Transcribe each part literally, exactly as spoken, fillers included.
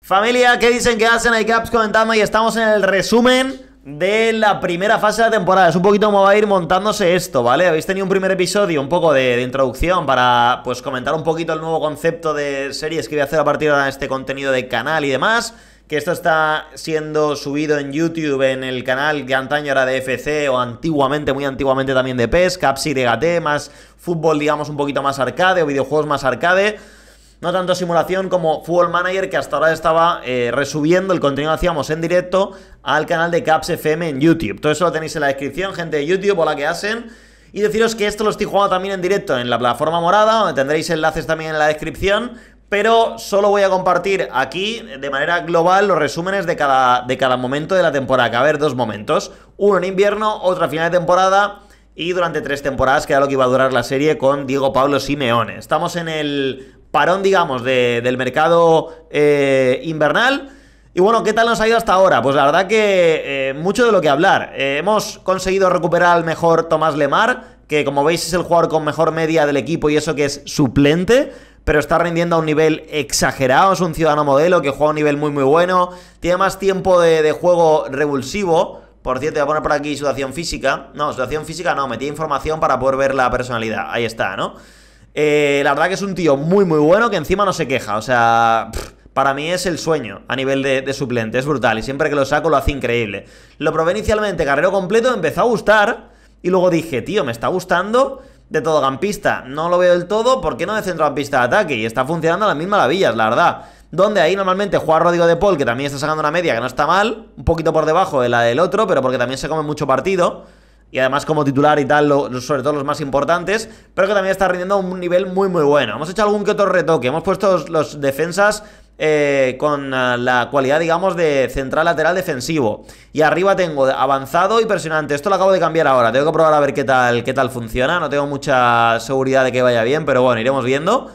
Familia, ¿qué dicen que hacen? Hay caps comentando y estamos en el resumen de la primera fase de la temporada. Es un poquito cómo va a ir montándose esto, ¿vale? Habéis tenido un primer episodio, un poco de, de introducción para, pues, comentar un poquito el nuevo concepto de series que voy a hacer a partir de ahora en este contenido de canal y demás. Que esto está siendo subido en YouTube, en el canal que antaño era de F C o antiguamente, muy antiguamente también de P E S, Caps Y T, más fútbol, digamos, un poquito más arcade o videojuegos más arcade. No tanto simulación como Football Manager, que hasta ahora estaba eh, resubiendo el contenido que hacíamos en directo al canal de Caps F M en YouTube. Todo eso lo tenéis en la descripción, gente de YouTube, hola, ¿qué hacen? Y deciros que esto lo estoy jugando también en directo en la plataforma morada, donde tendréis enlaces también en la descripción, pero solo voy a compartir aquí de manera global los resúmenes de cada, de cada momento de la temporada, que va a haber dos momentos, uno en invierno, otro a final de temporada y durante tres temporadas, que era lo que iba a durar la serie con Diego Pablo Simeone. Estamos en el parón, digamos, de, del mercado eh, invernal. Y bueno, ¿qué tal nos ha ido hasta ahora? Pues la verdad que eh, mucho de lo que hablar. Eh, hemos conseguido recuperar al mejor Tomás Lemar, que como veis es el jugador con mejor media del equipo y eso que es suplente, pero está rindiendo a un nivel exagerado. Es un ciudadano modelo que juega a un nivel muy muy bueno, tiene más tiempo de, de juego revulsivo. Por cierto, voy a poner por aquí situación física. No, situación física no, metí información para poder ver la personalidad. Ahí está, ¿no? Eh, la verdad que es un tío muy muy bueno que encima no se queja, o sea, pff, para mí es el sueño a nivel de, de suplente, es brutal y siempre que lo saco lo hace increíble. Lo probé inicialmente carrero completo, me empezó a gustar y luego dije, tío, me está gustando de todocampista, no lo veo del todo, ¿por qué no de centrocampista de ataque? Y está funcionando a las mismas maravillas, la verdad. Donde ahí normalmente juega Rodrigo de Paul, que también está sacando una media que no está mal, un poquito por debajo de la del otro, pero porque también se come mucho partido. Y además como titular y tal, lo, sobre todo los más importantes, pero que también está rindiendo a un nivel muy muy bueno. Hemos hecho algún que otro retoque, hemos puesto los, los defensas eh, con uh, la cualidad, digamos, de central lateral defensivo. Y arriba tengo avanzado y presionante. Esto lo acabo de cambiar ahora, tengo que probar a ver qué tal, qué tal funciona. No tengo mucha seguridad de que vaya bien, pero bueno, iremos viendo.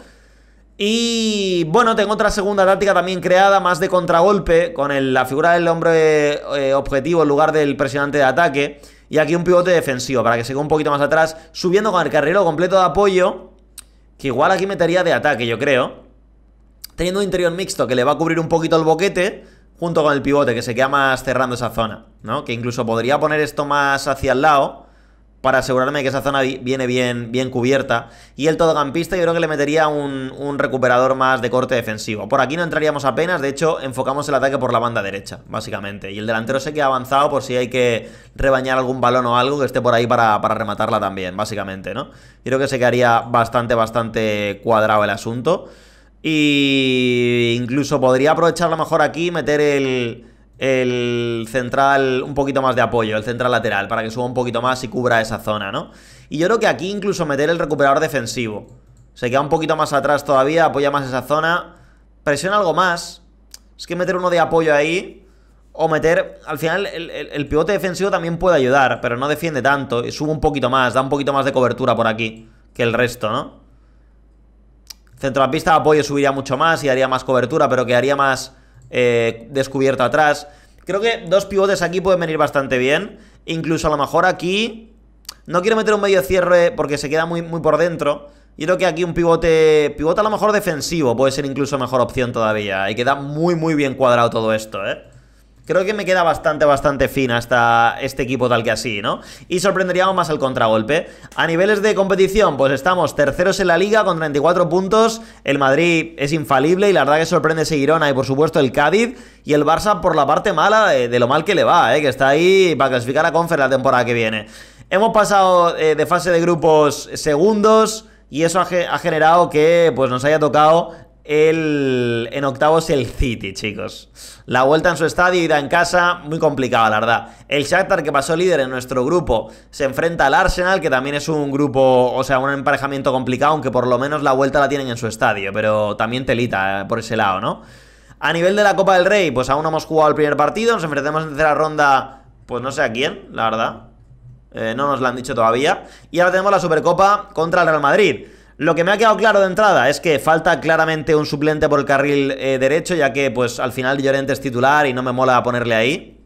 Y bueno, tengo otra segunda táctica también creada, más de contragolpe, con el, la figura del hombre eh, objetivo en lugar del presionante de ataque. Y aquí un pivote defensivo, para que se quede un poquito más atrás, subiendo con el carrilero completo de apoyo, que igual aquí metería de ataque, yo creo. Teniendo un interior mixto que le va a cubrir un poquito el boquete, junto con el pivote, que se queda más cerrando esa zona, ¿no? Que incluso podría poner esto más hacia el lado, para asegurarme que esa zona viene bien, bien cubierta. Y el todocampista yo creo que le metería un, un recuperador más de corte defensivo. Por aquí no entraríamos apenas, de hecho enfocamos el ataque por la banda derecha, básicamente. Y el delantero se queda avanzado por si hay que rebañar algún balón o algo que esté por ahí para, para rematarla también, básicamente, ¿no? Yo creo que se quedaría bastante, bastante cuadrado el asunto. Y incluso podría aprovechar a lo mejor aquí, meter el... el central un poquito más de apoyo, el central lateral, para que suba un poquito más y cubra esa zona, ¿no? Y yo creo que aquí incluso meter el recuperador defensivo. Se queda un poquito más atrás todavía, apoya más esa zona, presiona algo más. Es que meter uno de apoyo ahí, o meter, al final el, el, el pivote defensivo también puede ayudar, pero no defiende tanto, y sube un poquito más, da un poquito más de cobertura por aquí que el resto, ¿no? Centrocampista de apoyo subiría mucho más y haría más cobertura, pero quedaría más... Eh, descubierto atrás. Creo que dos pivotes aquí pueden venir bastante bien. Incluso a lo mejor aquí no quiero meter un medio cierre porque se queda muy, muy por dentro. Yo creo que aquí un pivote Pivote a lo mejor defensivo puede ser incluso mejor opción todavía. Y queda muy muy bien cuadrado todo esto, ¿eh? Creo que me queda bastante, bastante fina hasta este equipo tal que así, ¿no? Y sorprenderíamos más el contragolpe. A niveles de competición, pues estamos terceros en la Liga con treinta y cuatro puntos. El Madrid es infalible y la verdad que sorprende ese Girona y por supuesto el Cádiz. Y el Barça por la parte mala de, de lo mal que le va, ¿eh? Que está ahí para clasificar a Confer la temporada que viene. Hemos pasado eh, de fase de grupos segundos y eso ha, ha generado que pues nos haya tocado... El, en octavos el City, chicos. La vuelta en su estadio, ida en casa, muy complicada, la verdad. El Shakhtar, que pasó líder en nuestro grupo, se enfrenta al Arsenal, que también es un grupo, o sea, un emparejamiento complicado, aunque por lo menos la vuelta la tienen en su estadio, pero también telita eh, por ese lado, ¿no? A nivel de la Copa del Rey, pues aún no hemos jugado el primer partido, nos enfrentamos en tercera ronda, pues no sé a quién, la verdad. Eh, no nos lo han dicho todavía. Y ahora tenemos la Supercopa contra el Real Madrid. Lo que me ha quedado claro de entrada es que falta claramente un suplente por el carril eh, derecho, ya que pues al final Llorente es titular y no me mola ponerle ahí.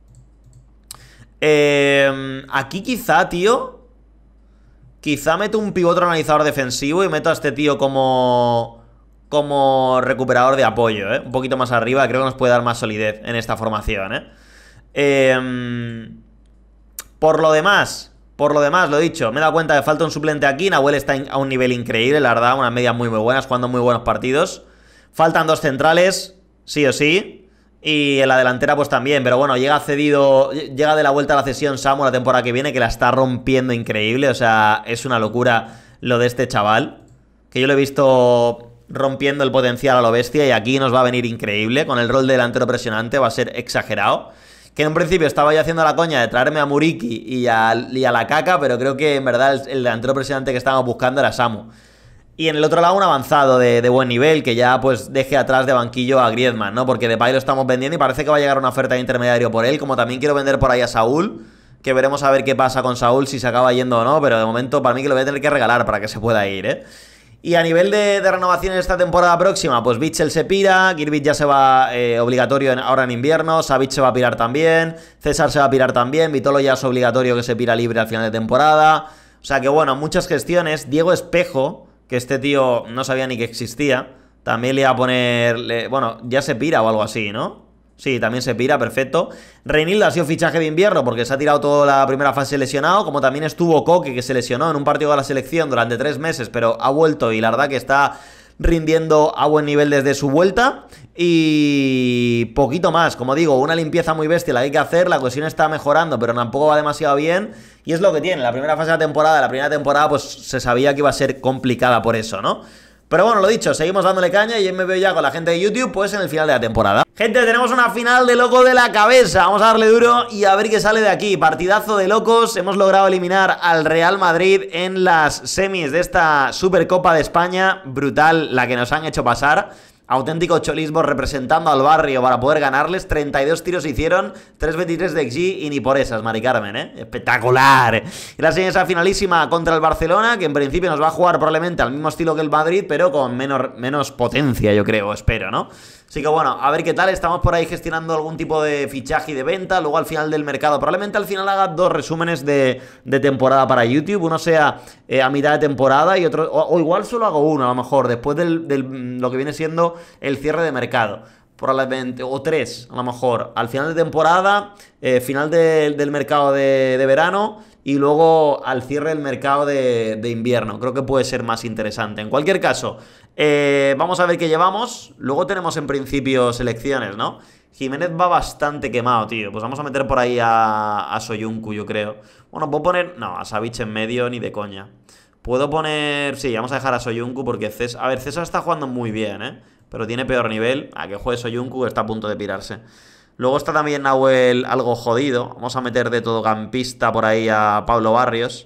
Eh, aquí quizá, tío, quizá meto un pivote analizador defensivo y meto a este tío como como recuperador de apoyo, ¿eh? Un poquito más arriba, creo que nos puede dar más solidez en esta formación, ¿eh? Eh... Por lo demás, por lo demás, lo dicho, me he dado cuenta que falta un suplente aquí. Nahuel está a un nivel increíble, la verdad, unas medias muy muy buenas, jugando muy buenos partidos. Faltan dos centrales, sí o sí. Y en la delantera pues también, pero bueno, llega cedido, llega de la vuelta a la cesión Samu la temporada que viene, que la está rompiendo increíble. O sea, es una locura lo de este chaval, que yo lo he visto rompiendo el potencial a lo bestia, y aquí nos va a venir increíble. Con el rol de delantero presionante va a ser exagerado. Que en un principio estaba yo haciendo la coña de traerme a Muriqi y a, y a la caca, pero creo que en verdad el, el delantero presionante que estábamos buscando era Samu. Y en el otro lado un avanzado de, de buen nivel, que ya pues deje atrás de banquillo a Griezmann, ¿no? Porque Depay lo estamos vendiendo y parece que va a llegar una oferta de intermediario por él, como también quiero vender por ahí a Saúl, que veremos a ver qué pasa con Saúl, si se acaba yendo o no, pero de momento para mí que lo voy a tener que regalar para que se pueda ir, ¿eh? Y a nivel de, de renovaciones esta temporada próxima, pues Bitzel se pira, Girbit ya se va eh, obligatorio en, ahora en invierno, Savic se va a pirar también, César se va a pirar también, Vitolo ya es obligatorio que se pira libre al final de temporada. O sea que bueno, muchas gestiones. Diego Espejo, que este tío no sabía ni que existía, también le iba a poner... Le, bueno, ya se pira o algo así, ¿no? Sí, también se pira, perfecto. Reinildo ha sido fichaje de invierno porque se ha tirado toda la primera fase lesionado, como también estuvo Coque, que se lesionó en un partido de la selección durante tres meses, pero ha vuelto y la verdad que está rindiendo a buen nivel desde su vuelta. Y poquito más, como digo, una limpieza muy bestia la que hay que hacer, la cohesión está mejorando, pero tampoco va demasiado bien, y es lo que tiene. La primera fase de la temporada, la primera temporada pues se sabía que iba a ser complicada por eso, ¿no? Pero bueno, lo dicho, seguimos dándole caña y yo me veo ya con la gente de YouTube pues en el final de la temporada. Gente, tenemos una final de loco de la cabeza. Vamos a darle duro y a ver qué sale de aquí. Partidazo de locos. Hemos logrado eliminar al Real Madrid en las semis de esta Supercopa de España. Brutal la que nos han hecho pasar. Auténtico cholismo representando al barrio para poder ganarles. treinta y dos tiros hicieron, tres veintitrés de X G y ni por esas, Mari Carmen, ¿eh? Espectacular. Y la siguiente finalísima contra el Barcelona, que en principio nos va a jugar probablemente al mismo estilo que el Madrid, pero con menos, menos potencia, yo creo, espero, ¿no? Así que bueno, a ver qué tal. Estamos por ahí gestionando algún tipo de fichaje y de venta. Luego al final del mercado, probablemente al final haga dos resúmenes de, de temporada para YouTube. Uno sea eh, a mitad de temporada y otro, o, o igual solo hago uno a lo mejor, después de lo que viene siendo el cierre de mercado. Probablemente, o tres a lo mejor, al final de temporada, eh, final de, del mercado de, de verano y luego al cierre del mercado de, de invierno. Creo que puede ser más interesante. En cualquier caso, eh, vamos a ver qué llevamos. Luego tenemos en principio selecciones, ¿no? Jiménez va bastante quemado, tío. Pues vamos a meter por ahí a, a Soyuncu, yo creo. Bueno, puedo poner... No, a Savic en medio ni de coña. Puedo poner... Sí, vamos a dejar a Soyuncu porque César... A ver, César está jugando muy bien, ¿eh? Pero tiene peor nivel. A que juegue Soyuncu, está a punto de pirarse. Luego está también Nahuel algo jodido. Vamos a meter de todo campista por ahí a Pablo Barrios.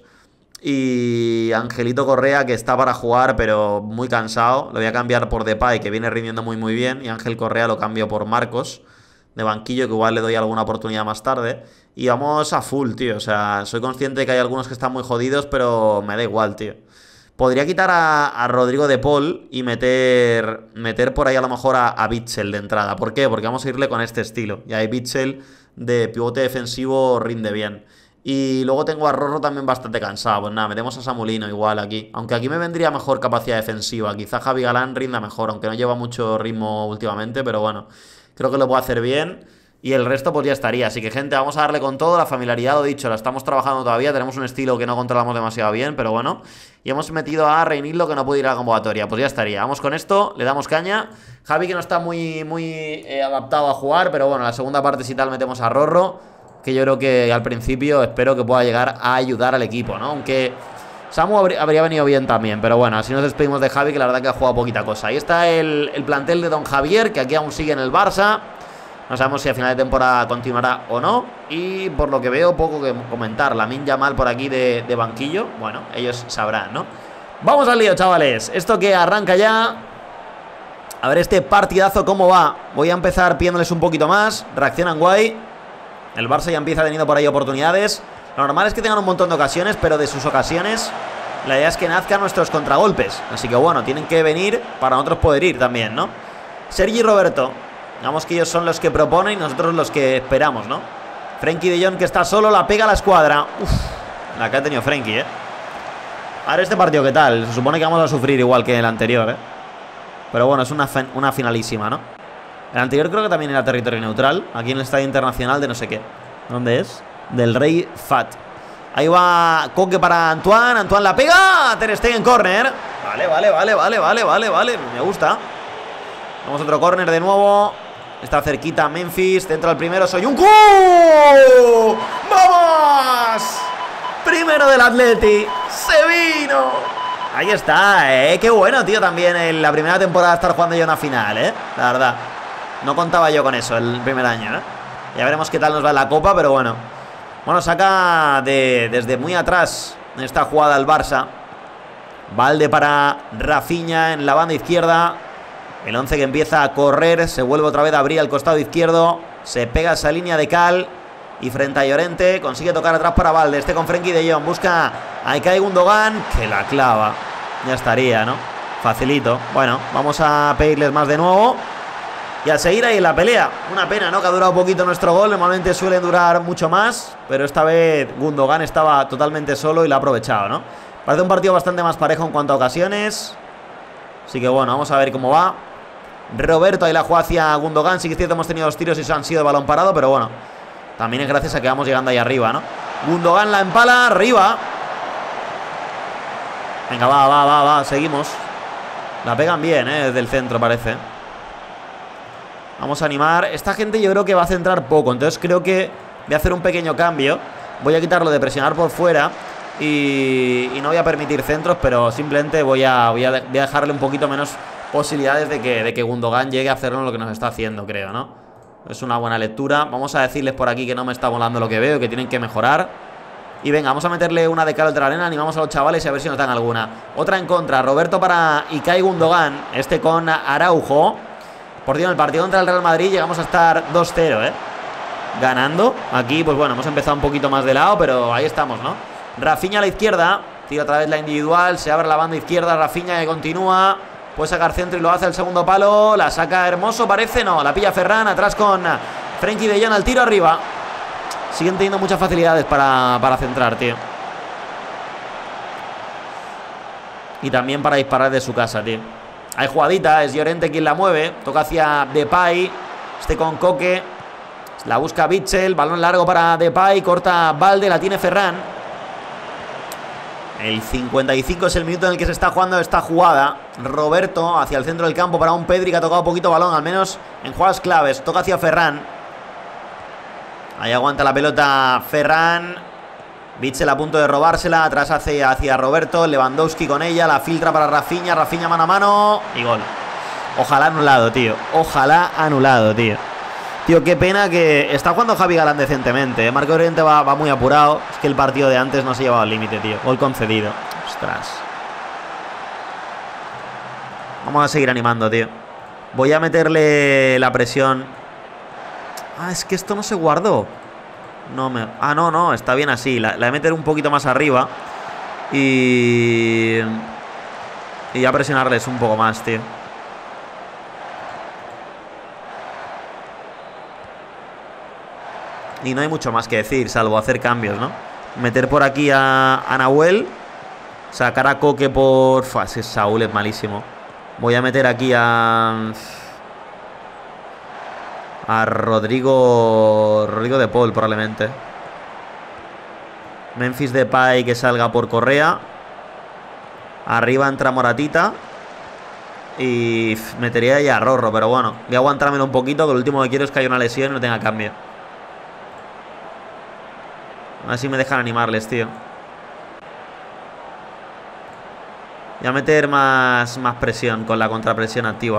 Y Angelito Correa, que está para jugar, pero muy cansado. Lo voy a cambiar por Depay, que viene rindiendo muy muy bien. Y Ángel Correa lo cambio por Marcos, de banquillo, que igual le doy alguna oportunidad más tarde. Y vamos a full, tío. O sea, soy consciente de que hay algunos que están muy jodidos, pero me da igual, tío. Podría quitar a, a Rodrigo de Paul y meter meter por ahí a lo mejor a, a Bitzel de entrada. ¿Por qué? Porque vamos a irle con este estilo. Y ahí Bitzel de pivote defensivo rinde bien. Y luego tengo a Rorro también bastante cansado. Pues nada, metemos a Samulino igual aquí. Aunque aquí me vendría mejor capacidad defensiva. Quizá Javi Galán rinda mejor, aunque no lleva mucho ritmo últimamente, pero bueno, creo que lo puedo hacer bien. Y el resto pues ya estaría. Así que gente, vamos a darle con todo. La familiaridad, lo dicho, la estamos trabajando todavía. Tenemos un estilo que no controlamos demasiado bien, pero bueno. Y hemos metido a Reinildo, que no puede ir a la convocatoria. Pues ya estaría. Vamos con esto, le damos caña. Javi, que no está muy, muy eh, adaptado a jugar, pero bueno, la segunda parte si tal metemos a Rorro, que yo creo que al principio espero que pueda llegar a ayudar al equipo, ¿no? Aunque Samu habría, habría venido bien también, pero bueno, así nos despedimos de Javi, que la verdad que ha jugado poquita cosa. Ahí está el, el plantel de Don Javier, que aquí aún sigue en el Barça. No sabemos si a final de temporada continuará o no. Y por lo que veo, poco que comentar. Lamine Yamal por aquí de, de banquillo. Bueno, ellos sabrán, ¿no? Vamos al lío, chavales. Esto que arranca ya. A ver este partidazo cómo va. Voy a empezar pidiéndoles un poquito más. Reaccionan guay. El Barça ya empieza teniendo por ahí oportunidades. Lo normal es que tengan un montón de ocasiones, pero de sus ocasiones la idea es que nazcan nuestros contragolpes. Así que bueno, tienen que venir para nosotros poder ir también, ¿no? Sergi y Roberto. Digamos que ellos son los que proponen y nosotros los que esperamos, ¿no? Frenkie de Jong, que está solo, la pega a la escuadra. Uf, la que ha tenido Frenkie, ¿eh? A ver este partido qué tal. Se supone que vamos a sufrir igual que el anterior, ¿eh? Pero bueno, es una, una finalísima, ¿no? El anterior creo que también era territorio neutral. Aquí en el Estadio Internacional de no sé qué. ¿Dónde es? Del Rey Fat. Ahí va Coque para Antoine. Antoine la pega. Ter Stegen corner. Vale, vale, vale, vale, vale, vale, vale. Me gusta. Vamos a otro corner de nuevo. Está cerquita Memphis. Dentro del primero Soyuncu. ¡Vamos! Primero del Atleti. Se vino. Ahí está, eh. Qué bueno, tío, también en la primera temporada estar jugando ya una final, eh. La verdad. No contaba yo con eso el primer año, ¿eh? Ya veremos qué tal nos va la Copa, pero bueno. Bueno, saca de, desde muy atrás en esta jugada el Barça. Valde para Rafinha en la banda izquierda. El once que empieza a correr. Se vuelve otra vez a abrir al costado izquierdo. Se pega esa línea de Cal. Y frente a Llorente consigue tocar atrás para Valde. Este con Frenkie de Jong. Busca a Ilkay Gundogan, que la clava. Ya estaría, ¿no? Facilito. Bueno, vamos a pedirles más de nuevo. Y a seguir ahí en la pelea. Una pena, ¿no? Que ha durado poquito nuestro gol. Normalmente suele durar mucho más. Pero esta vez Gundogan estaba totalmente solo y lo ha aprovechado, ¿no? Parece un partido bastante más parejo en cuanto a ocasiones. Así que bueno, vamos a ver cómo va. Roberto ahí la juega hacia Gundogan. Sí que es cierto, hemos tenido dos tiros y se han sido de balón parado. Pero bueno, también es gracias a que vamos llegando ahí arriba, ¿no? Gundogan la empala, arriba. Venga, va, va, va, va, seguimos. La pegan bien, ¿eh? Desde el centro parece. Vamos a animar. Esta gente yo creo que va a centrar poco. Entonces creo que voy a hacer un pequeño cambio. Voy a quitarlo de presionar por fuera. Y, y no voy a permitir centros, pero simplemente voy a, voy a, de, voy a dejarle un poquito menos posibilidades de que, de que Gundogan llegue a hacerlo lo que nos está haciendo, creo, ¿no? Es una buena lectura. Vamos a decirles por aquí que no me está volando lo que veo, que tienen que mejorar. Y venga, vamos a meterle una de cal de la arena. Animamos a los chavales y a ver si nos dan alguna. Otra en contra, Roberto para Ilkay Gundogan. Este con Araujo. Por Dios, en el partido contra el Real Madrid llegamos a estar dos cero, ¿eh? Ganando. Aquí, pues bueno, hemos empezado un poquito más de lado, pero ahí estamos, ¿no? Rafinha a la izquierda. Tira otra vez la individual. Se abre la banda izquierda. Rafinha que continúa. Puede sacar centro y lo hace el segundo palo. La saca Hermoso, parece. No, la pilla Ferran. Atrás con Frenkie de Jong al tiro arriba. Siguen teniendo muchas facilidades para, para centrar, tío. Y también para disparar de su casa, tío. Hay jugadita, es Llorente quien la mueve. Toca hacia Depay. Este con Coque. La busca Bitzel. Balón largo para Depay. Corta Valde, la tiene Ferran. El cincuenta y cinco es el minuto en el que se está jugando esta jugada. Roberto hacia el centro del campo para un Pedri que ha tocado poquito balón, al menos en jugadas claves. Toca hacia Ferran. Ahí aguanta la pelota Ferran. Bitzel a punto de robársela. Atrás hacia, hacia Roberto. Lewandowski con ella. La filtra para Rafinha. Rafinha mano a mano. Y gol. Ojalá anulado, tío. Ojalá anulado, tío. Tío, qué pena que está jugando Javi Galán decentemente, ¿eh? Marco Llorente va, va muy apurado. Es que el partido de antes no se llevaba al límite, tío. Gol concedido. Ostras. Vamos a seguir animando, tío. Voy a meterle la presión. Ah, es que esto no se guardó. No me... Ah, no, no, está bien así. La, la voy a meter un poquito más arriba. Y... Y ya presionarles un poco más, tío. Y no hay mucho más que decir, salvo hacer cambios, ¿no? Meter por aquí a, a Nahuel. Sacar a Coque por... Fua, ese Saúl es malísimo. Voy a meter aquí a... A Rodrigo... Rodrigo de Paul, probablemente. Memphis Depay que salga por Correa. Arriba entra Moratita. Y metería ya a Rorro, pero bueno, voy a aguantármelo un poquito, que lo último que quiero es que haya una lesión y no tenga cambio. A ver si me dejan animarles, tío. Voy a meter más, más presión con la contrapresión activa.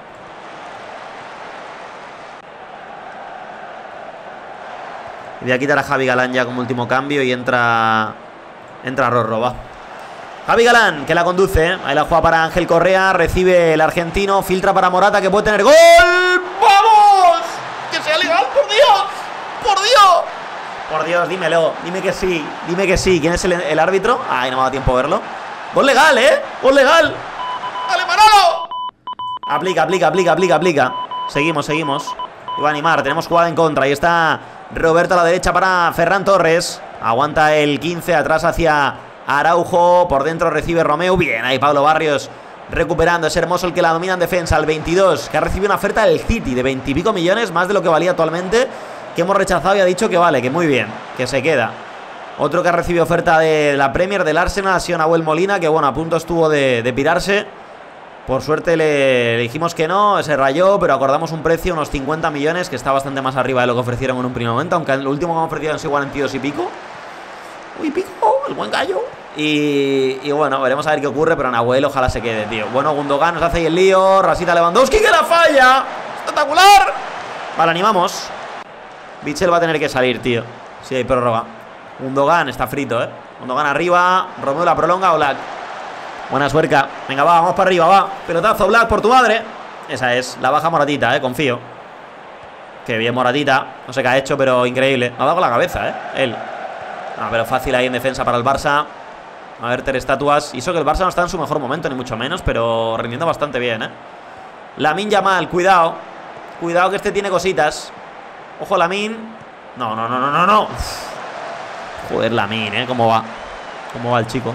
Voy a quitar a Javi Galán ya como último cambio y entra... Entra Rorro, va. Javi Galán, que la conduce, ¿eh? Ahí la juega para Ángel Correa. Recibe el argentino, filtra para Morata, que puede tener ¡gol! ¡Vamos! ¡Que sea legal, por Dios! ¡Por Dios! Por Dios, dímelo, dime que sí, dime que sí. ¿Quién es el, el árbitro? Ay, no me ha dado tiempo a verlo. Gol legal, ¿eh? Gol legal. ¡Dale, Manolo! Aplica, aplica, aplica, aplica, aplica. Seguimos, seguimos. Iba a animar, tenemos jugada en contra. Ahí está Roberto a la derecha para Ferran Torres. Aguanta el quince, atrás hacia Araujo. Por dentro recibe Romeu. Bien, ahí Pablo Barrios recuperando. Es Hermoso el que la domina en defensa. El veintidós, que ha recibido una oferta del City de veintipico millones, más de lo que valía actualmente, que hemos rechazado y ha dicho que vale, que muy bien, que se queda. Otro que ha recibido oferta de la Premier del Arsenal ha sido Nahuel Molina, que bueno, a punto estuvo de, de pirarse. Por suerte le, le dijimos que no, se rayó, pero acordamos un precio, unos cincuenta millones, que está bastante más arriba de lo que ofrecieron en un primer momento, aunque el último que hemos ofrecido han sido cuarenta y dos y pico. Uy, pico, el buen gallo. Y, y bueno, veremos a ver qué ocurre, pero Nahuel ojalá se quede, tío. Bueno, Gundogan nos hace ahí el lío, Rasita Lewandowski que la falla. ¡Espectacular! Vale, animamos. Bichel va a tener que salir, tío. Sí, hay prórroga. Gundogan está frito, eh. Gundogan arriba, Romeo la prolonga, Oblak. Buena suerca. Venga, va, vamos para arriba, va. Pelotazo, Black, por tu madre. Esa es, la baja Moratita, eh, confío. Qué bien Moratita. No sé qué ha hecho, pero increíble. Ha dado con la cabeza, eh, él. No, pero fácil ahí en defensa para el Barça. A ver, tres estatuas. Y eso que el Barça no está en su mejor momento, ni mucho menos, pero rindiendo bastante bien, eh. Lamine Yamal, cuidado. Cuidado que este tiene cositas. Ojo, Lamine. No, no, no, no, no, no. Uf. Joder, Lamine, eh, cómo va. Cómo va el chico.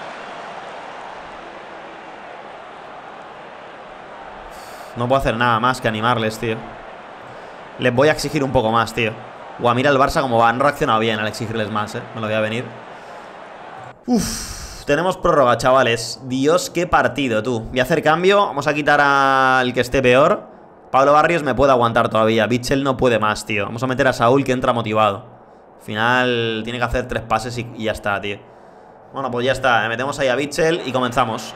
No puedo hacer nada más que animarles, tío. Les voy a exigir un poco más, tío. Guau, mira el Barça como va. Han reaccionado bien al exigirles más, eh. Me lo voy a venir. Uf, tenemos prórroga, chavales. Dios, qué partido, tú. Voy a hacer cambio. Vamos a quitar al que esté peor. Pablo Barrios me puede aguantar todavía. Bichel no puede más, tío. Vamos a meter a Saúl, que entra motivado. Al final tiene que hacer tres pases y, y ya está, tío. Bueno, pues ya está. Metemos ahí a Bichel y comenzamos.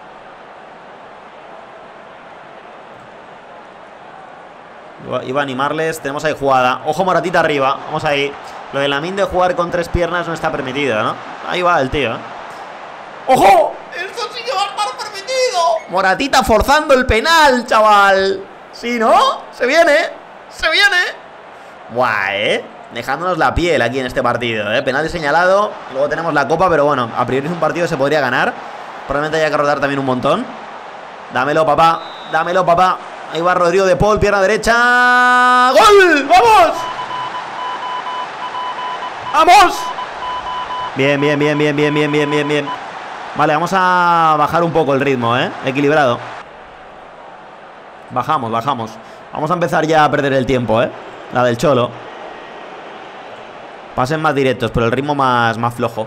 Iba a animarles, tenemos ahí jugada. Ojo, Moratita arriba, vamos ahí. Lo de Lamine de jugar con tres piernas no está permitido, ¿no? Ahí va el tío, ¿eh? ¡Ojo! ¡Esto sí que va a estar permitido! Moratita forzando el penal, chaval. ¿Sí, no? Se viene, se viene. Buah, ¿eh? Dejándonos la piel aquí en este partido, ¿eh? Penal de señalado. Luego tenemos la copa, pero bueno, a priori es un partido que se podría ganar. Probablemente haya que rodar también un montón. Dámelo, papá, dámelo, papá. Ahí va Rodrigo de Paul, pierna derecha. ¡Gol! ¡Vamos! ¡Vamos! Bien, bien, bien, bien, bien, bien, bien, bien, bien. Vale, vamos a bajar un poco el ritmo, ¿eh? Equilibrado. Bajamos, bajamos. Vamos a empezar ya a perder el tiempo, ¿eh? La del Cholo. Pasen más directos, pero el ritmo más, más flojo.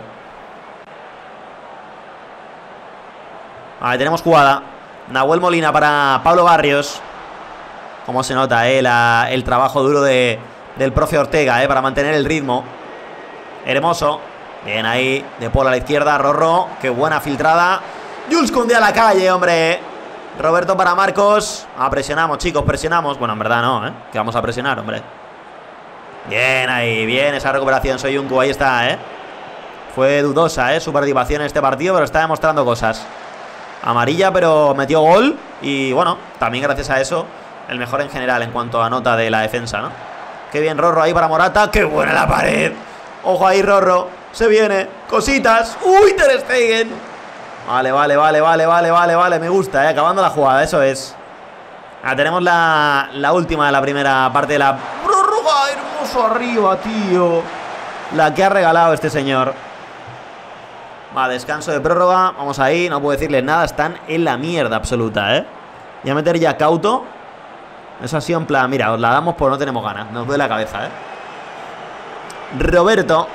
Vale, tenemos jugada. Nahuel Molina para Pablo Barrios. Cómo se nota, eh, la, el trabajo duro de, del profe Ortega, eh, para mantener el ritmo. Hermoso. Bien ahí, de Paul a la izquierda, Rorro. Qué buena filtrada. Jules Koundé a la calle, hombre. Roberto para Marcos. Ah, presionamos, chicos, presionamos. Bueno, en verdad no, eh, que vamos a presionar, hombre. Bien ahí, bien esa recuperación. Soyuncu, ahí está, eh. Fue dudosa, eh, su participación en este partido, pero está demostrando cosas. Amarilla, pero metió gol. Y bueno, también gracias a eso el mejor en general en cuanto a nota de la defensa, ¿no? Qué bien Rorro ahí para Morata. ¡Qué buena la pared! Ojo ahí, Rorro. Se viene. Cositas. ¡Uy, Ter Stegen! Vale, vale, vale, vale, vale, vale, vale. Me gusta, ¿eh? Acabando la jugada, eso es. Ah, tenemos la, la última de la primera parte de la prórroga. Hermoso arriba, tío. La que ha regalado este señor. Va, descanso de prórroga. Vamos ahí, no puedo decirles nada. Están en la mierda absoluta, ¿eh? Voy a meter ya Cauto. Eso ha sido en plan, mira, os la damos por no tenemos ganas. Nos duele la cabeza, ¿eh? Roberto.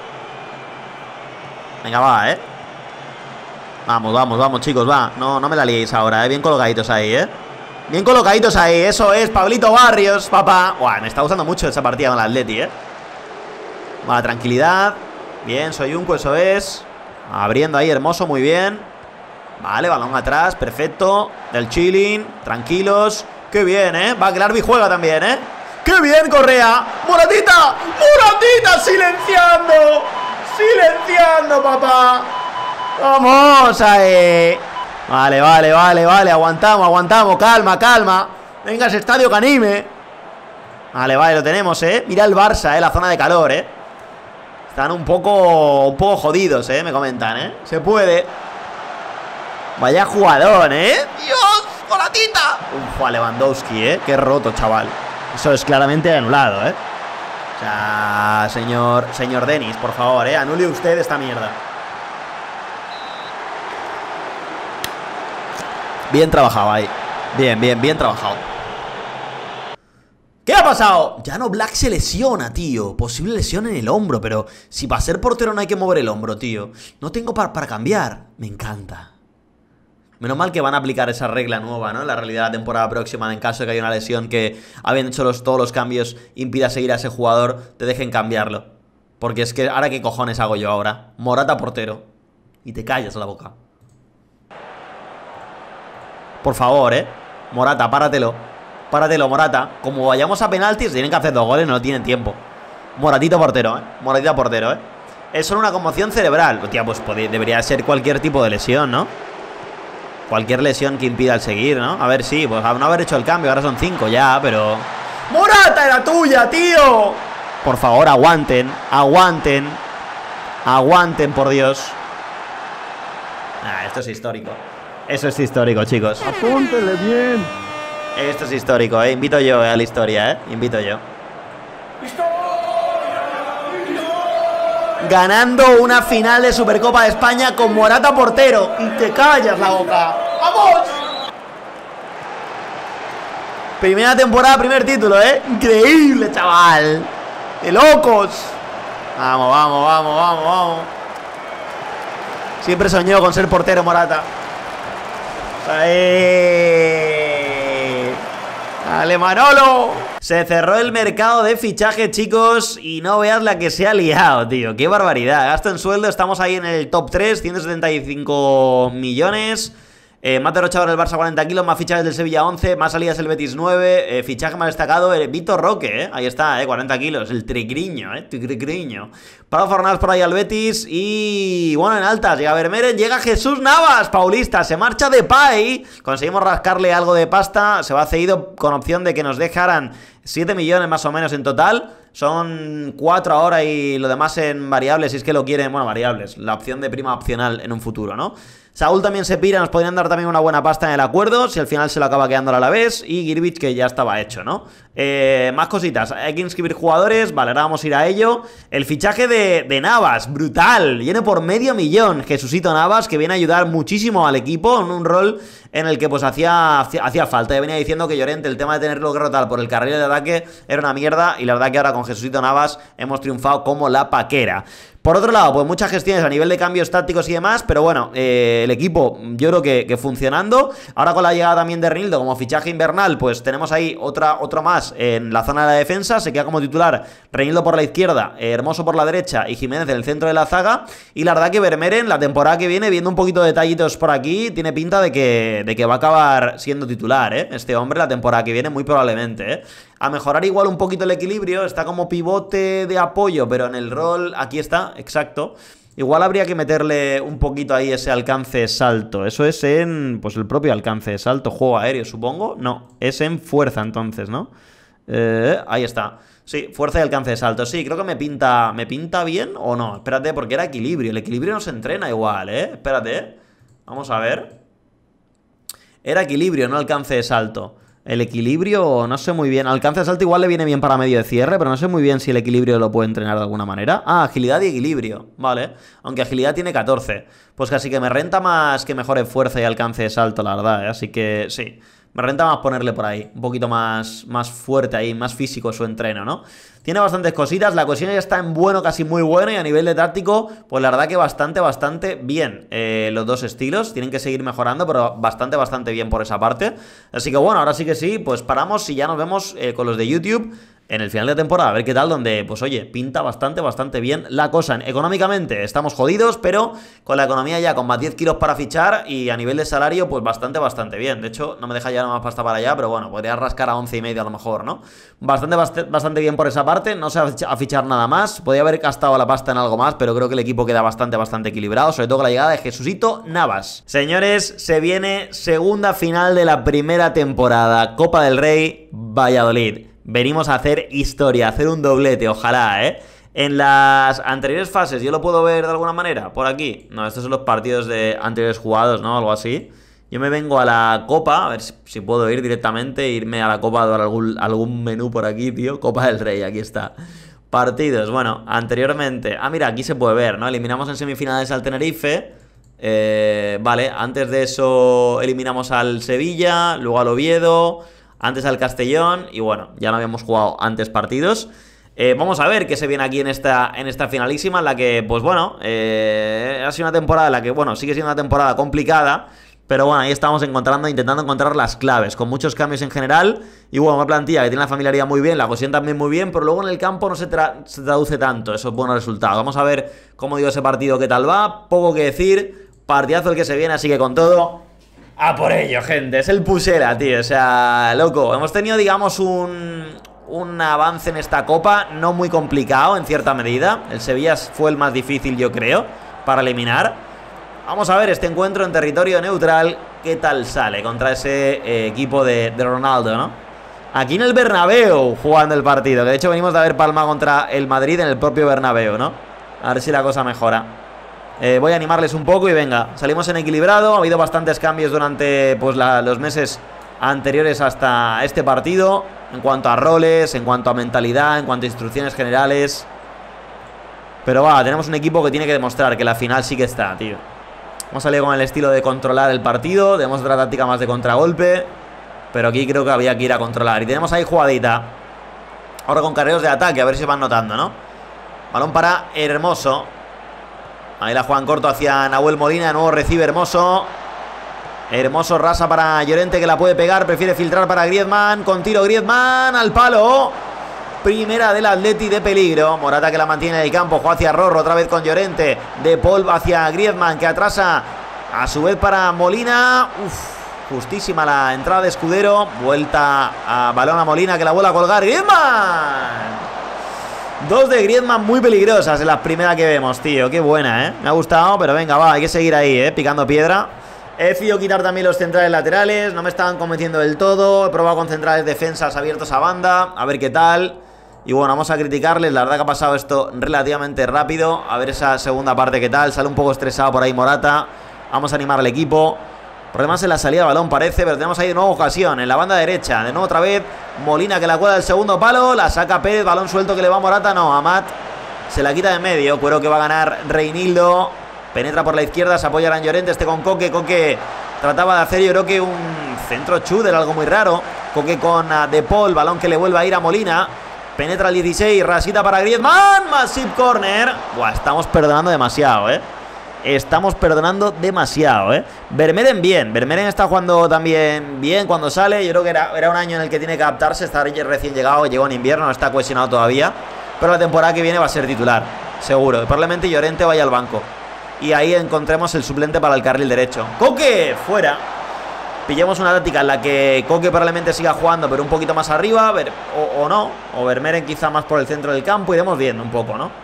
Venga, va, ¿eh? Vamos, vamos, vamos, chicos, va. No, no me la liéis ahora, ¿eh? Bien colocaditos ahí, ¿eh? Bien colocaditos ahí, eso es, Pablito Barrios, papá. Buah, me está gustando mucho esa partida con el Atleti, ¿eh? Va, tranquilidad. Bien, Soyuncu, eso es. Abriendo ahí, Hermoso, muy bien. Vale, balón atrás, perfecto. Del chilling, tranquilos. Qué bien, ¿eh? Va, que el Arbi juega también, ¿eh? ¡Qué bien, Correa! ¡Moratita! ¡Moratita silenciando! ¡Silenciando, papá! ¡Vamos ahí! Vale, vale, vale, vale. Aguantamos, aguantamos. Calma, calma. Venga, ese estadio que anime. Vale, vale, lo tenemos, ¿eh? Mira el Barça, ¿eh? La zona de calor, ¿eh? Están un poco, un poco jodidos, ¿eh? Me comentan, ¿eh? Se puede. Vaya jugador, ¿eh? ¡Dios! ¡Moratita! Uf, a Lewandowski, ¿eh? Qué roto, chaval. Eso es claramente anulado, ¿eh? O sea, señor, señor Denis, por favor, ¿eh? Anule usted esta mierda. Bien trabajado ahí. Bien, bien, bien trabajado. ¿Qué ha pasado? Llano Black se lesiona, tío. Posible lesión en el hombro, pero si para ser portero no hay que mover el hombro, tío. No tengo para, para cambiar. Me encanta. Menos mal que van a aplicar esa regla nueva, ¿no? En la realidad de la temporada próxima, en caso de que haya una lesión que habiendo hecho los, todos los cambios impida seguir a ese jugador, te dejen cambiarlo. Porque es que ahora qué cojones hago yo ahora. Morata portero. Y te callas la boca. Por favor, ¿eh? Morata, páratelo. Páratelo, Morata. Como vayamos a penaltis, tienen que hacer dos goles, no tienen tiempo. Moratito portero, ¿eh? Moratita portero, ¿eh? Es solo una conmoción cerebral. Hostia, pues podría, debería ser cualquier tipo de lesión, ¿no? Cualquier lesión que impida el seguir, ¿no? A ver, sí, pues a no haber hecho el cambio, ahora son cinco ya, pero... ¡Morata era tuya, tío! Por favor, aguanten, aguanten. Aguanten, por Dios. Ah, esto es histórico. Eso es histórico, chicos. Apúntele bien. Esto es histórico, ¿eh? Invito yo a la historia, ¿eh? Invito yo. Ganando una final de Supercopa de España con Morata portero. Y te callas la boca. ¡Vamos! Primera temporada, primer título, ¿eh? Increíble, chaval. ¡De locos! Vamos, vamos, vamos, vamos, vamos. Siempre soñó con ser portero, Morata. ¡Ahí! ¡Dale, Manolo! Se cerró el mercado de fichaje, chicos, y no veas la que se ha liado, tío. ¡Qué barbaridad! Gasto en sueldo, estamos ahí en el top tres, ciento setenta y cinco millones. Eh, más derrochador el Barça cuarenta kilos, más fichajes del Sevilla once, más salidas el Betis nueve, eh, fichaje más destacado el Vitor Roque, eh, ahí está, eh, cuarenta kilos, el trigriño, eh, trigriño. Pablo Fornals por ahí al Betis y bueno, en altas, llega Vermeeren, llega Jesús Navas, paulista, se marcha Depay, conseguimos rascarle algo de pasta, se va cedido con opción de que nos dejaran siete millones más o menos en total. Son cuatro ahora y lo demás en variables, si es que lo quieren, bueno, variables, la opción de prima opcional en un futuro, ¿no? Saúl también se pira, nos podrían dar también una buena pasta en el acuerdo, si al final se lo acaba quedando a la vez, y Girbich que ya estaba hecho, ¿no? Eh, más cositas, hay que inscribir jugadores, vale, ahora vamos a ir a ello. El fichaje de, de Navas, brutal, viene por medio millón, Jesucito Navas, que viene a ayudar muchísimo al equipo en un rol en el que pues hacía, hacía, hacía falta. Ya venía diciendo que Llorente, el tema de tenerlo que rotar por el carril de ataque era una mierda, y la verdad que ahora con Jesucito Navas hemos triunfado como la paquera. Por otro lado, pues muchas gestiones a nivel de cambios tácticos y demás, pero bueno, eh, el equipo yo creo que, que funcionando. Ahora con la llegada también de Reinildo como fichaje invernal, pues tenemos ahí otra, otro más en la zona de la defensa. Se queda como titular Reinildo por la izquierda, eh, Hermoso por la derecha y Jiménez en el centro de la zaga. Y la verdad que Vermeeren, la temporada que viene, viendo un poquito de detallitos por aquí, tiene pinta de que, de que va a acabar siendo titular, ¿eh? Este hombre la temporada que viene muy probablemente, ¿eh? A mejorar igual un poquito el equilibrio, está como pivote de apoyo, pero en el rol, aquí está, exacto. Igual habría que meterle un poquito ahí ese alcance salto. Eso es en, pues el propio alcance de salto, juego aéreo, supongo. No, es en fuerza entonces, ¿no? Eh, ahí está. Sí, fuerza y alcance de salto. Sí, creo que me pinta, ¿me pinta bien o no? Espérate, porque era equilibrio. El equilibrio no se entrena igual, ¿eh? Espérate, ¿eh? Vamos a ver. Era equilibrio, no alcance de salto. El equilibrio, no sé muy bien. Alcance de salto igual le viene bien para medio de cierre, pero no sé muy bien si el equilibrio lo puede entrenar de alguna manera. Ah, agilidad y equilibrio, vale. Aunque agilidad tiene catorce. Pues casi que me renta más que mejore fuerza y alcance de salto, la verdad, ¿eh? Así que sí, me renta más ponerle por ahí, un poquito más, más fuerte ahí, más físico su entreno, ¿no? Tiene bastantes cositas, la cohesión ya está en bueno, casi muy bueno, y a nivel de táctico, pues la verdad que bastante, bastante bien eh, los dos estilos, tienen que seguir mejorando, pero bastante, bastante bien por esa parte. Así que bueno, ahora sí que sí, pues paramos y ya nos vemos eh, con los de YouTube en el final de temporada, a ver qué tal, donde, pues oye, pinta bastante, bastante bien la cosa. Económicamente estamos jodidos, pero con la economía ya con más diez kilos para fichar y a nivel de salario, pues bastante, bastante bien. De hecho, no me deja ya más pasta para allá, pero bueno, podría rascar a once y medio a lo mejor, ¿no? Bastante, bastante, bastante bien por esa parte, no se va a fichar nada más. Podría haber gastado la pasta en algo más, pero creo que el equipo queda bastante, bastante equilibrado, sobre todo con la llegada de Jesucito Navas. Señores, se viene segunda final de la primera temporada, Copa del Rey, Valladolid. Venimos a hacer historia, a hacer un doblete, ojalá, ¿eh? En las anteriores fases, ¿yo lo puedo ver de alguna manera? Por aquí. No, estos son los partidos de anteriores jugados, ¿no? Algo así. Yo me vengo a la Copa, a ver si, si puedo ir directamente, irme a la Copa de algún, algún menú por aquí, tío. Copa del Rey, aquí está. Partidos, bueno, anteriormente... Ah, mira, aquí se puede ver, ¿no? Eliminamos en semifinales al Tenerife. Eh, vale, antes de eso eliminamos al Sevilla, luego al Oviedo, antes al Castellón y bueno, ya no habíamos jugado antes partidos. Eh, vamos a ver qué se viene aquí en esta, en esta finalísima, en la que, pues bueno, eh, ha sido una temporada en la que, bueno, sigue siendo una temporada complicada, pero bueno, ahí estamos encontrando, intentando encontrar las claves, con muchos cambios en general, y bueno, una plantilla que tiene la familiaridad muy bien, la cohesión también muy bien, pero luego en el campo no se, tra se traduce tanto esos buenos resultados. Vamos a ver cómo dio ese partido, qué tal va, poco que decir, partidazo el que se viene, así que con todo, a por ello, gente, es el Pucela, tío, o sea, loco, hemos tenido, digamos, un... un avance en esta copa no muy complicado en cierta medida. El Sevilla fue el más difícil, yo creo, para eliminar. Vamos a ver este encuentro en territorio neutral, qué tal sale contra ese eh, equipo de, de Ronaldo, ¿no? Aquí en el Bernabéu jugando el partido, que de hecho venimos de haber palma contra el Madrid en el propio Bernabéu, ¿no? A ver si la cosa mejora. eh, Voy a animarles un poco y venga, salimos en equilibrado. Ha habido bastantes cambios durante pues la, los meses anteriores hasta este partido, en cuanto a roles, en cuanto a mentalidad, en cuanto a instrucciones generales. Pero va, tenemos un equipo que tiene que demostrar que la final sí que está, tío. Hemos salido con el estilo de controlar el partido, tenemos otra táctica más de contragolpe, pero aquí creo que había que ir a controlar. Y tenemos ahí jugadita. Ahora con carreros de ataque, a ver si se van notando, ¿no? Balón para Hermoso. Ahí la juegan corto hacia Nahuel Molina, de nuevo recibe Hermoso. Hermoso rasa para Llorente, que la puede pegar, prefiere filtrar para Griezmann, con tiro Griezmann al palo. Primera del Atleti de peligro. Morata que la mantiene en el campo, juega hacia Rorro, otra vez con Llorente. De Paul hacia Griezmann, que atrasa a su vez para Molina. Uf, justísima la entrada de Escudero. Vuelta a balón a Molina, que la vuelve a colgar Griezmann. Dos de Griezmann muy peligrosas en las primeras que vemos, tío. Qué buena, ¿eh? Me ha gustado, pero venga, va, hay que seguir ahí, ¿eh? Picando piedra. He decidido quitar también los centrales laterales, no me estaban convenciendo del todo. He probado con centrales defensas abiertos a banda, a ver qué tal. Y bueno, vamos a criticarles, la verdad que ha pasado esto relativamente rápido. A ver esa segunda parte qué tal, sale un poco estresado por ahí Morata. Vamos a animar al equipo. Problemas en la salida de balón parece, pero tenemos ahí de nuevo ocasión en la banda derecha. De nuevo otra vez Molina, que la cuela del segundo palo, la saca Pérez, balón suelto que le va a Morata. No, Amat se la quita de medio. Creo que va a ganar Reinildo. Penetra por la izquierda, se apoya a Llorente, este con Coque. Coque trataba de hacer, yo creo que un centro chuder, algo muy raro. Coque con uh, De Paul, balón que le vuelve a ir a Molina. Penetra el dieciséis, rasita para Griezmann. Massive corner. Buah, estamos perdonando demasiado, eh. Estamos perdonando demasiado, eh. Vermeeren bien, Vermeeren está jugando también bien cuando sale. Yo creo que era, era un año en el que tiene que adaptarse. Está recién llegado, llegó en invierno, no está cohesionado todavía. Pero la temporada que viene va a ser titular, seguro. Y probablemente Llorente vaya al banco. Y ahí encontremos el suplente para el carril derecho. Coque, fuera. Pillemos una táctica en la que Coque probablemente siga jugando, pero un poquito más arriba, ver, o, o no. O Vermeeren quizá más por el centro del campo. Iremos viendo un poco, ¿no?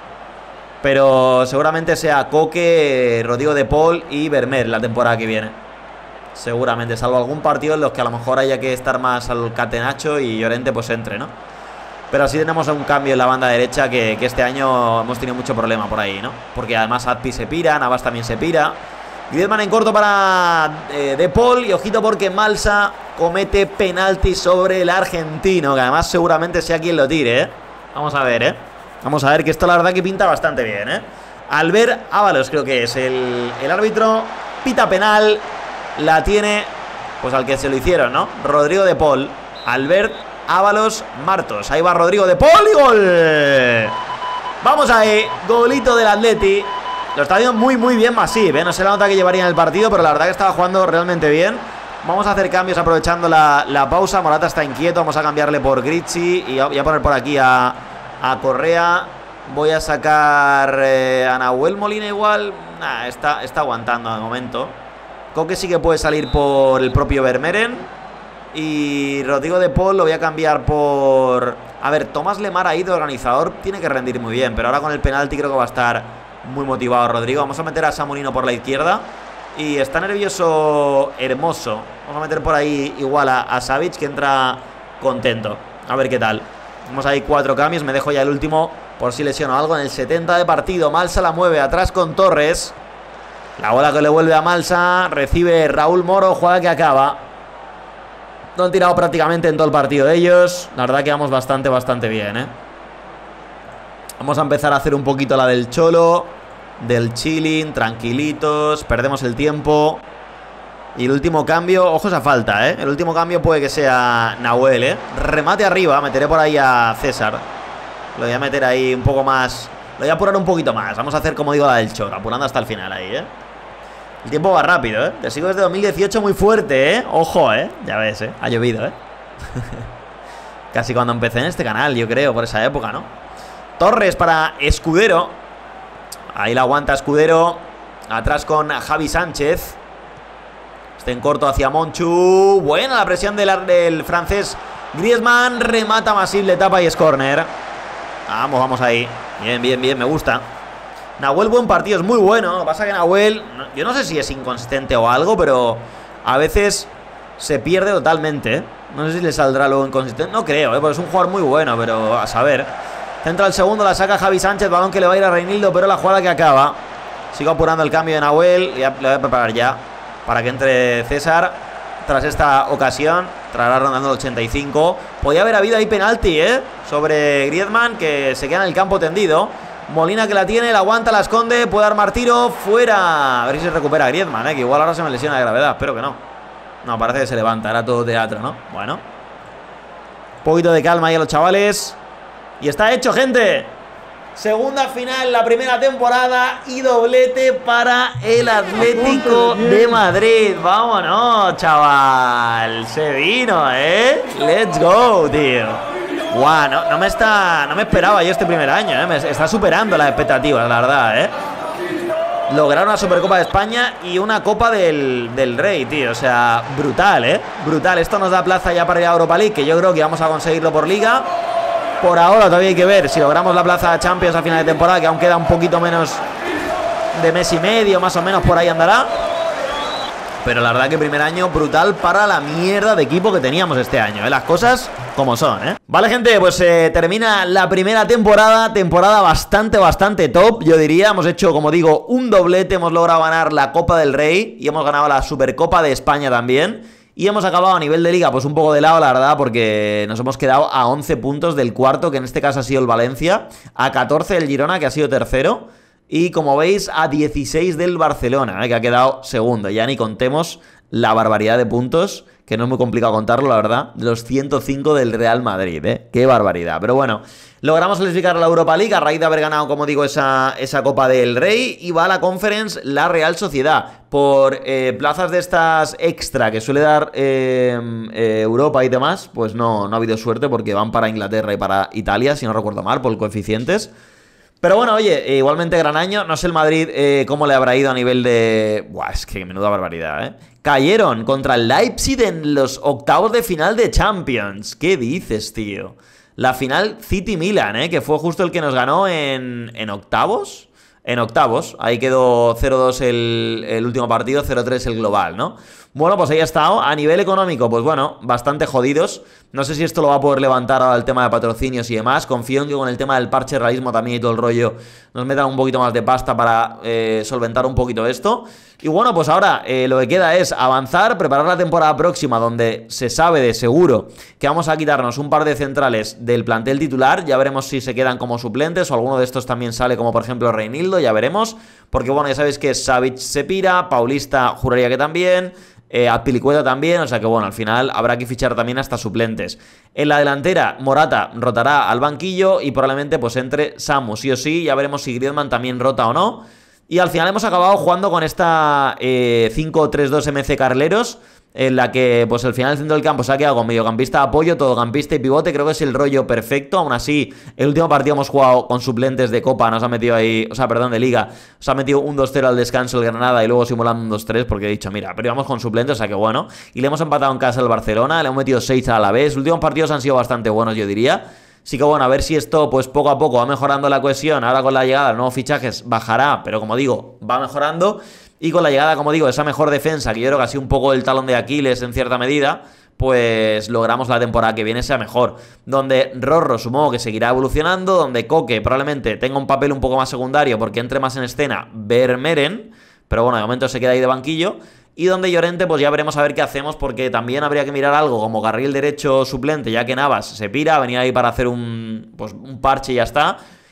Pero seguramente sea Coque, Rodrigo de Paul y Vermeer la temporada que viene. Seguramente, salvo algún partido en los que a lo mejor haya que estar más al catenacho y Llorente pues entre, ¿no? Pero así tenemos un cambio en la banda derecha que, que este año hemos tenido mucho problema por ahí, ¿no? Porque además Adpi se pira, Navas también se pira. Griezmann en corto para eh, De Paul. Y ojito porque Malsa comete penalti sobre el argentino, que además seguramente sea quien lo tire, ¿eh? Vamos a ver, ¿eh? Vamos a ver, que esto la verdad que pinta bastante bien, ¿eh? Albert Ábalos creo que es el, el árbitro. Pita penal. La tiene, pues al que se lo hicieron, ¿no? Rodrigo De Paul. Albert Ábalos Martos. Ahí va Rodrigo De Paul y gol. Vamos ahí, golito del Atleti. Lo está haciendo muy muy bien Masip, ¿eh? No sé la nota que llevaría en el partido, pero la verdad que estaba jugando realmente bien. Vamos a hacer cambios aprovechando la, la pausa. Morata está inquieto, vamos a cambiarle por Grizzi. Y voy a poner por aquí a, a Correa. Voy a sacar eh, a Nahuel Molina igual. Nah, está, está aguantando de momento. Coque sí que puede salir por el propio Vermeeren. Y Rodrigo De Paul lo voy a cambiar por... A ver, Tomás Lemar ahí de organizador tiene que rendir muy bien, pero ahora con el penalti creo que va a estar muy motivado Rodrigo. Vamos a meter a Samorino por la izquierda. Y está nervioso Hermoso. Vamos a meter por ahí igual a, a Savic, que entra contento. A ver qué tal. Vamos ahí cuatro cambios, me dejo ya el último por si lesiono algo. En el setenta de partido, Malsa la mueve atrás con Torres. La bola que le vuelve a Malsa. Recibe Raúl Moro, jugada que acaba. No han tirado prácticamente en todo el partido de ellos. La verdad que vamos bastante, bastante bien, ¿eh? Vamos a empezar a hacer un poquito la del Cholo. del chilling, tranquilitos, perdemos el tiempo. Y el último cambio, ojo esa falta, ¿eh? El último cambio puede que sea Nahuel, ¿eh? Remate arriba, meteré por ahí a César. Lo voy a meter ahí un poco más. Lo voy a apurar un poquito más. Vamos a hacer como digo la del Chor, apurando hasta el final ahí, ¿eh? El tiempo va rápido, ¿eh? Te sigo desde dos mil dieciocho muy fuerte, ¿eh? Ojo, ¿eh? Ya ves, ¿eh? Ha llovido, ¿eh? Casi cuando empecé en este canal, yo creo, por esa época, ¿no? Torres para Escudero. Ahí la aguanta Escudero. Atrás con Javi Sánchez. Este en corto hacia Monchu. Buena la presión del, del francés Griezmann. Remata Masible, tapa y es córner. Vamos, vamos ahí. Bien, bien, bien, me gusta. Nahuel, buen partido, es muy bueno. Lo que pasa que Nahuel, yo no sé si es inconsistente o algo, pero a veces se pierde totalmente, ¿eh? No sé si le saldrá luego inconsistente. No creo, ¿eh? Porque es un jugador muy bueno, pero a saber. Centra el segundo, la saca Javi Sánchez. Balón que le va a ir a Reinildo, pero la jugada que acaba. Sigo apurando el cambio de Nahuel. Ya, le voy a preparar ya para que entre César. Tras esta ocasión, traerá rondando el ochenta y cinco. Podía haber habido ahí penalti, ¿eh? Sobre Griezmann, que se queda en el campo tendido. Molina que la tiene, la aguanta, la esconde. Puede armar tiro, fuera. A ver si se recupera Griezmann, ¿eh? Que igual ahora se me lesiona de gravedad, espero que no. No, parece que se levanta, era todo teatro, ¿no? Bueno. Un poquito de calma ahí a los chavales. Y está hecho, gente. Segunda final, la primera temporada y doblete para el Atlético de Madrid. Vámonos, chaval. Se vino, ¿eh? Let's go, tío. Guau, no, no me está, no me esperaba yo este primer año, ¿eh? Me está superando las expectativas, la verdad, ¿eh? Lograr una Supercopa de España y una Copa del, del Rey, tío. O sea, brutal, ¿eh? Brutal. Esto nos da plaza ya para ir a Europa League, que yo creo que vamos a conseguirlo por Liga. Por ahora todavía hay que ver si logramos la plaza de Champions a final de temporada, que aún queda un poquito menos de mes y medio, más o menos por ahí andará. Pero la verdad que primer año brutal para la mierda de equipo que teníamos este año, ¿eh? Las cosas como son, ¿eh? Vale, gente, pues eh, termina la primera temporada. Temporada bastante, bastante top, yo diría. Hemos hecho, como digo, un doblete. Hemos logrado ganar la Copa del Rey y hemos ganado la Supercopa de España también. Y hemos acabado a nivel de Liga pues un poco de lado, la verdad, porque nos hemos quedado a once puntos del cuarto, que en este caso ha sido el Valencia, a catorce el Girona, que ha sido tercero, y como veis a dieciséis del Barcelona, ¿eh? Que ha quedado segundo. Ya ni contemos la barbaridad de puntos, que no es muy complicado contarlo, la verdad, de los ciento cinco del Real Madrid, ¿eh? Qué barbaridad. Pero bueno, logramos clasificar a la Europa League a raíz de haber ganado, como digo, esa, esa Copa del Rey, y va a la Conference la Real Sociedad. Por eh, plazas de estas extra que suele dar eh, eh, Europa y demás, pues no, no ha habido suerte porque van para Inglaterra y para Italia, si no recuerdo mal, por coeficientes. Pero bueno, oye, igualmente gran año. No sé el Madrid eh, cómo le habrá ido a nivel de... Buah, es que menuda barbaridad, ¿eh? Cayeron contra el Leipzig en los octavos de final de Champions. ¿Qué dices, tío? La final City-Milan, ¿eh? Que fue justo el que nos ganó en, en octavos. En octavos, ahí quedó cero dos el, el último partido, cero tres el global, ¿no? Bueno, pues ahí ha estado. A nivel económico, pues bueno, bastante jodidos. No sé si esto lo va a poder levantar ahora el tema de patrocinios y demás. Confío en que con el tema del parche realismo también y todo el rollo nos metan un poquito más de pasta para eh, solventar un poquito esto. Y bueno, pues ahora eh, lo que queda es avanzar, preparar la temporada próxima, donde se sabe de seguro que vamos a quitarnos un par de centrales del plantel titular. Ya veremos si se quedan como suplentes o alguno de estos también sale, como por ejemplo Reinildo, ya veremos. Porque bueno, ya sabéis que Savic se pira, Paulista juraría que también... Eh, Azpilicueta también, o sea que bueno, al final habrá que fichar también hasta suplentes. En la delantera, Morata rotará al banquillo y probablemente pues entre Samu, sí o sí. Ya veremos si Griezmann también rota o no. Y al final hemos acabado jugando con esta eh, cinco tres dos M C Carleros, en la que pues al final el centro del campo se ha quedado con mediocampista de apoyo, todocampista y pivote. Creo que es el rollo perfecto. Aún así, el último partido hemos jugado con suplentes de Copa, nos ha metido ahí, o sea, perdón, de Liga, nos ha metido un dos cero al descanso el Granada y luego simulando un dos tres porque he dicho, mira, pero íbamos con suplentes, o sea que bueno. Y le hemos empatado en casa al Barcelona, le hemos metido seis a la vez. Los últimos partidos han sido bastante buenos, yo diría. Así que bueno, a ver si esto pues poco a poco va mejorando la cohesión. Ahora con la llegada de nuevos fichajes bajará, pero como digo, va mejorando. Y con la llegada, como digo, de esa mejor defensa, que yo creo que ha sido un poco el talón de Aquiles en cierta medida, pues logramos la temporada que viene sea mejor. Donde Rorro supongo que seguirá evolucionando, donde Coque probablemente tenga un papel un poco más secundario porque entre más en escena Vermeeren, pero bueno, de momento se queda ahí de banquillo. Y donde Llorente, pues ya veremos a ver qué hacemos, porque también habría que mirar algo como carril derecho suplente, ya que Navas se pira, venía ahí para hacer un, pues, un parche y ya está.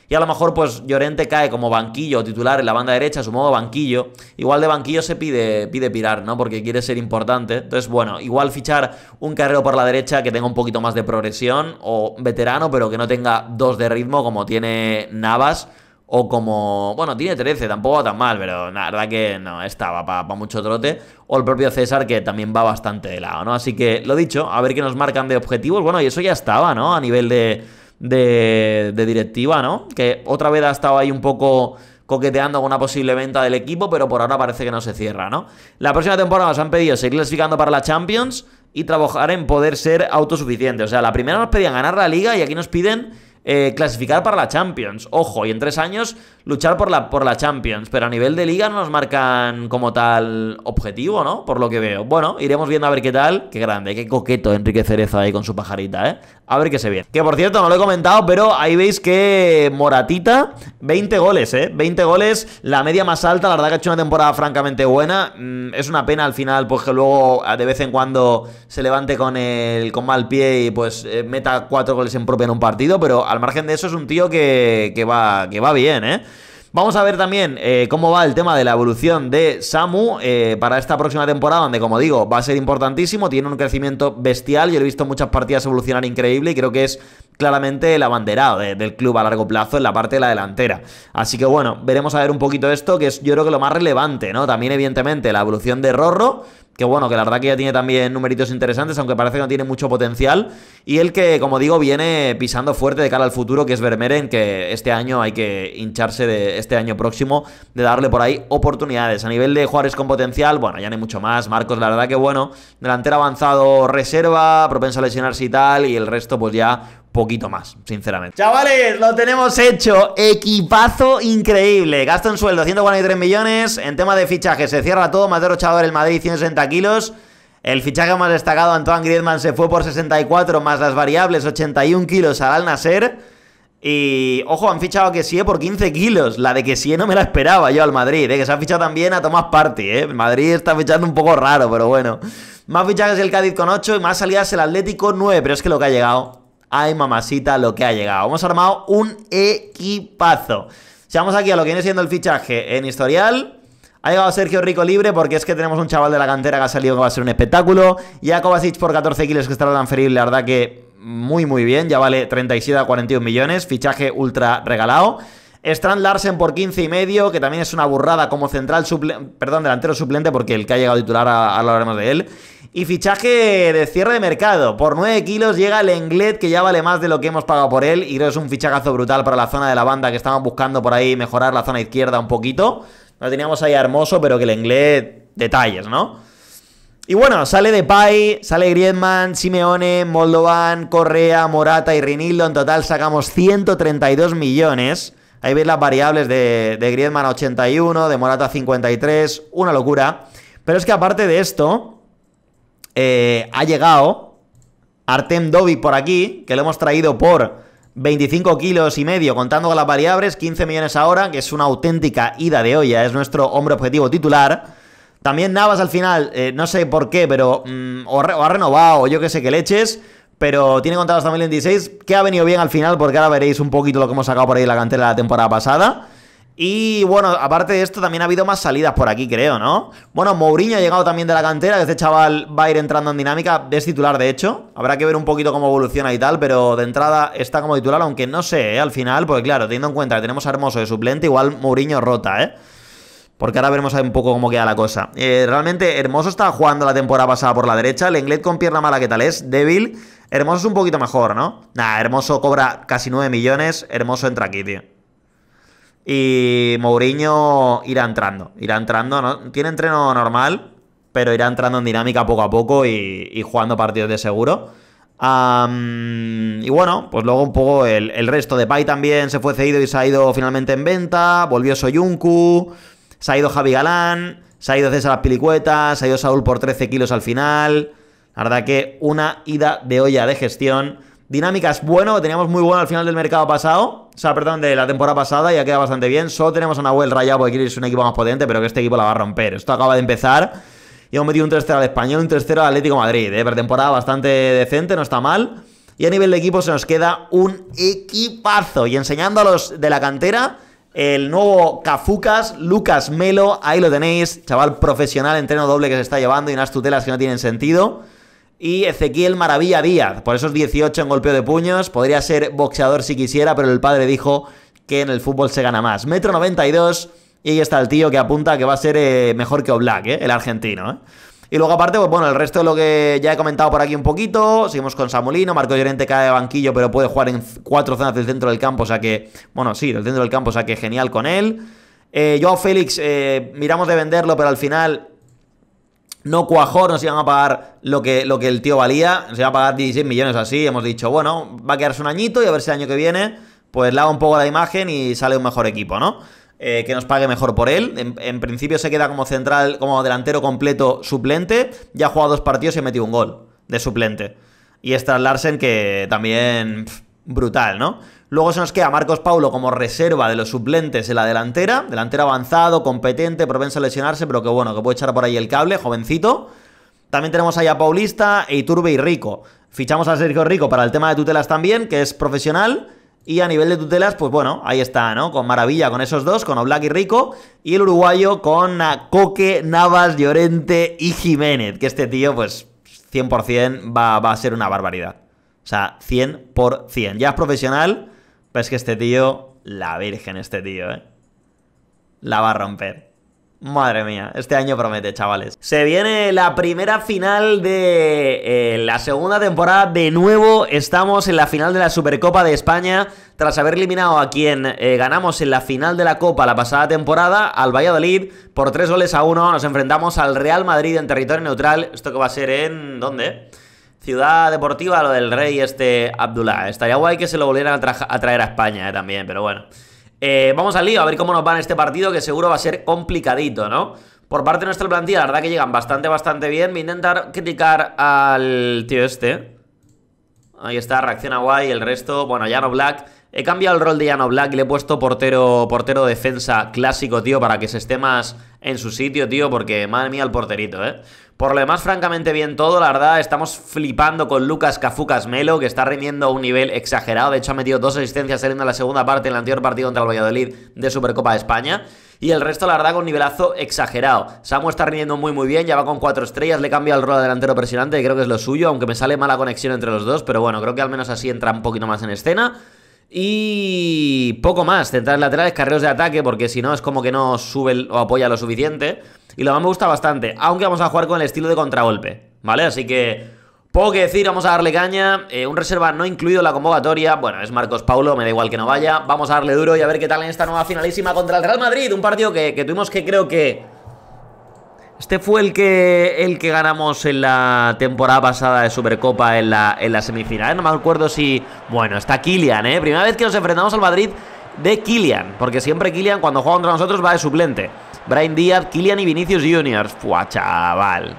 y a lo mejor pues Llorente cae como banquillo o titular en la banda derecha, supongo banquillo. Igual de banquillo se pide, pide pirar, ¿no? Porque quiere ser importante. Entonces, bueno, igual fichar un carrero por la derecha que tenga un poquito más de progresión, o veterano, pero que no tenga dos de ritmo como tiene Navas. O como... Bueno, tiene trece, tampoco va tan mal, pero la verdad que no, estaba para pa mucho trote. O el propio César, que también va bastante de lado, ¿no? Así que, lo dicho, a ver qué nos marcan de objetivos. Bueno, y eso ya estaba, ¿no? A nivel de, de, de directiva, ¿no? Que otra vez ha estado ahí un poco coqueteando con una posible venta del equipo, pero por ahora parece que no se cierra, ¿no? La próxima temporada nos han pedido seguir clasificando para la Champions y trabajar en poder ser autosuficientes. O sea, la primera nos pedían ganar la Liga y aquí nos piden... Eh, clasificar para la Champions, ojo, y en tres años luchar por la, por la Champions, pero a nivel de Liga no nos marcan como tal objetivo, ¿no? Por lo que veo. Bueno, iremos viendo a ver qué tal. Qué grande, qué coqueto Enrique Cerezo ahí con su pajarita, ¿eh? A ver qué se viene. Que por cierto, no lo he comentado, pero ahí veis que Moratita, veinte goles, ¿eh? veinte goles, la media más alta, la verdad que ha hecho una temporada francamente buena. Mm, es una pena al final, pues que luego de vez en cuando se levante con el con mal pie y pues eh, meta cuatro goles en propia en un partido, pero al margen de eso es un tío que, que, va, que va bien, ¿eh? Vamos a ver también eh, cómo va el tema de la evolución de Samu eh, para esta próxima temporada, donde, como digo, va a ser importantísimo, tiene un crecimiento bestial. Yo lo he visto muchas partidas evolucionar increíble y creo que es claramente el abanderado de, del club a largo plazo en la parte de la delantera. Así que bueno, veremos a ver un poquito esto, que es yo creo que lo más relevante, ¿no? También evidentemente la evolución de Rorro, que bueno, que la verdad que ya tiene también numeritos interesantes, aunque parece que no tiene mucho potencial. Y el que, como digo, viene pisando fuerte de cara al futuro, que es Vermeeren, que este año hay que hincharse de este año próximo, de darle por ahí oportunidades. A nivel de jugadores con potencial, bueno, ya no hay mucho más. Marcos, la verdad que bueno, delantero avanzado, reserva, propenso a lesionarse y tal, y el resto pues ya... poquito más, sinceramente. Chavales, lo tenemos hecho. Equipazo increíble. Gasto en sueldo ciento cuarenta y tres millones. En tema de fichaje se cierra todo. Mateo Chador el Madrid ciento sesenta kilos. El fichaje más destacado, Antoine Griezmann, se fue por sesenta y cuatro más las variables, ochenta y un kilos al Al Nassr. Y, ojo, han fichado a Kessie por quince kilos. La de Kessie no me la esperaba yo al Madrid, ¿eh? Que se ha fichado también a Tomás Partey, ¿eh? El Madrid está fichando un poco raro, pero bueno. Más fichajes el Cádiz con ocho y más salidas el Atlético nueve. Pero es que lo que ha llegado... Ay, mamacita, lo que ha llegado. Hemos armado un equipazo. Si vamos aquí a lo que viene siendo el fichaje en historial, ha llegado Sergio Rico libre porque es que tenemos un chaval de la cantera que ha salido que va a ser un espectáculo. Ya Kovacic por catorce kilos, que está transferible, la verdad que muy muy bien. Ya vale treinta y siete a cuarenta y un millones. Fichaje ultra regalado. Strand Larsen por quince y medio, que también es una burrada como central suplente, perdón, delantero suplente, porque el que ha llegado titular ahora hablaremos de él. Y fichaje de cierre de mercado. Por nueve kilos llega el Englet, que ya vale más de lo que hemos pagado por él. Y creo que es un fichajazo brutal para la zona de la banda, que estaban buscando por ahí mejorar la zona izquierda un poquito. Lo teníamos ahí hermoso, pero que el Englet, detalles, ¿no? Y bueno, sale Depay, sale Griezmann, Simeone, Moldovan, Correa, Morata y Rinildo. En total sacamos ciento treinta y dos millones. Ahí veis las variables de, de Griezmann a ochenta y uno, de Morata a cincuenta y tres. Una locura. Pero es que aparte de esto... Eh, ha llegado Artem Dovik por aquí, que lo hemos traído por veinticinco kilos y medio, contando con las variables, quince millones ahora, que es una auténtica ida de olla, es nuestro hombre objetivo titular. También Navas al final, eh, no sé por qué, pero mmm, o, re, o ha renovado, o yo que sé qué leches, pero tiene contrato hasta dos mil veintiséis, que ha venido bien al final, porque ahora veréis un poquito lo que hemos sacado por ahí de la cantera de la temporada pasada. Y bueno, aparte de esto también ha habido más salidas por aquí, creo, ¿no? Bueno, Mourinho ha llegado también de la cantera, que este chaval va a ir entrando en dinámica, es titular de hecho. Habrá que ver un poquito cómo evoluciona y tal, pero de entrada está como titular, aunque no sé, ¿eh? Al final, porque claro, teniendo en cuenta que tenemos a Hermoso de suplente, igual Mourinho rota, ¿eh? Porque ahora veremos un poco cómo queda la cosa. Eh, realmente, Hermoso estaba jugando la temporada pasada por la derecha, el Englet con pierna mala, ¿qué tal es? Débil. Hermoso es un poquito mejor, ¿no? Nah, Hermoso cobra casi nueve millones, Hermoso entra aquí, tío. Y Mourinho irá entrando, irá entrando, ¿no? Tiene entreno normal, pero irá entrando en dinámica poco a poco y, y jugando partidos de seguro. Um, y bueno, pues luego un poco el, el resto. Depay también se fue cedido y se ha ido finalmente en venta. Volvió Soyuncu, se ha ido Javi Galán, se ha ido César Azpilicueta, se ha ido Saúl por trece kilos al final. La verdad que una ida de olla de gestión. Dinámicas, bueno, que teníamos muy bueno al final del mercado pasado. O sea, perdón, de la temporada pasada, ya queda bastante bien. Solo tenemos a Nahuel rayado porque quiere ser un equipo más potente, pero que este equipo la va a romper. Esto acaba de empezar y hemos metido un tres cero al Español, un tres cero al Atlético de Madrid, ¿eh? Pretemporada bastante decente, no está mal. Y a nivel de equipo se nos queda un equipazo. Y enseñando a los de la cantera, el nuevo Cafucas, Lucas Melo, ahí lo tenéis, chaval profesional, entreno doble que se está llevando y unas tutelas que no tienen sentido. Y Ezequiel Maravilla Díaz, por esos dieciocho en golpeo de puños, podría ser boxeador si quisiera, pero el padre dijo que en el fútbol se gana más. Metro noventa y dos, y ahí está el tío que apunta que va a ser eh, mejor que Oblak, eh, el argentino, eh. Y luego aparte, pues bueno, el resto de lo que ya he comentado por aquí un poquito. Seguimos con Samulino, Marco Llorente cae de banquillo, pero puede jugar en cuatro zonas del centro del campo, o sea que, bueno, sí, del centro del campo, o sea que genial con él. Eh, Joao Félix, eh, miramos de venderlo, pero al final no cuajó, nos iban a pagar lo que, lo que el tío valía, nos iban a pagar dieciséis millones así, hemos dicho, bueno, va a quedarse un añito y a ver si el año que viene, pues lava un poco la imagen y sale un mejor equipo, ¿no? Eh, que nos pague mejor por él. En, en principio se queda como central, como delantero completo suplente. Ya ha jugado dos partidos y ha metido un gol de suplente. Y Strand Larsen que también pff, brutal, ¿no? Luego se nos queda Marcos Paulo como reserva de los suplentes en la delantera. Delantero avanzado, competente, propenso a lesionarse, pero que bueno, que puede echar por ahí el cable, jovencito. También tenemos ahí a Paulista, Iturbe y Rico. Fichamos a Sergio Rico para el tema de tutelas también, que es profesional. Y a nivel de tutelas, pues bueno, ahí está, ¿no? Con Maravilla, con esos dos, con Oblak y Rico. Y el uruguayo con Coque, Navas, Llorente y Jiménez. Que este tío, pues, cien por cien va, va a ser una barbaridad. O sea, cien por cien. Ya es profesional, pero es que este tío, la virgen este tío, ¿eh? La va a romper. Madre mía, este año promete, chavales. Se viene la primera final de eh, la segunda temporada. De nuevo estamos en la final de la Supercopa de España. Tras haber eliminado a quien eh, ganamos en la final de la Copa la pasada temporada, al Valladolid, por tres goles a uno, nos enfrentamos al Real Madrid en territorio neutral. Esto que va a ser en... ¿dónde? Ciudad Deportiva, lo del rey este Abdullah. Estaría guay que se lo volvieran a, tra a traer a España eh, también, pero bueno. Eh, vamos al lío, a ver cómo nos va en este partido, que seguro va a ser complicadito, ¿no? Por parte de nuestra plantilla, la verdad que llegan bastante, bastante bien. Voy a intentar criticar al tío este. Ahí está, reacciona guay. El resto, bueno, Jan Oblak. He cambiado el rol de Jan Oblak y le he puesto portero, portero defensa clásico, tío, para que se esté más en su sitio, tío, porque madre mía el porterito, ¿eh? Por lo demás, francamente bien todo, la verdad, estamos flipando con Lucas Cafucas Melo, que está rindiendo a un nivel exagerado. De hecho, ha metido dos asistencias saliendo en la segunda parte en el anterior partido contra el Valladolid de Supercopa de España. Y el resto, la verdad, con un nivelazo exagerado. Samu está rindiendo muy muy bien, ya va con cuatro estrellas, le cambia el rol a delantero presionante, que creo que es lo suyo, aunque me sale mala conexión entre los dos, pero bueno, creo que al menos así entra un poquito más en escena. Y poco más, centrales laterales, carreros de ataque, porque si no es como que no sube o apoya lo suficiente. Y lo más me gusta bastante, aunque vamos a jugar con el estilo de contragolpe, ¿vale? Así que poco que decir, vamos a darle caña. eh, Un reserva no incluido en la convocatoria. Bueno, es Marcos Paulo, me da igual que no vaya. Vamos a darle duro y a ver qué tal en esta nueva finalísima contra el Real Madrid. Un partido que, que tuvimos que creo que... Este fue el que el que ganamos en la temporada pasada de Supercopa en la, en la semifinal. No me acuerdo si... Bueno, está Kylian, ¿eh? Primera vez que nos enfrentamos al Madrid de Kylian. Porque siempre Kylian cuando juega contra nosotros va de suplente. Brahim Díaz, Kylian y Vinicius Juniors. Buah, chaval.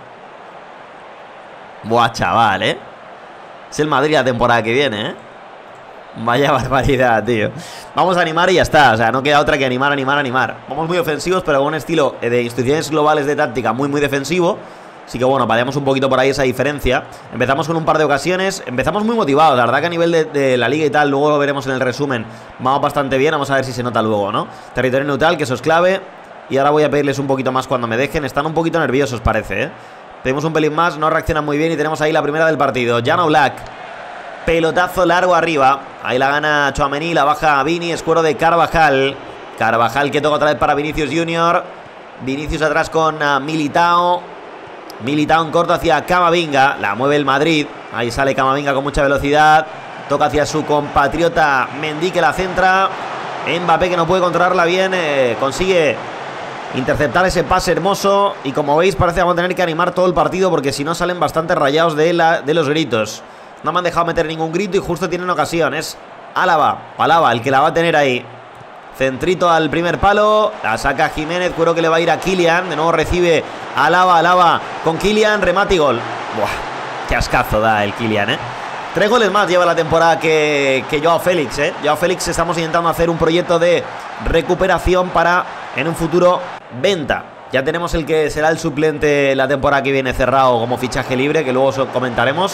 Buah, chaval, ¿eh? Es el Madrid la temporada que viene, ¿eh? Vaya barbaridad, tío. Vamos a animar y ya está. O sea, no queda otra que animar, animar, animar. Vamos muy ofensivos, pero con un estilo de instrucciones globales de táctica muy, muy defensivo. Así que bueno, vayamos un poquito por ahí esa diferencia. Empezamos con un par de ocasiones. Empezamos muy motivados. La verdad que a nivel de, de la liga y tal, luego lo veremos en el resumen, vamos bastante bien. Vamos a ver si se nota luego, ¿no? Territorio neutral, que eso es clave. Y ahora voy a pedirles un poquito más cuando me dejen. Están un poquito nerviosos, parece, ¿eh? Pedimos un pelín más, no reaccionan muy bien y tenemos ahí la primera del partido. Jan Oblak. Pelotazo largo arriba. Ahí la gana Tchouaméni, la baja Vini, escuero de Carvajal. Carvajal que toca otra vez para Vinicius Junior. Vinicius atrás con uh, Militao. Militao en corto hacia Camavinga. La mueve el Madrid. Ahí sale Camavinga con mucha velocidad. Toca hacia su compatriota Mendy, que la centra. Mbappé, que no puede controlarla bien. Eh, consigue interceptar ese pase hermoso. Y como veis parece que vamos a tener que animar todo el partido, porque si no salen bastante rayados de, la, de los gritos. No me han dejado meter ningún grito y justo tienen ocasiones. Álava, Álava, el que la va a tener ahí. Centrito al primer palo. La saca Jiménez, creo que le va a ir a Kylian. De nuevo recibe Álava, Álava con Kylian, remate y gol. Buah, qué ascazo da el Kylian, eh. Tres goles más lleva la temporada que, que Joao Félix, eh. Joao Félix estamos intentando hacer un proyecto de recuperación para en un futuro venta. Ya tenemos el que será el suplente la temporada que viene cerrado como fichaje libre, que luego os comentaremos.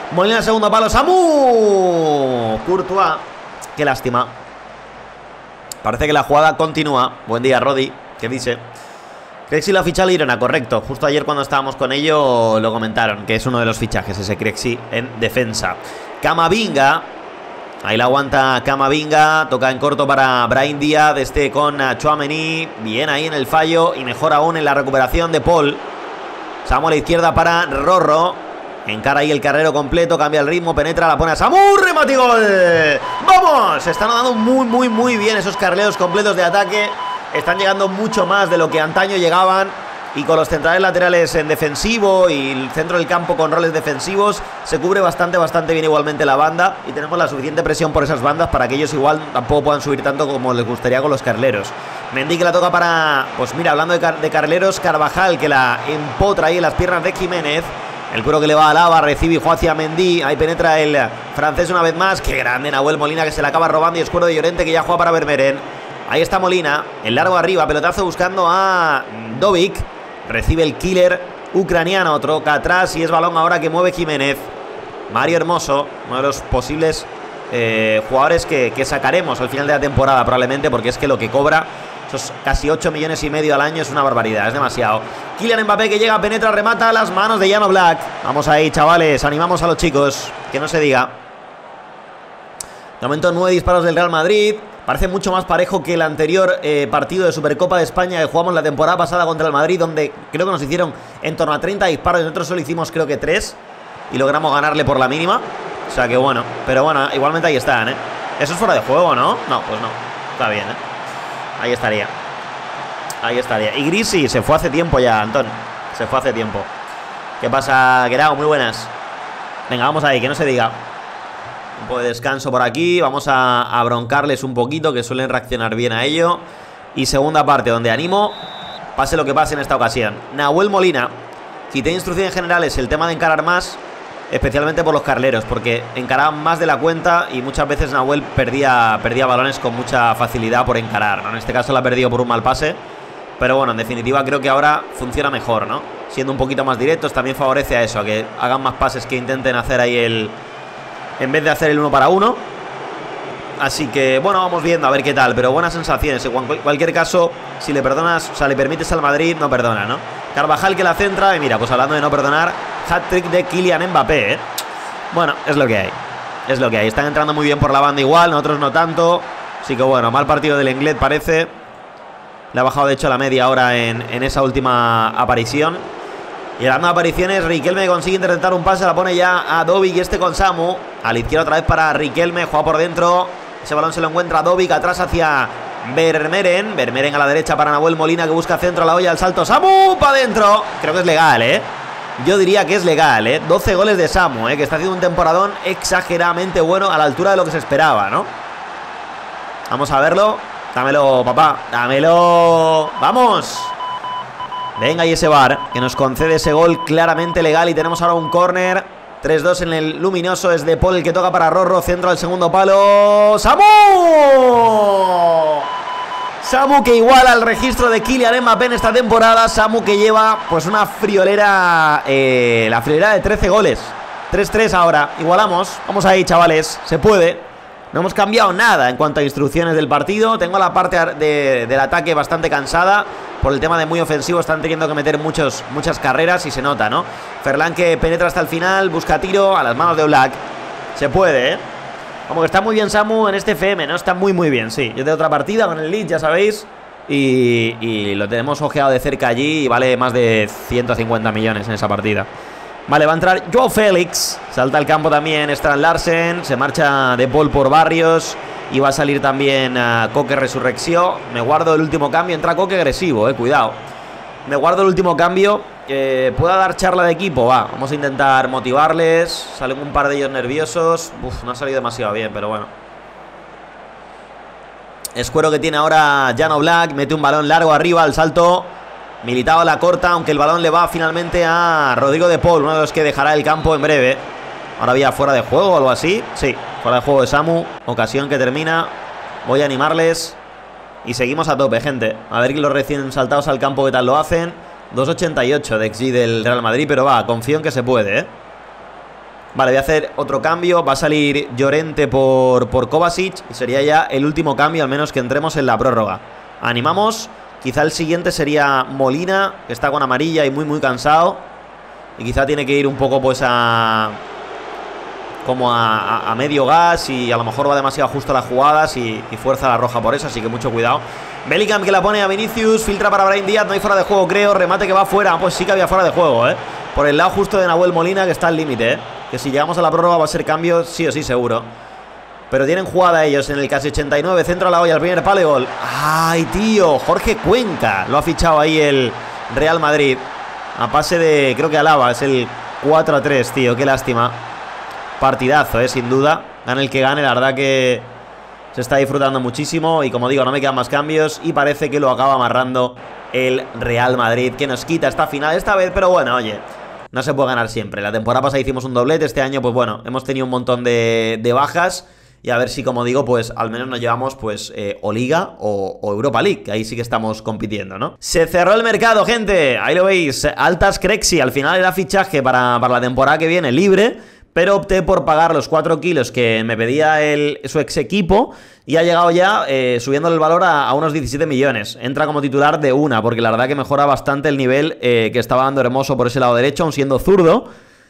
Molina, segundo palo. ¡Samu! Courtois. Qué lástima. Parece que la jugada continúa. Buen día, Rodi. ¿Qué dice? Crexi lo ha fichado Girona, correcto. Justo ayer cuando estábamos con ello lo comentaron, que es uno de los fichajes, ese Crexi en defensa. Camavinga. Ahí la aguanta Camavinga. Toca en corto para Brahim Díaz. Este con Tchouaméni. Bien ahí en el fallo. Y mejor aún en la recuperación de Paul. Samu a la izquierda para Rorro. Encara ahí el carrero completo. Cambia el ritmo. Penetra. La pone a Samu. ¡Remate y gol! ¡Vamos! Se están dando muy, muy, muy bien esos carreros completos de ataque. Están llegando mucho más de lo que antaño llegaban. Y con los centrales laterales en defensivo y el centro del campo con roles defensivos, se cubre bastante, bastante bien igualmente la banda. Y tenemos la suficiente presión por esas bandas para que ellos igual tampoco puedan subir tanto como les gustaría con los carleros. Mendy que la toca para, pues mira, hablando de, car de carleros, Carvajal que la empotra ahí en las piernas de Jiménez. El cuero que le va a Lava, recibe y juega hacia Mendy. Ahí penetra el francés una vez más. Qué grande Nahuel Molina que se la acaba robando. Y es cuero de Llorente que ya juega para Vermeeren. Ahí está Molina, el largo arriba, pelotazo buscando a Dovic. Recibe el killer ucraniano, troca atrás y es balón ahora que mueve Jiménez. Mario Hermoso, uno de los posibles eh, jugadores que, que sacaremos al final de la temporada probablemente, porque es que lo que cobra, esos casi ocho millones y medio al año, es una barbaridad, es demasiado. Kylian Mbappé que llega, penetra, remata a las manos de Jan Oblak. Vamos ahí, chavales, animamos a los chicos, que no se diga. De momento nueve disparos del Real Madrid. Parece mucho más parejo que el anterior eh, partido de Supercopa de España que jugamos la temporada pasada contra el Madrid, donde creo que nos hicieron en torno a treinta disparos y nosotros solo hicimos creo que tres y logramos ganarle por la mínima. O sea que bueno, pero bueno, igualmente ahí están, ¿eh? Eso es fuera de juego, ¿no? No, pues no, está bien, ¿eh? Ahí estaría. Ahí estaría. Y Grisi se fue hace tiempo ya, Antón. Se fue hace tiempo. ¿Qué pasa, Guerao? Muy buenas. Venga, vamos ahí, que no se diga. Un poco de descanso por aquí. Vamos a, a broncarles un poquito, que suelen reaccionar bien a ello. Y segunda parte, donde animo, pase lo que pase en esta ocasión. Nahuel Molina. Si tiene instrucciones generales, el tema de encarar más, especialmente por los carleros, porque encaraban más de la cuenta y muchas veces Nahuel perdía, perdía balones con mucha facilidad por encarar, ¿no? En este caso la ha perdido por un mal pase. Pero bueno, en definitiva creo que ahora funciona mejor, ¿no? Siendo un poquito más directos también favorece a eso, a que hagan más pases, que intenten hacer ahí el... en vez de hacer el uno para uno. Así que, bueno, vamos viendo a ver qué tal. Pero buenas sensaciones. En cualquier caso, si le perdonas, o sea, le permites al Madrid, no perdona, ¿no? Carvajal que la centra. Y mira, pues hablando de no perdonar, hat-trick de Kylian Mbappé, ¿eh? Bueno, es lo que hay. Es lo que hay. Están entrando muy bien por la banda igual, nosotros no tanto. Así que bueno, mal partido del Inglés parece. Le ha bajado de hecho la media ahora en, en esa última aparición. Y hablando de apariciones, Riquelme consigue interceptar un pase, la pone ya a Dovic y este con Samu. A la izquierda otra vez para Riquelme, juega por dentro. Ese balón se lo encuentra Dovic, atrás hacia Vermeeren. Vermeeren a la derecha para Nahuel Molina, que busca centro a la olla, al salto. Samu para adentro. Creo que es legal, ¿eh? Yo diría que es legal, ¿eh? doce goles de Samu, ¿eh? Que está haciendo un temporadón exageradamente bueno, a la altura de lo que se esperaba, ¿no? Vamos a verlo. Dámelo, papá, dámelo. ¡Vamos! Venga, y ese V A R que nos concede ese gol claramente legal. Y tenemos ahora un córner. tres dos en el luminoso. Es de Paul el que toca para Rorro. Centro al segundo palo. ¡Samu! Samu que iguala al registro de Kylian Mbappé en esta temporada. Samu que lleva pues una friolera. Eh, la friolera de trece goles. tres tres ahora. Igualamos. Vamos ahí, chavales. Se puede. No hemos cambiado nada en cuanto a instrucciones del partido. Tengo la parte de, del ataque bastante cansada por el tema de muy ofensivo. Están teniendo que meter muchos, muchas carreras y se nota, ¿no? Ferland que penetra hasta el final, busca tiro a las manos de Oblak. Se puede, ¿eh? Como que está muy bien Samu en este F M, ¿no? Está muy, muy bien, sí. Yo tengo otra partida con el Leeds, ya sabéis. Y, y lo tenemos ojeado de cerca allí y vale más de ciento cincuenta millones en esa partida. Vale, va a entrar Joao Félix. Salta al campo también Strand Larsen. Se marcha de Paul por Barrios. Y va a salir también uh, Coque Resurrección. Me guardo el último cambio. Entra Coque agresivo, eh, cuidado. Me guardo el último cambio. Que pueda dar charla de equipo, va. Vamos a intentar motivarles. Salen un par de ellos nerviosos. Uf, no ha salido demasiado bien, pero bueno. Escuero que tiene ahora Jan Oblak. Mete un balón largo arriba al salto. Militao a la corta, aunque el balón le va finalmente a Rodrigo de Paul, uno de los que dejará el campo en breve. Ahora había fuera de juego o algo así. Sí, fuera de juego de Samu. Ocasión que termina. Voy a animarles. Y seguimos a tope, gente. A ver que los recién saltados al campo qué tal lo hacen. dos ochenta y ocho de X G del Real Madrid, pero va, confío en que se puede, ¿eh? Vale, voy a hacer otro cambio. Va a salir Llorente por, por Kovacic y sería ya el último cambio, al menos que entremos en la prórroga. Animamos. Quizá el siguiente sería Molina, que está con amarilla y muy muy cansado. Y quizá tiene que ir un poco pues a... como a, a, a medio gas y a lo mejor va demasiado justo a las jugadas y, y fuerza la roja por eso, así que mucho cuidado. Bellingham que la pone a Vinicius, filtra para Brahim Díaz, no hay fuera de juego creo, remate que va fuera, pues sí que había fuera de juego, eh. Por el lado justo de Nahuel Molina que está al límite, eh. Que si llegamos a la prórroga va a ser cambio sí o sí seguro. Pero tienen jugada ellos en el casi ochenta y nueve, centro a la olla, el primer palo y gol. ¡Ay, tío! Jorge Cuenca lo ha fichado ahí el Real Madrid. A pase de, creo que Alaba, es el cuatro a tres, tío, qué lástima. Partidazo, eh, sin duda. Gane el que gane, la verdad que se está disfrutando muchísimo. Y como digo, no me quedan más cambios. Y parece que lo acaba amarrando el Real Madrid, que nos quita esta final esta vez. Pero bueno, oye, no se puede ganar siempre. La temporada pasada hicimos un doblete, este año, pues bueno, hemos tenido un montón de, de bajas. Y a ver si, como digo, pues al menos nos llevamos pues eh, o Liga o, o Europa League, que ahí sí que estamos compitiendo, ¿no? Se cerró el mercado, gente. Ahí lo veis, Altas Crexi. Al final era fichaje para, para la temporada que viene libre, pero opté por pagar los cuatro kilos que me pedía el, su ex equipo. Y ha llegado ya eh, subiendo el valor a, a unos diecisiete millones. Entra como titular de una, porque la verdad que mejora bastante el nivel eh, que estaba dando Hermoso por ese lado derecho, aun siendo zurdo.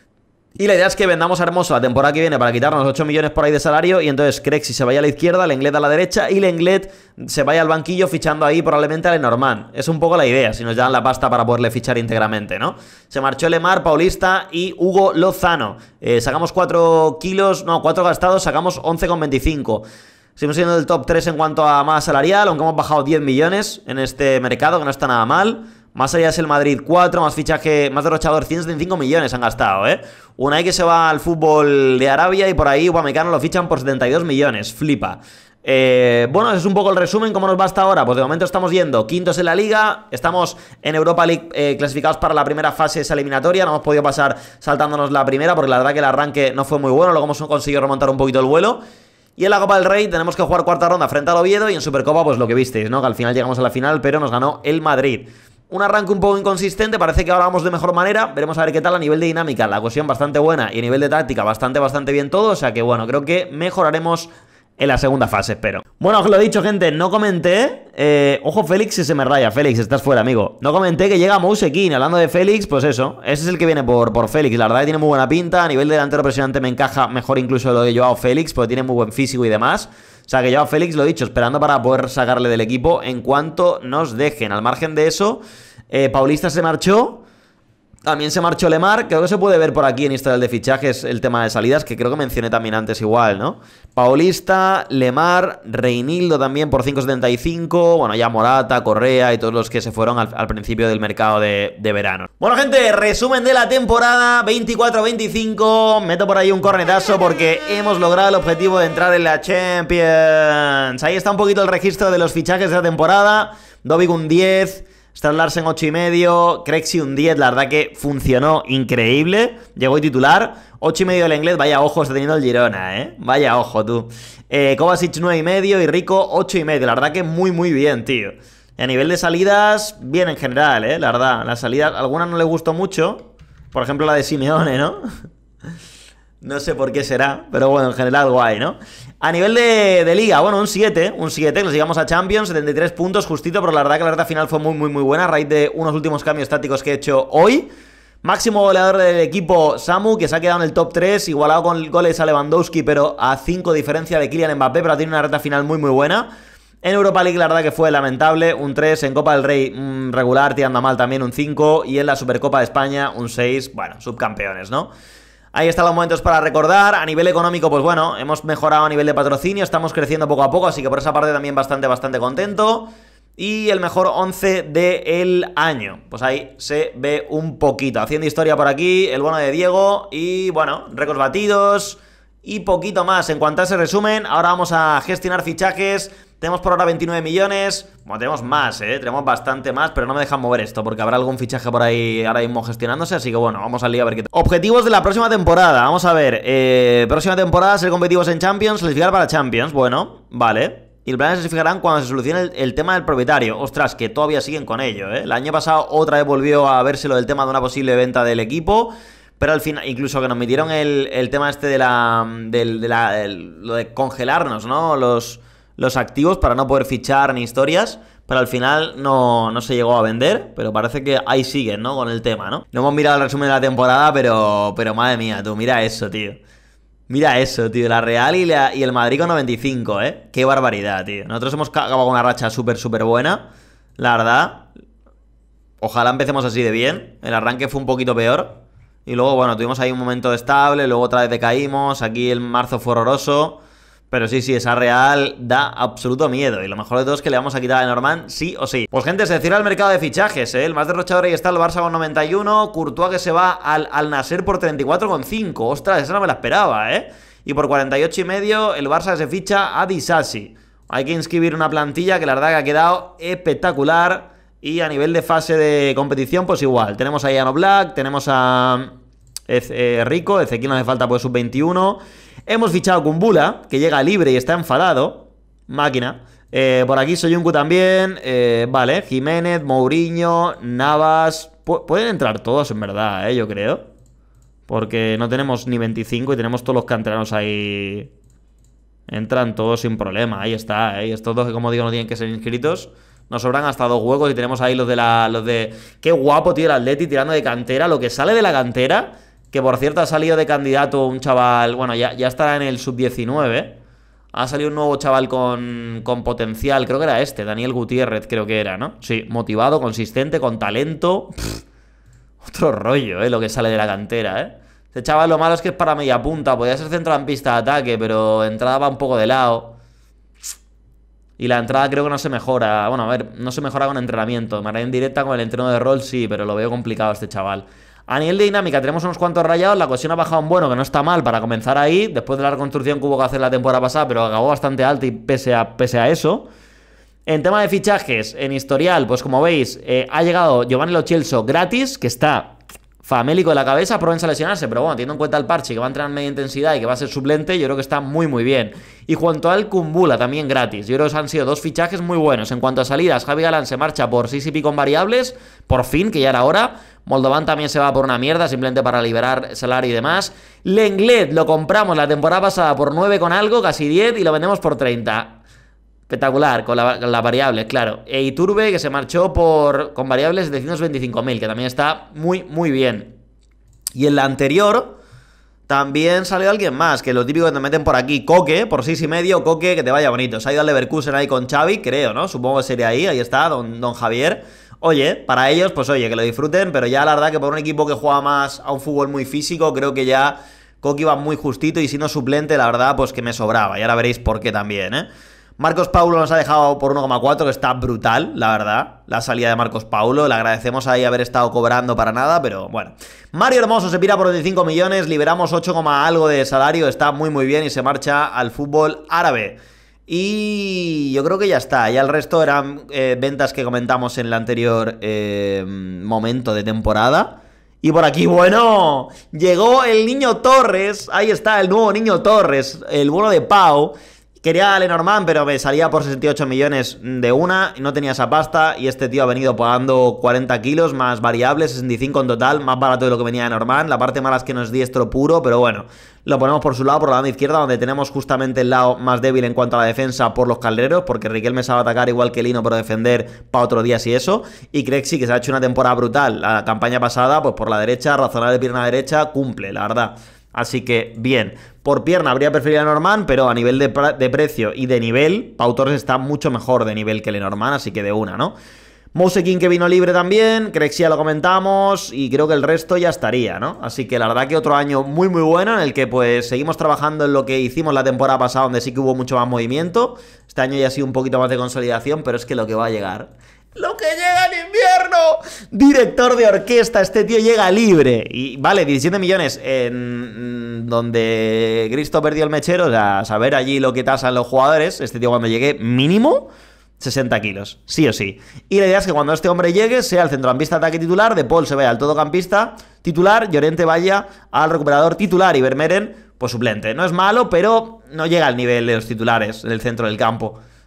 Y la idea es que vendamos a Hermoso la temporada que viene para quitarnos ocho millones por ahí de salario. Y entonces Crexi se vaya a la izquierda, Lenglet a la derecha y Lenglet se vaya al banquillo fichando ahí probablemente a Lenormand. Es un poco la idea, si nos dan la pasta para poderle fichar íntegramente, ¿no? Se marchó Lemar, Paulista y Hugo Lozano. Eh, sacamos cuatro kilos, no, cuatro gastados, sacamos once coma veinticinco. Seguimos siendo el top tres en cuanto a más salarial, aunque hemos bajado diez millones en este mercado, que no está nada mal. Más allá es el Madrid cuatro, más fichaje, más derrochador, ciento setenta y cinco millones han gastado, ¿eh? Unai que se va al fútbol de Arabia y por ahí Upamecano lo fichan por setenta y dos millones, flipa. Eh, bueno, ese es un poco el resumen. ¿Cómo nos va hasta ahora? Pues de momento estamos yendo quintos en la Liga, estamos en Europa League eh, clasificados para la primera fase esa eliminatoria. No hemos podido pasar saltándonos la primera porque la verdad que el arranque no fue muy bueno, luego hemos conseguido remontar un poquito el vuelo. Y en la Copa del Rey tenemos que jugar cuarta ronda frente al Oviedo y en Supercopa pues lo que visteis, ¿no? Que al final llegamos a la final pero nos ganó el Madrid. Un arranque un poco inconsistente, parece que ahora vamos de mejor manera. Veremos a ver qué tal a nivel de dinámica, la cohesión bastante buena y a nivel de táctica bastante, bastante bien todo. O sea que bueno, creo que mejoraremos en la segunda fase, espero. Bueno, os lo he dicho, gente, no comenté eh, ojo, Félix, si se me raya. Félix, estás fuera, amigo. No comenté que llega Mouse Kean. Hablando de Félix, pues eso, ese es el que viene por, por Félix. La verdad que tiene muy buena pinta. A nivel de delantero presionante me encaja mejor incluso lo de Joao Félix, porque tiene muy buen físico y demás. O sea que Joao Félix, lo he dicho, esperando para poder sacarle del equipo en cuanto nos dejen. Al margen de eso, eh, Paulista se marchó. También se marchó Lemar. Creo que se puede ver por aquí en historial de fichajes el tema de salidas, que creo que mencioné también antes igual, ¿no? Paulista, Lemar, Reinildo también por cinco setenta y cinco. Bueno, ya Morata, Correa y todos los que se fueron al, al principio del mercado de, de verano. Bueno, gente, resumen de la temporada veinticuatro veinticinco. Meto por ahí un cornetazo porque hemos logrado el objetivo de entrar en la Champions. Ahí está un poquito el registro de los fichajes de la temporada. Dobik un diez. Star Larsen ocho y medio, Crexi un diez, la verdad que funcionó increíble. Llegó y titular, ocho y medio del inglés, vaya ojo está teniendo el Girona, eh. Vaya ojo, tú. Eh, Kovacic nueve y medio y Rico ocho y medio, la verdad que muy muy bien, tío. Y a nivel de salidas, bien en general, eh, la verdad. Las salidas, algunas no le gustó mucho. Por ejemplo la de Simeone, ¿no? No sé por qué será, pero bueno, en general guay, ¿no? A nivel de, de liga, bueno, un siete, un siete, nos llegamos a Champions, setenta y tres puntos, justito, pero la verdad que la recta final fue muy, muy, muy buena, a raíz de unos últimos cambios tácticos que he hecho hoy. Máximo goleador del equipo, Samu, que se ha quedado en el top tres, igualado con goles a Lewandowski, pero a cinco diferencia de Kylian Mbappé, pero tiene una recta final muy, muy buena. En Europa League la verdad que fue lamentable, un tres, en Copa del Rey un regular, tirando a mal también un cinco, y en la Supercopa de España un seis, bueno, subcampeones, ¿no? Ahí están los momentos para recordar. A nivel económico, pues bueno, hemos mejorado a nivel de patrocinio, estamos creciendo poco a poco, así que por esa parte también bastante, bastante contento. Y el mejor once del año, pues ahí se ve un poquito. Haciendo historia por aquí, el bono de Diego y bueno, récords batidos y poquito más. En cuanto a ese resumen, ahora vamos a gestionar fichajes. Tenemos por ahora veintinueve millones. Bueno, tenemos más, ¿eh? Tenemos bastante más, pero no me dejan mover esto porque habrá algún fichaje por ahí ahora mismo gestionándose. Así que bueno, vamos al lío a ver qué tal. Objetivos de la próxima temporada. Vamos a ver. Eh, próxima temporada, ser competitivos en Champions, clasificar para Champions. Bueno, vale. Y el plan se fijarán cuando se solucione el, el tema del propietario. Ostras, que todavía siguen con ello, ¿eh? El año pasado otra vez volvió a verse lo del tema de una posible venta del equipo. Pero al final, incluso que nos metieron el, el tema este de la... Del, de la el, lo de congelarnos, ¿no? Los, los activos para no poder fichar ni historias. Pero al final no, no se llegó a vender. Pero parece que ahí siguen, ¿no? Con el tema, ¿no? No hemos mirado el resumen de la temporada, pero... Pero madre mía, tú, mira eso, tío. Mira eso, tío. La Real y, la, y el Madrid con noventa y cinco, ¿eh? Qué barbaridad, tío. Nosotros hemos acabado con una racha súper, súper buena. La verdad. Ojalá empecemos así de bien. El arranque fue un poquito peor. Y luego, bueno, tuvimos ahí un momento estable. Luego otra vez decaímos. Aquí el marzo fue horroroso. Pero sí, sí, esa Real da absoluto miedo. Y lo mejor de todo es que le vamos a quitar a Lenormand sí o sí. Pues gente, se cierra el mercado de fichajes, ¿eh? El más derrochador ahí está el Barça con noventa y uno. Courtois que se va al, al Nasser por treinta y cuatro coma cinco. Ostras, esa no me la esperaba, ¿eh? Y por cuarenta y ocho y medio el Barça se ficha a Disasi. Hay que inscribir una plantilla que la verdad que ha quedado espectacular. Y a nivel de fase de competición, pues igual. Tenemos ahí a No Black, tenemos a eh, Rico, Ezequiel no hace falta pues sub veintiuno. Hemos fichado a Kumbula, que llega libre y está enfadado. Máquina. Eh, por aquí Soyuncu también. Eh, vale, Jiménez, Mourinho, Navas. Pu pueden entrar todos en verdad, eh, yo creo. Porque no tenemos ni veinticinco y tenemos todos los canteranos ahí. Entran todos sin problema. Ahí está, eh. Estos dos que, como digo, no tienen que ser inscritos. Nos sobran hasta dos huecos y tenemos ahí los de la... Los de... Qué guapo, tío, el Atleti tirando de cantera. Lo que sale de la cantera... Que por cierto ha salido de candidato un chaval... Bueno, ya, ya está en el sub diecinueve. Ha salido un nuevo chaval con, con potencial. Creo que era este, Daniel Gutiérrez creo que era, ¿no? Sí, motivado, consistente, con talento. Pff, otro rollo, ¿eh? Lo que sale de la cantera, ¿eh? Este chaval lo malo es que es para media punta. Podría ser centrocampista de ataque, pero entrada va un poco de lado. Y la entrada creo que no se mejora. Bueno, a ver, no se mejora con entrenamiento. De manera indirecta con el entreno de rol sí, pero lo veo complicado este chaval. A nivel de dinámica tenemos unos cuantos rayados. La cohesión ha bajado un bueno, que no está mal para comenzar ahí. Después de la reconstrucción que hubo que hacer la temporada pasada, pero acabó bastante alta y pese a, pese a eso. En tema de fichajes, en historial, pues como veis, eh, ha llegado Giovanni Lo Celso gratis, que está famélico de la cabeza, Provenza a lesionarse, pero bueno, teniendo en cuenta el parche, que va a entrar en media intensidad y que va a ser suplente, yo creo que está muy muy bien. Y junto al Kumbula, también gratis. Yo creo que han sido dos fichajes muy buenos. En cuanto a salidas, Javi Galán se marcha por seis y pico en variables, por fin, que ya era hora. Moldovan también se va por una mierda, simplemente para liberar salario y demás. Lenglet lo compramos la temporada pasada por nueve con algo, casi diez, y lo vendemos por treinta. Espectacular, con las la variables, claro. E Iturbe, que se marchó por con variables de setecientos veinticinco mil, que también está muy, muy bien. Y en la anterior también salió alguien más, que lo típico que te meten por aquí. Coque, por seis y medio, Coque, que te vaya bonito. Se ha ido al Leverkusen ahí con Xavi, creo, ¿no? Supongo que sería ahí, ahí está, don, don Javier. Oye, para ellos, pues oye, que lo disfruten, pero ya la verdad que por un equipo que juega más a un fútbol muy físico, creo que ya Coque iba muy justito y si no suplente, la verdad, pues que me sobraba. Y ahora veréis por qué también, ¿eh? Marcos Paulo nos ha dejado por uno coma cuatro, que está brutal, la verdad. La salida de Marcos Paulo, le agradecemos ahí haber estado cobrando para nada, pero bueno. Mario Hermoso se pira por veinticinco millones, liberamos ocho, algo de salario, está muy muy bien y se marcha al fútbol árabe. Y yo creo que ya está, ya el resto eran eh, ventas que comentamos en el anterior eh, momento de temporada. Y por aquí, bueno, llegó el Niño Torres, ahí está el nuevo Niño Torres, el bueno de Pau. Quería a Lenormand, pero me salía por sesenta y ocho millones de una y no tenía esa pasta. Y este tío ha venido pagando cuarenta kilos más variables, sesenta y cinco en total, más barato de lo que venía de Lenormand. La parte mala es que no es diestro puro, pero bueno, lo ponemos por su lado, por la banda izquierda, donde tenemos justamente el lado más débil en cuanto a la defensa por los caldereros, porque Riquelme sabe atacar igual que Lino, pero defender para otro día y eso. Y Crexi, que se ha hecho una temporada brutal la campaña pasada, pues por la derecha, razonable pierna derecha, cumple, la verdad. Así que, bien, por pierna habría preferido a Lenormand, pero a nivel de, de precio y de nivel, Pau Torres está mucho mejor de nivel que Lenormand, así que de una, ¿no? Mousekin, que vino libre también, Crexia lo comentamos, y creo que el resto ya estaría, ¿no? Así que la verdad que otro año muy muy bueno, en el que pues seguimos trabajando en lo que hicimos la temporada pasada, donde sí que hubo mucho más movimiento. Este año ya ha sido un poquito más de consolidación, pero es que lo que va a llegar... ¡Lo que llega en invierno! Director de orquesta, este tío llega libre. Y vale, diecisiete millones en donde Cristo perdió el mechero. O sea, saber allí lo que tasan los jugadores. Este tío cuando llegue, mínimo sesenta kilos, sí o sí. Y la idea es que cuando este hombre llegue, sea el centrocampista ataque titular, De Paul se vaya al todocampista titular, Llorente vaya al recuperador titular y Vermeeren, pues suplente. No es malo, pero no llega al nivel de los titulares del centro del campo.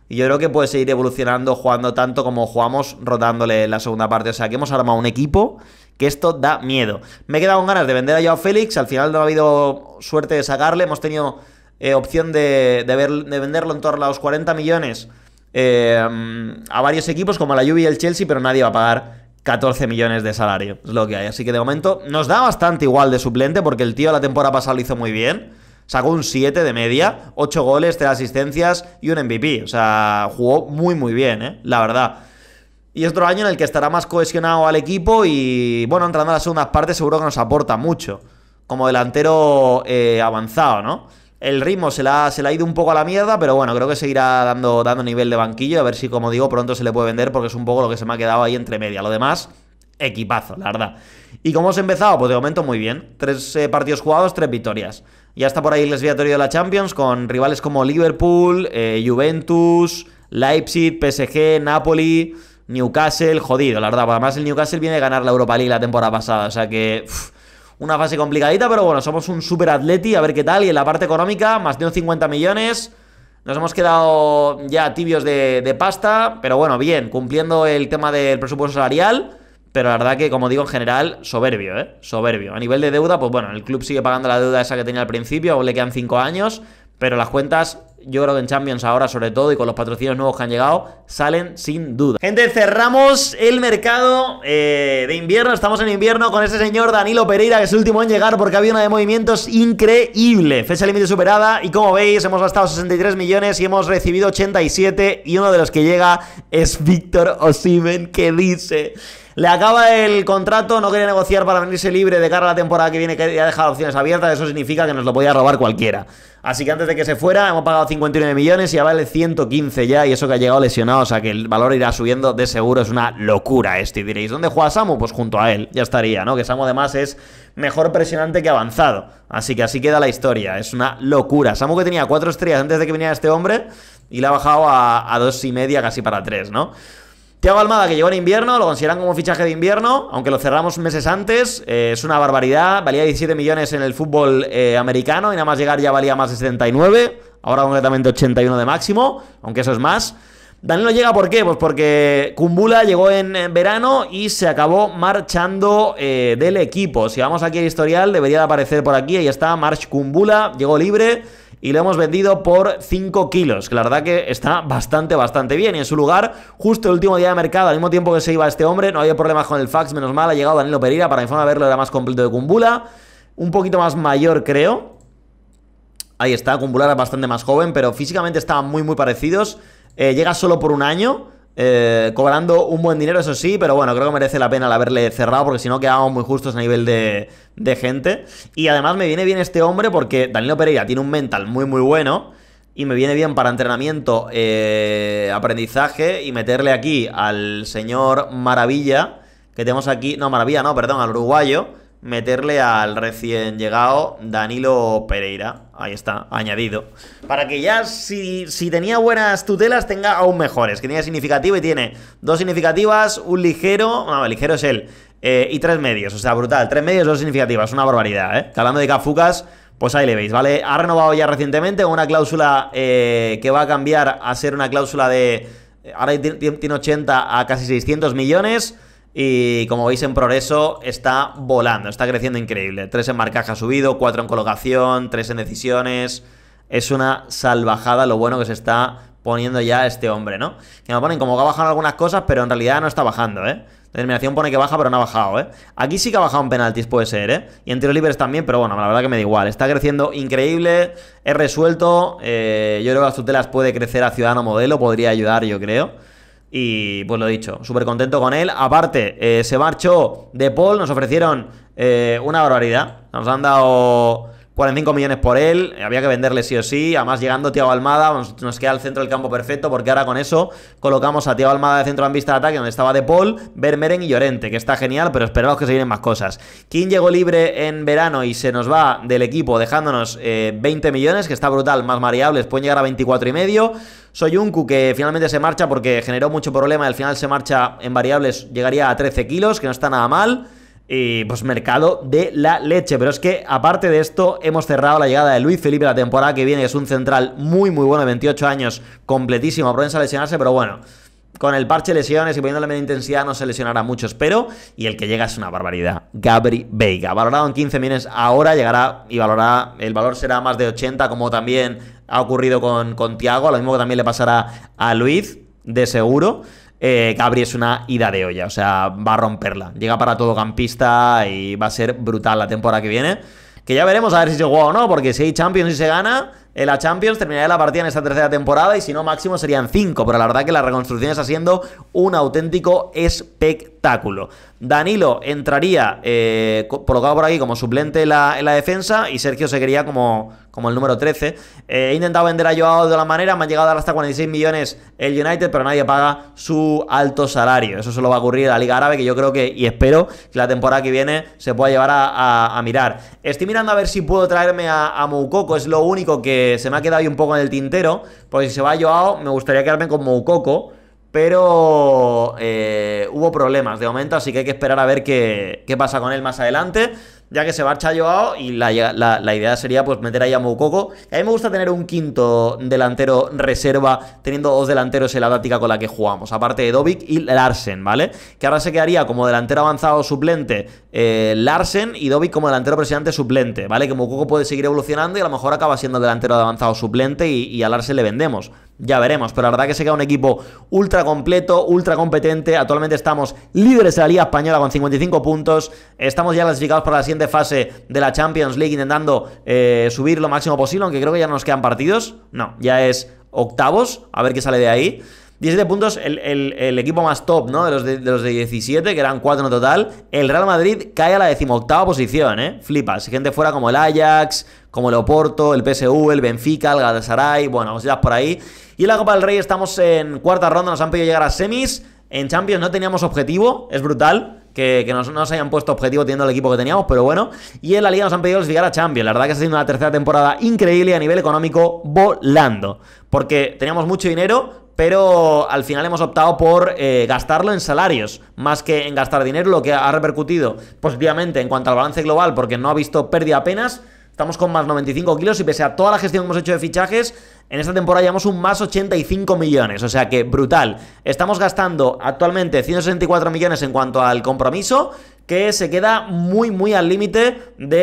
Y yo creo que puede seguir evolucionando jugando tanto como jugamos rotándole en la segunda parte. O sea, que hemos armado un equipo que esto da miedo. Me he quedado con ganas de vender a Joao Félix. Al final no ha habido suerte de sacarle. Hemos tenido eh, opción de, de, ver, de venderlo en torno a los cuarenta millones eh, a varios equipos como la Juve y el Chelsea, pero nadie va a pagar catorce millones de salario. Es lo que hay. Así que de momento nos da bastante igual de suplente porque el tío la temporada pasada lo hizo muy bien. Sacó un siete de media, ocho goles, tres asistencias y un M V P. O sea, jugó muy muy bien, ¿eh? La verdad. Y es otro año en el que estará más cohesionado al equipo y, bueno, entrando a las segundas partes seguro que nos aporta mucho. Como delantero eh, avanzado, ¿no? El ritmo se le, ha, se le ha ido un poco a la mierda, pero bueno, creo que seguirá dando, dando nivel de banquillo. A ver si, como digo, pronto se le puede vender porque es un poco lo que se me ha quedado ahí entre media. Lo demás, equipazo, la verdad. ¿Y cómo hemos empezado? Pues de momento muy bien. Tres eh, partidos jugados, tres victorias. Ya está por ahí el desviatorio de la Champions con rivales como Liverpool, eh, Juventus, Leipzig, P S G, Napoli, Newcastle. Jodido, la verdad. Además el Newcastle viene a ganar la Europa League la temporada pasada. O sea que... Uff, una fase complicadita, pero bueno, somos un super atleti, a ver qué tal. Y en la parte económica, más de unos cincuenta millones. Nos hemos quedado ya tibios de, de pasta, pero bueno, bien, cumpliendo el tema del presupuesto salarial. Pero la verdad que, como digo, en general, soberbio, ¿eh? Soberbio. A nivel de deuda, pues bueno, el club sigue pagando la deuda esa que tenía al principio, aún le quedan cinco años, pero las cuentas, yo creo que en Champions ahora, sobre todo, y con los patrocinios nuevos que han llegado, salen sin duda. Gente, cerramos el mercado eh, de invierno, estamos en invierno con ese señor Danilo Pereira, que es el último en llegar porque había una de movimientos increíble. Fecha límite superada y, como veis, hemos gastado sesenta y tres millones y hemos recibido ochenta y siete, y uno de los que llega es Víctor Osimhen, que dice... Le acaba el contrato, no quería negociar para venirse libre de cara a la temporada que viene, que ya ha dejado opciones abiertas. Eso significa que nos lo podía robar cualquiera. Así que antes de que se fuera, hemos pagado cincuenta y nueve millones y ya vale ciento quince ya. Y eso que ha llegado lesionado, o sea que el valor irá subiendo de seguro. Es una locura esto. Y diréis, ¿dónde juega Samu? Pues junto a él, ya estaría, ¿no? Que Samu además es mejor presionante que avanzado. Así que así queda la historia, es una locura. Samu, que tenía cuatro estrellas antes de que viniera este hombre, y le ha bajado a, a dos y media, casi para tres, ¿no? Thiago Almada, que llegó en invierno, lo consideran como fichaje de invierno, aunque lo cerramos meses antes, eh, es una barbaridad, valía diecisiete millones en el fútbol eh, americano y nada más llegar ya valía más de setenta y nueve, ahora concretamente ochenta y uno de máximo, aunque eso es más. Danilo llega, ¿por qué? Pues porque Kumbula llegó en, en verano y se acabó marchando eh, del equipo. Si vamos aquí al historial, debería de aparecer por aquí, ahí está, March Kumbula, llegó libre y lo hemos vendido por cinco kilos, que la verdad que está bastante, bastante bien. Y en su lugar, justo el último día de mercado, al mismo tiempo que se iba este hombre, no había problemas con el fax, menos mal, ha llegado Danilo Pereira, para mi forma de verlo era más completo de Kumbula, un poquito más mayor, creo. Ahí está, Kumbula era bastante más joven, pero físicamente estaban muy, muy parecidos. Eh, llega solo por un año, eh, cobrando un buen dinero, eso sí, pero bueno, creo que merece la pena el haberle cerrado, porque si no quedábamos muy justos a nivel de, de gente. Y además me viene bien este hombre porque Danilo Pereira tiene un mental muy muy bueno y me viene bien para entrenamiento, eh, aprendizaje, y meterle aquí al señor Maravilla, que tenemos aquí, no, Maravilla no, perdón, al uruguayo, meterle al recién llegado Danilo Pereira. Ahí está, añadido. Para que ya, si, si tenía buenas tutelas, tenga aún mejores. Que tenía significativo y tiene dos significativas, un ligero, no, el ligero es él, eh, y tres medios. O sea, brutal. Tres medios, dos significativas. Una barbaridad, ¿eh? Que hablando de Cafucas, pues ahí le veis, ¿vale? Ha renovado ya recientemente con una cláusula eh, que va a cambiar a ser una cláusula de... Ahora tiene ochenta a casi seiscientos millones. Y como veis en progreso, está volando, está creciendo increíble. tres en marcaje ha subido, cuatro en colocación, tres en decisiones. Es una salvajada lo bueno que se está poniendo ya este hombre, ¿no? Que me ponen como que ha bajado algunas cosas, pero en realidad no está bajando, ¿eh? Determinación pone que baja, pero no ha bajado, ¿eh? Aquí sí que ha bajado en penaltis, puede ser, ¿eh? Y en tiros libres también, pero bueno, la verdad que me da igual. Está creciendo increíble, es resuelto. eh, Yo creo que las tutelas puede crecer a ciudadano modelo, podría ayudar, yo creo. Y pues lo dicho, súper contento con él. Aparte, eh, se marchó De Paul, nos ofrecieron eh, una barbaridad. Nos han dado cuarenta y cinco millones por él, había que venderle sí o sí. Además, llegando Thiago Almada, nos, nos queda el centro del campo perfecto, porque ahora con eso colocamos a Thiago Almada de centrocampista de ataque, donde estaba De Paul, Vermeeren y Llorente, que está genial, pero esperaos que se vienen más cosas. King llegó libre en verano y se nos va del equipo dejándonos eh, veinte millones, que está brutal, más variables, pueden llegar a veinticuatro y medio. Soyuncu, que finalmente se marcha porque generó mucho problema y al final se marcha en variables, llegaría a trece kilos, que no está nada mal. Y pues mercado de la leche. Pero es que aparte de esto hemos cerrado la llegada de Luis Felipe la temporada que viene. Es un central muy muy bueno, de veintiocho años, completísimo, propenso a lesionarse, pero bueno, con el parche de lesiones y poniéndole media intensidad no se lesionará mucho, espero. Y el que llega es una barbaridad, Gabri Veiga, valorado en quince millones ahora, llegará y valorará, el valor será más de ochenta, como también ha ocurrido con, con Thiago, lo mismo que también le pasará a Luis, de seguro. Eh, Gabri es una ida de olla, o sea, va a romperla. Llega para todo campista y va a ser brutal la temporada que viene. Que ya veremos a ver si se juega o no, porque si hay Champions y se gana, en la Champions terminaría la partida en esta tercera temporada y si no, máximo serían cinco. Pero la verdad que la reconstrucción está siendo un auténtico espectáculo. Danilo entraría eh, colocado por aquí como suplente en la, en la defensa y Sergio seguiría como, como el número trece. Eh, he intentado vender a Joao de la manera, me han llegado a dar hasta cuarenta y seis millones el United, pero nadie paga su alto salario. Eso solo va a ocurrir en la Liga Árabe, que yo creo que, y espero que la temporada que viene se pueda llevar a, a, a mirar. Estoy mirando a ver si puedo traerme a, a Moukoko, es lo único que se me ha quedado ahí un poco en el tintero, porque si se va Joao me gustaría quedarme con Moukoko, pero eh, hubo problemas de momento, así que hay que esperar a ver qué, qué pasa con él más adelante, ya que se marcha Joao y la, la, la idea sería pues meter ahí a Moukoko. A mí me gusta tener un quinto delantero reserva, teniendo dos delanteros en la táctica con la que jugamos, aparte de Dobbik y Larsen, ¿vale? Que ahora se quedaría como delantero avanzado suplente eh, Larsen y Dobbik como delantero presidente suplente, ¿vale? Que Moukoko puede seguir evolucionando y a lo mejor acaba siendo delantero avanzado suplente y, y a Larsen le vendemos. Ya veremos, pero la verdad que se queda un equipo ultra completo, ultra competente. Actualmente estamos líderes de la Liga Española con cincuenta y cinco puntos. Estamos ya clasificados para la siguiente fase de la Champions League, intentando eh, subir lo máximo posible, aunque creo que ya no nos quedan partidos. No, ya es octavos, a ver qué sale de ahí. diecisiete puntos, el, el, el equipo más top, ¿no? De los de, de los de diecisiete, que eran cuatro en total. El Real Madrid cae a la decimoctava posición, ¿eh? Flipas. Gente fuera como el Ajax, como el Oporto, el P S V, el Benfica, el Galatasaray. Bueno, os irás por ahí. Y en la Copa del Rey estamos en cuarta ronda, nos han pedido llegar a semis. En Champions no teníamos objetivo, es brutal que, que nos, nos hayan puesto objetivo teniendo el equipo que teníamos, pero bueno. Y en la Liga nos han pedido clasificar a Champions. La verdad que está siendo una tercera temporada increíble a nivel económico, volando. Porque teníamos mucho dinero, pero al final hemos optado por eh, gastarlo en salarios, más que en gastar dinero, lo que ha repercutido positivamente en cuanto al balance global, porque no ha visto pérdida apenas. Estamos con más noventa y cinco kilos y pese a toda la gestión que hemos hecho de fichajes, en esta temporada llevamos un más ochenta y cinco millones, o sea que brutal. Estamos gastando actualmente ciento sesenta y cuatro millones en cuanto al compromiso, que se queda muy muy al límite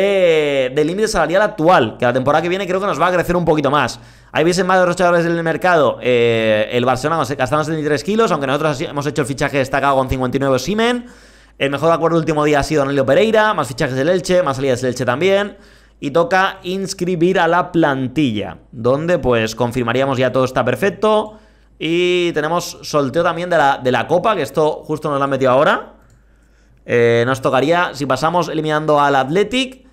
de, del límite salarial actual, que la temporada que viene creo que nos va a crecer un poquito más. Ahí veis más derrochadores del mercado, eh, el Barcelona gastando setenta y tres kilos, aunque nosotros hemos hecho el fichaje destacado con cincuenta y nueve Osimhen. El mejor acuerdo del último día ha sido Danilo Pereira, más fichajes del Elche, más salidas del Elche también. Y toca inscribir a la plantilla, donde pues confirmaríamos ya todo está perfecto. Y tenemos sorteo también de la, de la Copa, que esto justo nos lo han metido ahora. Eh, nos tocaría, si pasamos eliminando al Athletic,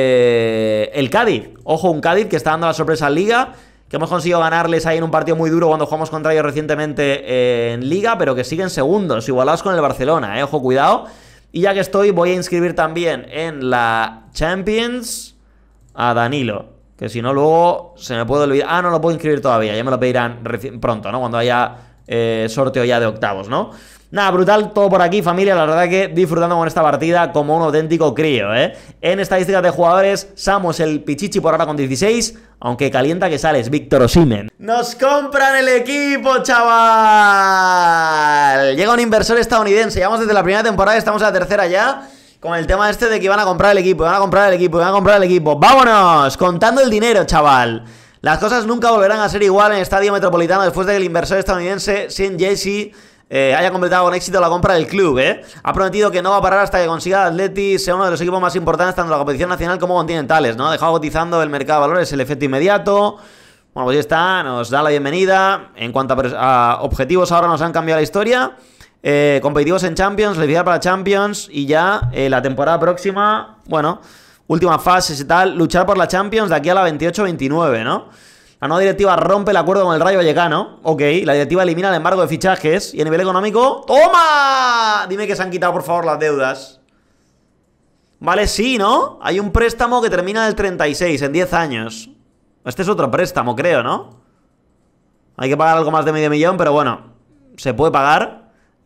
eh, el Cádiz. Ojo, un Cádiz que está dando la sorpresa en Liga, que hemos conseguido ganarles ahí en un partido muy duro cuando jugamos contra ellos recientemente eh, en Liga, pero que siguen segundos, igualados con el Barcelona, eh, ojo, cuidado. Y ya que estoy, voy a inscribir también en la Champions a Danilo, que si no luego se me puede olvidar. Ah, no lo puedo inscribir todavía, ya me lo pedirán pronto, ¿no? Cuando haya eh, sorteo ya de octavos, ¿no? Nada, brutal todo por aquí, familia. La verdad que disfrutando con esta partida como un auténtico crío, ¿eh? En estadísticas de jugadores, Samu es el pichichi por ahora con dieciséis, aunque calienta que sales, Víctor Osimhen. ¡Nos compran el equipo, chaval! Llega un inversor estadounidense, llevamos desde la primera temporada, estamos en la tercera ya, con el tema este de que iban a comprar el equipo, iban a comprar el equipo, iban a comprar el equipo. ¡Vámonos! Contando el dinero, chaval. Las cosas nunca volverán a ser igual en el Estadio Metropolitano después de que el inversor estadounidense Saint Jesse eh, haya completado con éxito la compra del club, ¿eh? Ha prometido que no va a parar hasta que consiga el Atleti sea uno de los equipos más importantes tanto en la competición nacional como continentales, ¿no? Ha dejado cotizando el mercado de valores el efecto inmediato. Bueno, pues ya está, nos da la bienvenida. En cuanto a, a objetivos, ahora nos han cambiado la historia. Eh, competitivos en Champions, clasificar para Champions y ya eh, la temporada próxima, bueno, última fase y tal, luchar por la Champions de aquí a la veintiocho veintinueve, ¿no? La nueva directiva rompe el acuerdo con el Rayo Vallecano, ok, la directiva elimina el embargo de fichajes y a nivel económico, ¡toma! Dime que se han quitado por favor las deudas. Vale, sí, ¿no? Hay un préstamo que termina en el treinta y seis, en diez años. Este es otro préstamo, creo, ¿no? Hay que pagar algo más de medio millón, pero bueno, se puede pagar.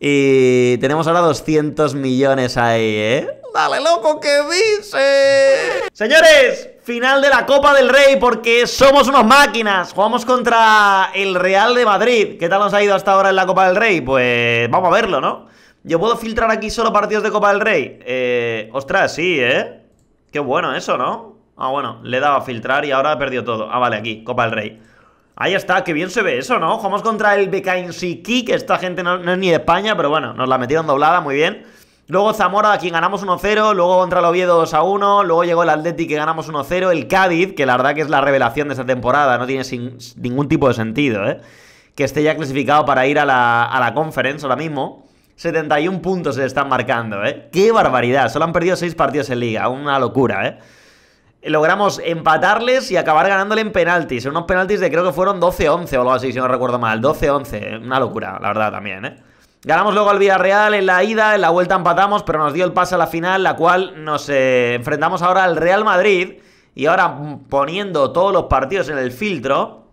Y tenemos ahora doscientos millones ahí, ¿eh? ¡Dale, loco, que dice! Señores, final de la Copa del Rey porque somos unas máquinas. Jugamos contra el Real de Madrid. ¿Qué tal nos ha ido hasta ahora en la Copa del Rey? Pues vamos a verlo, ¿no? ¿Yo puedo filtrar aquí solo partidos de Copa del Rey? Eh, ostras, sí, ¿eh? Qué bueno eso, ¿no? Ah, bueno, le he dado a filtrar y ahora he perdido todo. Ah, vale, aquí, Copa del Rey. Ahí está, qué bien se ve eso, ¿no? Jugamos contra el Bekainsiqui, que esta gente no, no es ni de España, pero bueno, nos la metieron doblada, muy bien. Luego Zamora, a quien ganamos uno cero, luego contra el Oviedo dos a uno, luego llegó el Athletic, que ganamos uno cero, el Cádiz, que la verdad que es la revelación de esta temporada, no tiene sin, ningún tipo de sentido, ¿eh? Que esté ya clasificado para ir a la, a la Conference ahora mismo. setenta y un puntos se le están marcando, ¿eh? ¡Qué barbaridad! Solo han perdido seis partidos en Liga, una locura, ¿eh? Logramos empatarles y acabar ganándole en penaltis. En unos penaltis de creo que fueron doce once o algo así, si no recuerdo mal. doce once, una locura, la verdad también, ¿eh? Ganamos luego al Villarreal en la ida, en la vuelta empatamos, pero nos dio el pase a la final, la cual nos eh, enfrentamos ahora al Real Madrid. Y ahora poniendo todos los partidos en el filtro,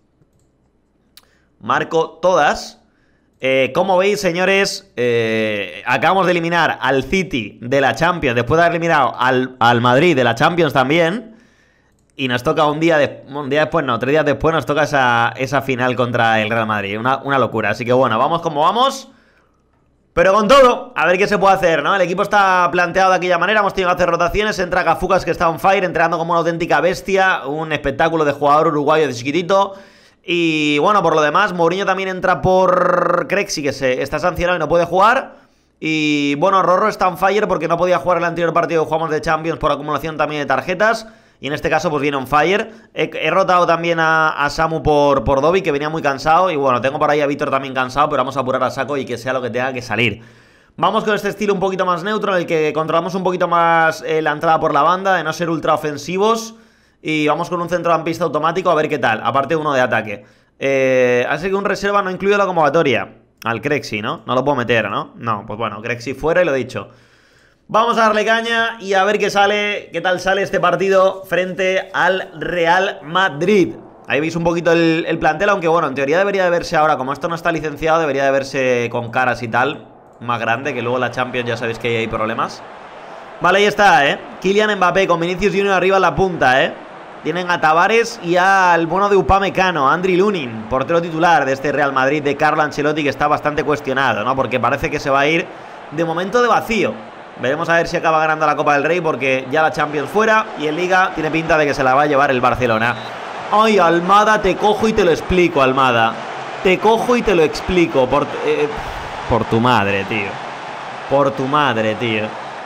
marco todas. Eh, como veis, señores, eh, acabamos de eliminar al City de la Champions, después de haber eliminado al, al Madrid de la Champions también. Y nos toca un día, de, un día después, no, tres días después nos toca esa, esa final contra el Real Madrid. Una, una locura, así que bueno, vamos como vamos. Pero con todo, a ver qué se puede hacer, ¿no? El equipo está planteado de aquella manera, hemos tenido que hacer rotaciones. Entra Cafucas, que está on fire, entrenando como una auténtica bestia. Un espectáculo de jugador uruguayo de chiquitito. Y bueno, por lo demás, Mourinho también entra por Crexi, que se está sancionado y no puede jugar. Y bueno, Rorro está on fire porque no podía jugar el anterior partido que jugamos de Champions por acumulación también de tarjetas. Y en este caso pues viene on fire. He, he rotado también a, a Samu por, por Dobby, que venía muy cansado. Y bueno, tengo por ahí a Víctor también cansado, pero vamos a apurar a saco y que sea lo que tenga que salir. Vamos con este estilo un poquito más neutro, en el que controlamos un poquito más eh, la entrada por la banda, de no ser ultra ofensivos. Y vamos con un centrocampista automático a ver qué tal, aparte uno de ataque. eh, Así que un reserva no incluye la convocatoria. Al Crexi, ¿no? No lo puedo meter, ¿no? No, pues bueno, Crexi fuera y lo he dicho. Vamos a darle caña y a ver qué sale, qué tal sale este partido frente al Real Madrid. Ahí veis un poquito el, el plantel, aunque bueno, en teoría debería de verse ahora, como esto no está licenciado, debería de verse con caras y tal, más grande, que luego la Champions ya sabéis que ahí hay problemas. Vale, ahí está, ¿eh? Kylian Mbappé con Vinicius Junior arriba en la punta, ¿eh? Tienen a Tavares y al bueno de Upamecano, Andriy Lunin, portero titular de este Real Madrid de Carlo Ancelotti, que está bastante cuestionado, ¿no? Porque parece que se va a ir de momento de vacío. Veremos a ver si acaba ganando la Copa del Rey, porque ya la Champions fuera y en Liga tiene pinta de que se la va a llevar el Barcelona. Ay, Almada, te cojo y te lo explico, Almada. Te cojo y te lo explico. Por, eh, por tu madre, tío. Por tu madre, tío.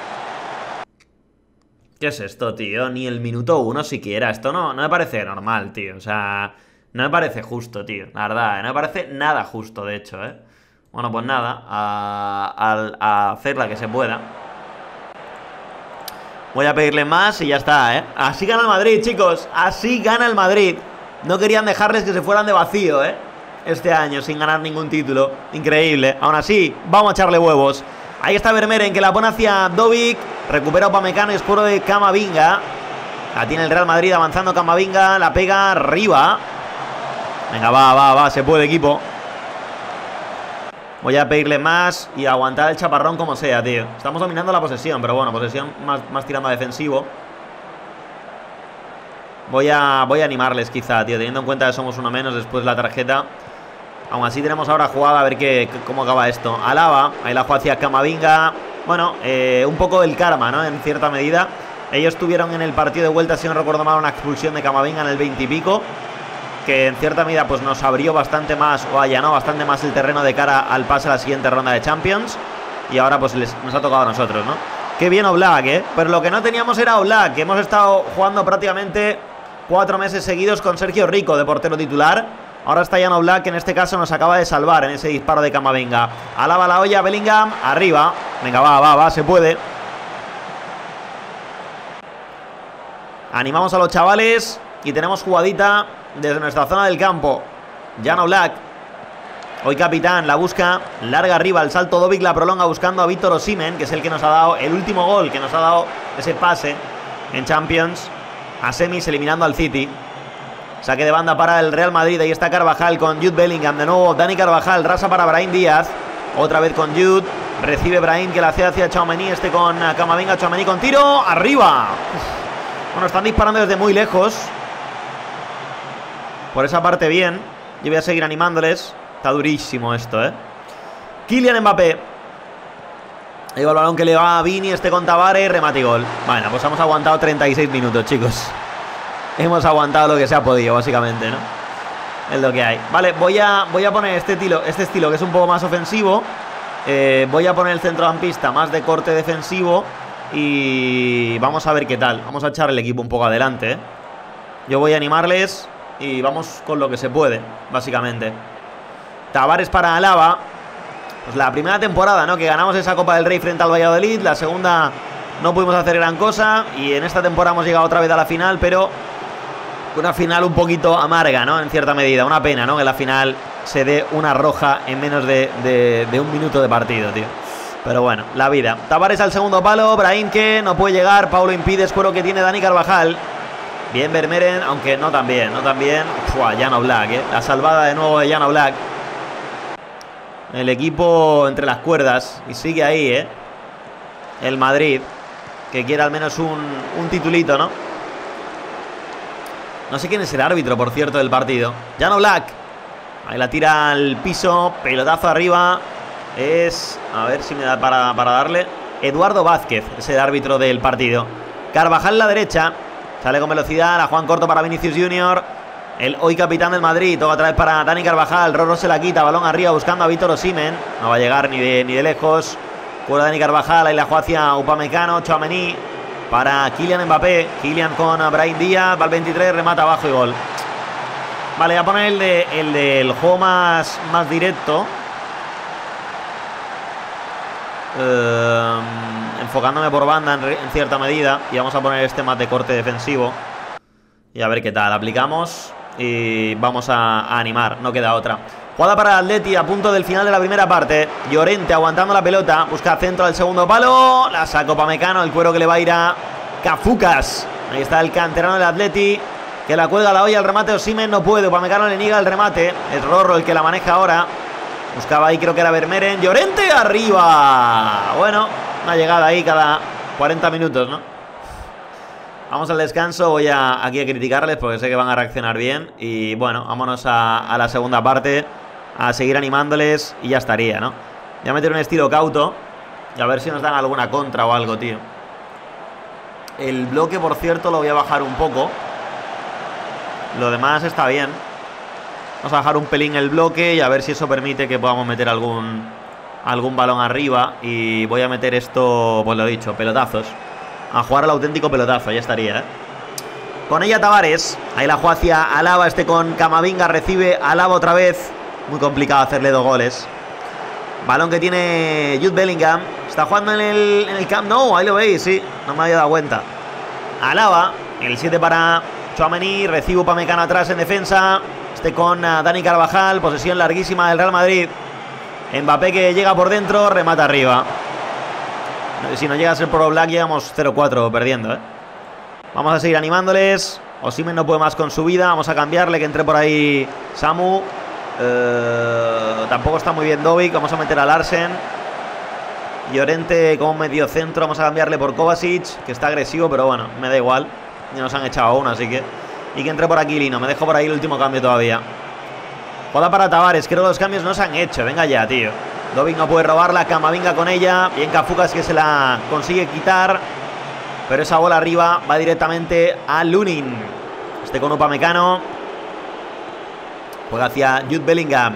¿Qué es esto, tío? Ni el minuto uno siquiera. Esto no, no me parece normal, tío. O sea, no me parece justo, tío. La verdad, ¿eh? No me parece nada justo, de hecho, ¿eh? Bueno, pues nada, a, a, a hacer la que se pueda. Voy a pedirle más y ya está, ¿eh? Así gana el Madrid, chicos. Así gana el Madrid. No querían dejarles que se fueran de vacío, ¿eh? Este año, sin ganar ningún título. Increíble. Aún así, vamos a echarle huevos. Ahí está Vermeeren, que la pone hacia Dovic. Recupera Upamecano y escuro de Camavinga. La tiene el Real Madrid avanzando Camavinga. La pega arriba. Venga, va, va, va. Se puede, equipo. Voy a pedirle más y aguantar el chaparrón como sea, tío. Estamos dominando la posesión, pero bueno, posesión más, más tirando a defensivo. Voy a, voy a animarles quizá, tío, teniendo en cuenta que somos uno menos después de la tarjeta. Aún así tenemos ahora jugada, a ver qué, cómo acaba esto. Alaba, ahí la juega hacia Camavinga. Bueno, eh, un poco del karma, ¿no? En cierta medida. Ellos tuvieron en el partido de vuelta, si no recuerdo mal, una expulsión de Camavinga en el veinte y pico, que en cierta medida pues nos abrió bastante más, o allanó bastante más el terreno de cara al pase a la siguiente ronda de Champions. Y ahora pues les, nos ha tocado a nosotros, ¿no? Qué bien Oblak, ¿eh? Pero lo que no teníamos era Oblak, que hemos estado jugando prácticamente cuatro meses seguidos con Sergio Rico de portero titular. Ahora está Jan Oblak, que en este caso nos acaba de salvar en ese disparo de Camavinga. Alaba la olla, Bellingham, arriba. Venga, va, va, va, se puede. Animamos a los chavales y tenemos jugadita desde nuestra zona del campo. Jan Oblak, hoy capitán, la busca larga arriba, el salto Dovic la prolonga buscando a Víctor Osimhen, que es el que nos ha dado el último gol, que nos ha dado ese pase en Champions a semis, eliminando al City. Saque de banda para el Real Madrid. Ahí está Carvajal con Jude Bellingham. De nuevo Dani Carvajal. Rasa para Brahim Díaz. Otra vez con Jude. Recibe Brahim, que la hace hacia Tchouaméni. Este con Camavinga. Tchouaméni con tiro. ¡Arriba! Bueno, están disparando desde muy lejos. Por esa parte bien. Yo voy a seguir animándoles. Está durísimo esto, ¿eh? Kylian Mbappé. Ahí va el balón que le va a Vini. Este con Tavares. Remate y gol. Bueno, pues hemos aguantado treinta y seis minutos, chicos. Hemos aguantado lo que se ha podido, básicamente, ¿no? Es lo que hay. Vale, voy a, voy a poner este estilo, este estilo que es un poco más ofensivo. eh, Voy a poner el centrocampista más de corte defensivo. Y vamos a ver qué tal. Vamos a echar el equipo un poco adelante, ¿eh? Yo voy a animarles y vamos con lo que se puede, básicamente. Tavares para Alaba. Pues la primera temporada, ¿no? Que ganamos esa Copa del Rey frente al Valladolid. La segunda no pudimos hacer gran cosa. Y en esta temporada hemos llegado otra vez a la final, pero una final un poquito amarga, ¿no? En cierta medida. Una pena, ¿no? Que la final se dé una roja en menos de, de, de un minuto de partido, tío. Pero bueno, la vida. Tavares al segundo palo. Brahim que no puede llegar. Paulo impide. Escuero que tiene Dani Carvajal. Bien Vermeeren, aunque no tan bien. No tan bien. Fua, Jan Oblak, ¿eh? La salvada de nuevo de Jan Oblak. El equipo entre las cuerdas. Y sigue ahí, ¿eh? El Madrid, que quiere al menos un, un titulito, ¿no? No sé quién es el árbitro, por cierto, del partido. Jan Oblak. Ahí la tira al piso. Pelotazo arriba. Es... A ver si me da para, para darle. Eduardo Vázquez es el árbitro del partido. Carvajal la derecha. Sale con velocidad. La Juan corto para Vinicius Junior. El hoy capitán del Madrid. Toca otra vez para Dani Carvajal. Rorro se la quita. Balón arriba buscando a Vítor Osimhen. No va a llegar ni de, ni de lejos. Fuera Dani Carvajal. Ahí la juega hacia Upamecano. Tchouaméni para Kylian Mbappé. Kylian con Brahim Díaz. Va al veintitrés. Remata abajo y gol. Vale, voy a poner el, de, el del juego más, más directo. Eh, enfocándome por banda en, en cierta medida. Y vamos a poner este más de corte defensivo. Y a ver qué tal. Aplicamos. Y vamos a, a animar, no queda otra. Jugada para el Atleti a punto del final de la primera parte. Llorente aguantando la pelota. Busca centro al segundo palo. La saca Upamecano. El cuero que le va a ir a Cafucas. Ahí está el canterano del Atleti, que la cuelga la olla. El remate Osimhen no puede. Upamecano le niega el remate. Es Rorro el que la maneja ahora. Buscaba ahí, creo que era Vermeeren. Llorente arriba. Bueno, una llegada ahí cada cuarenta minutos, ¿no? Vamos al descanso, voy a, aquí a criticarles porque sé que van a reaccionar bien. Y bueno, vámonos a, a la segunda parte, a seguir animándoles y ya estaría, ¿no? Voy a meter un estilo cauto y a ver si nos dan alguna contra o algo, tío. El bloque, por cierto, lo voy a bajar un poco. Lo demás está bien. Vamos a bajar un pelín el bloque y a ver si eso permite que podamos meter algún, algún balón arriba. Y voy a meter esto, pues lo dicho, pelotazos. A jugar al auténtico pelotazo, ya estaría, ¿eh? Con ella Tavares. Ahí la juega hacia Alaba. Este con Camavinga. Recibe Alaba otra vez. Muy complicado hacerle dos goles. Balón que tiene Jude Bellingham. Está jugando en el, en el Camp Nou. Ahí lo veis, sí. No me había dado cuenta. Alaba. El siete para Tchouaméni. Recibe Upamecano atrás en defensa. Este con uh, Dani Carvajal. Posesión larguísima del Real Madrid. Mbappé que llega por dentro. Remata arriba. Si no llega a ser por Oblak, llegamos cero cuatro perdiendo, ¿eh? Vamos a seguir animándoles. Osimhen no puede más con su vida. Vamos a cambiarle, que entre por ahí Samu. eh, Tampoco está muy bien Dovic. Vamos a meter a Larsen. Llorente como medio centro. Vamos a cambiarle por Kovacic, que está agresivo, pero bueno, me da igual. Ya nos han echado a uno, así que... Y que entre por aquí Lino. Me dejo por ahí el último cambio todavía. Jugada para Tavares. Creo que los cambios no se han hecho. Venga ya, tío. Dovic no puede robarla, Camavinga con ella. Bien Cafucas, que se la consigue quitar. Pero esa bola arriba va directamente a Lunin. Este con Upamecano. Juega hacia Jude Bellingham.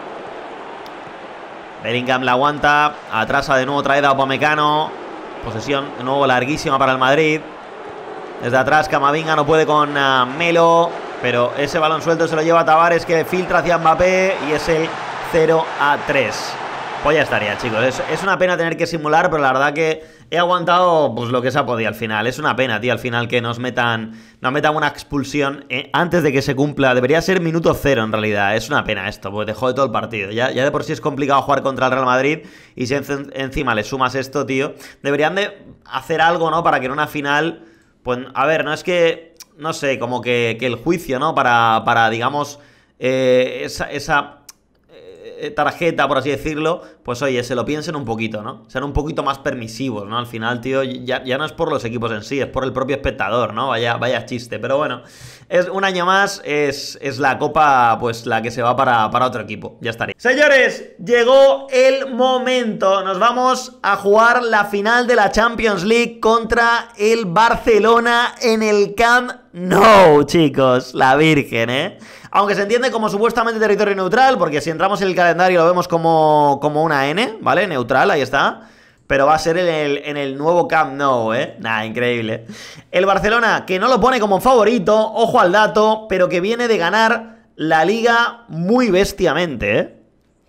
Bellingham la aguanta. Atrasa de nuevo, trae a Upamecano. Posesión de nuevo larguísima para el Madrid. Desde atrás Camavinga no puede con uh, Melo. Pero ese balón suelto se lo lleva a Tavares, que filtra hacia Mbappé. Y es el cero a tres. Pues ya estaría, chicos. Es, es una pena tener que simular, pero la verdad que he aguantado pues lo que se ha podido al final. Es una pena, tío, al final que nos metan, nos metan una expulsión eh, antes de que se cumpla. Debería ser minuto cero en realidad. Es una pena esto, porque te jode todo el partido. Ya, ya de por sí es complicado jugar contra el Real Madrid. Y si en, encima le sumas esto, tío, deberían de hacer algo, ¿no? Para que en una final, pues, a ver, no es que, no sé, como que, que el juicio, ¿no? Para, para digamos, eh, esa... esa eh, tarjeta, por así decirlo, pues oye, se lo piensen un poquito, ¿no? Sean un poquito más permisivos, ¿no? Al final, tío, ya, ya no es por los equipos en sí, es por el propio espectador, ¿no? Vaya, vaya chiste, pero bueno, es un año más, es, es la copa, pues la que se va para, para otro equipo, ya estaría. Señores, llegó el momento, nos vamos a jugar la final de la Champions League contra el Barcelona en el Camp Nou, chicos, la Virgen, ¿eh? Aunque se entiende como supuestamente territorio neutral, porque si entramos en el calendario lo vemos como, como una N, ¿vale? Neutral, ahí está. Pero va a ser en el, en el nuevo Camp Nou, ¿eh? Nada, increíble. El Barcelona, que no lo pone como favorito, ojo al dato, pero que viene de ganar la Liga muy bestiamente, ¿eh?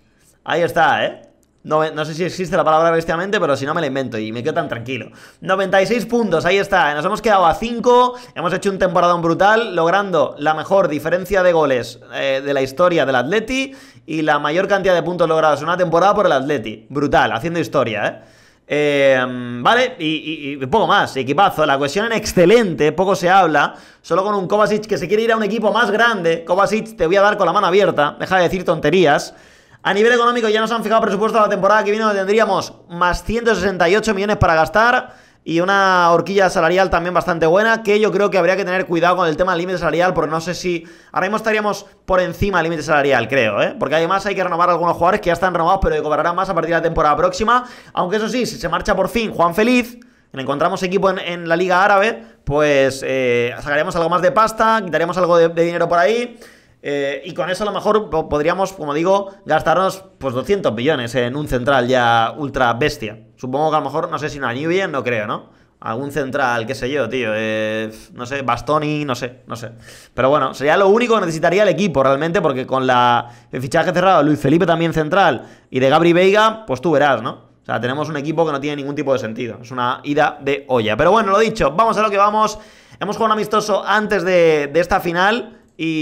Ahí está, ¿eh? No, no sé si existe la palabra bestiamente, pero si no me la invento y me quedo tan tranquilo. noventa y seis puntos, ahí está. Nos hemos quedado a cinco. Hemos hecho un temporadón brutal, logrando la mejor diferencia de goles eh, de la historia del Atleti y la mayor cantidad de puntos logrados en una temporada por el Atleti. Brutal, haciendo historia, ¿eh? Eh, vale, y, y, y poco más, equipazo, la cohesión en excelente, poco se habla, solo con un Kovacic que se quiere ir a un equipo más grande. Kovacic, te voy a dar con la mano abierta, deja de decir tonterías. A nivel económico ya nos han fijado presupuesto a la temporada que viene, donde tendríamos más ciento sesenta y ocho millones para gastar y una horquilla salarial también bastante buena, que yo creo que habría que tener cuidado con el tema del límite salarial, porque no sé si ahora mismo estaríamos por encima del límite salarial, creo, ¿eh? Porque además hay que renovar a algunos jugadores que ya están renovados, pero que cobrarán más a partir de la temporada próxima, aunque eso sí, si se marcha por fin Juan Feliz, le encontramos equipo en, en la Liga Árabe, pues eh, sacaríamos algo más de pasta, quitaríamos algo de, de dinero por ahí. Eh, y con eso a lo mejor podríamos, como digo, gastarnos pues doscientos millones en un central ya ultra bestia. Supongo que a lo mejor, no sé si una Newell, no creo, ¿no? Algún central, qué sé yo, tío, eh, no sé, Bastoni, no sé, no sé. Pero bueno, sería lo único que necesitaría el equipo realmente, porque con la, el fichaje cerrado, Luis Felipe también central y de Gabri Veiga, pues tú verás, ¿no? O sea, tenemos un equipo que no tiene ningún tipo de sentido. Es una ida de olla. Pero bueno, lo dicho, vamos a lo que vamos. Hemos jugado un amistoso antes de, de esta final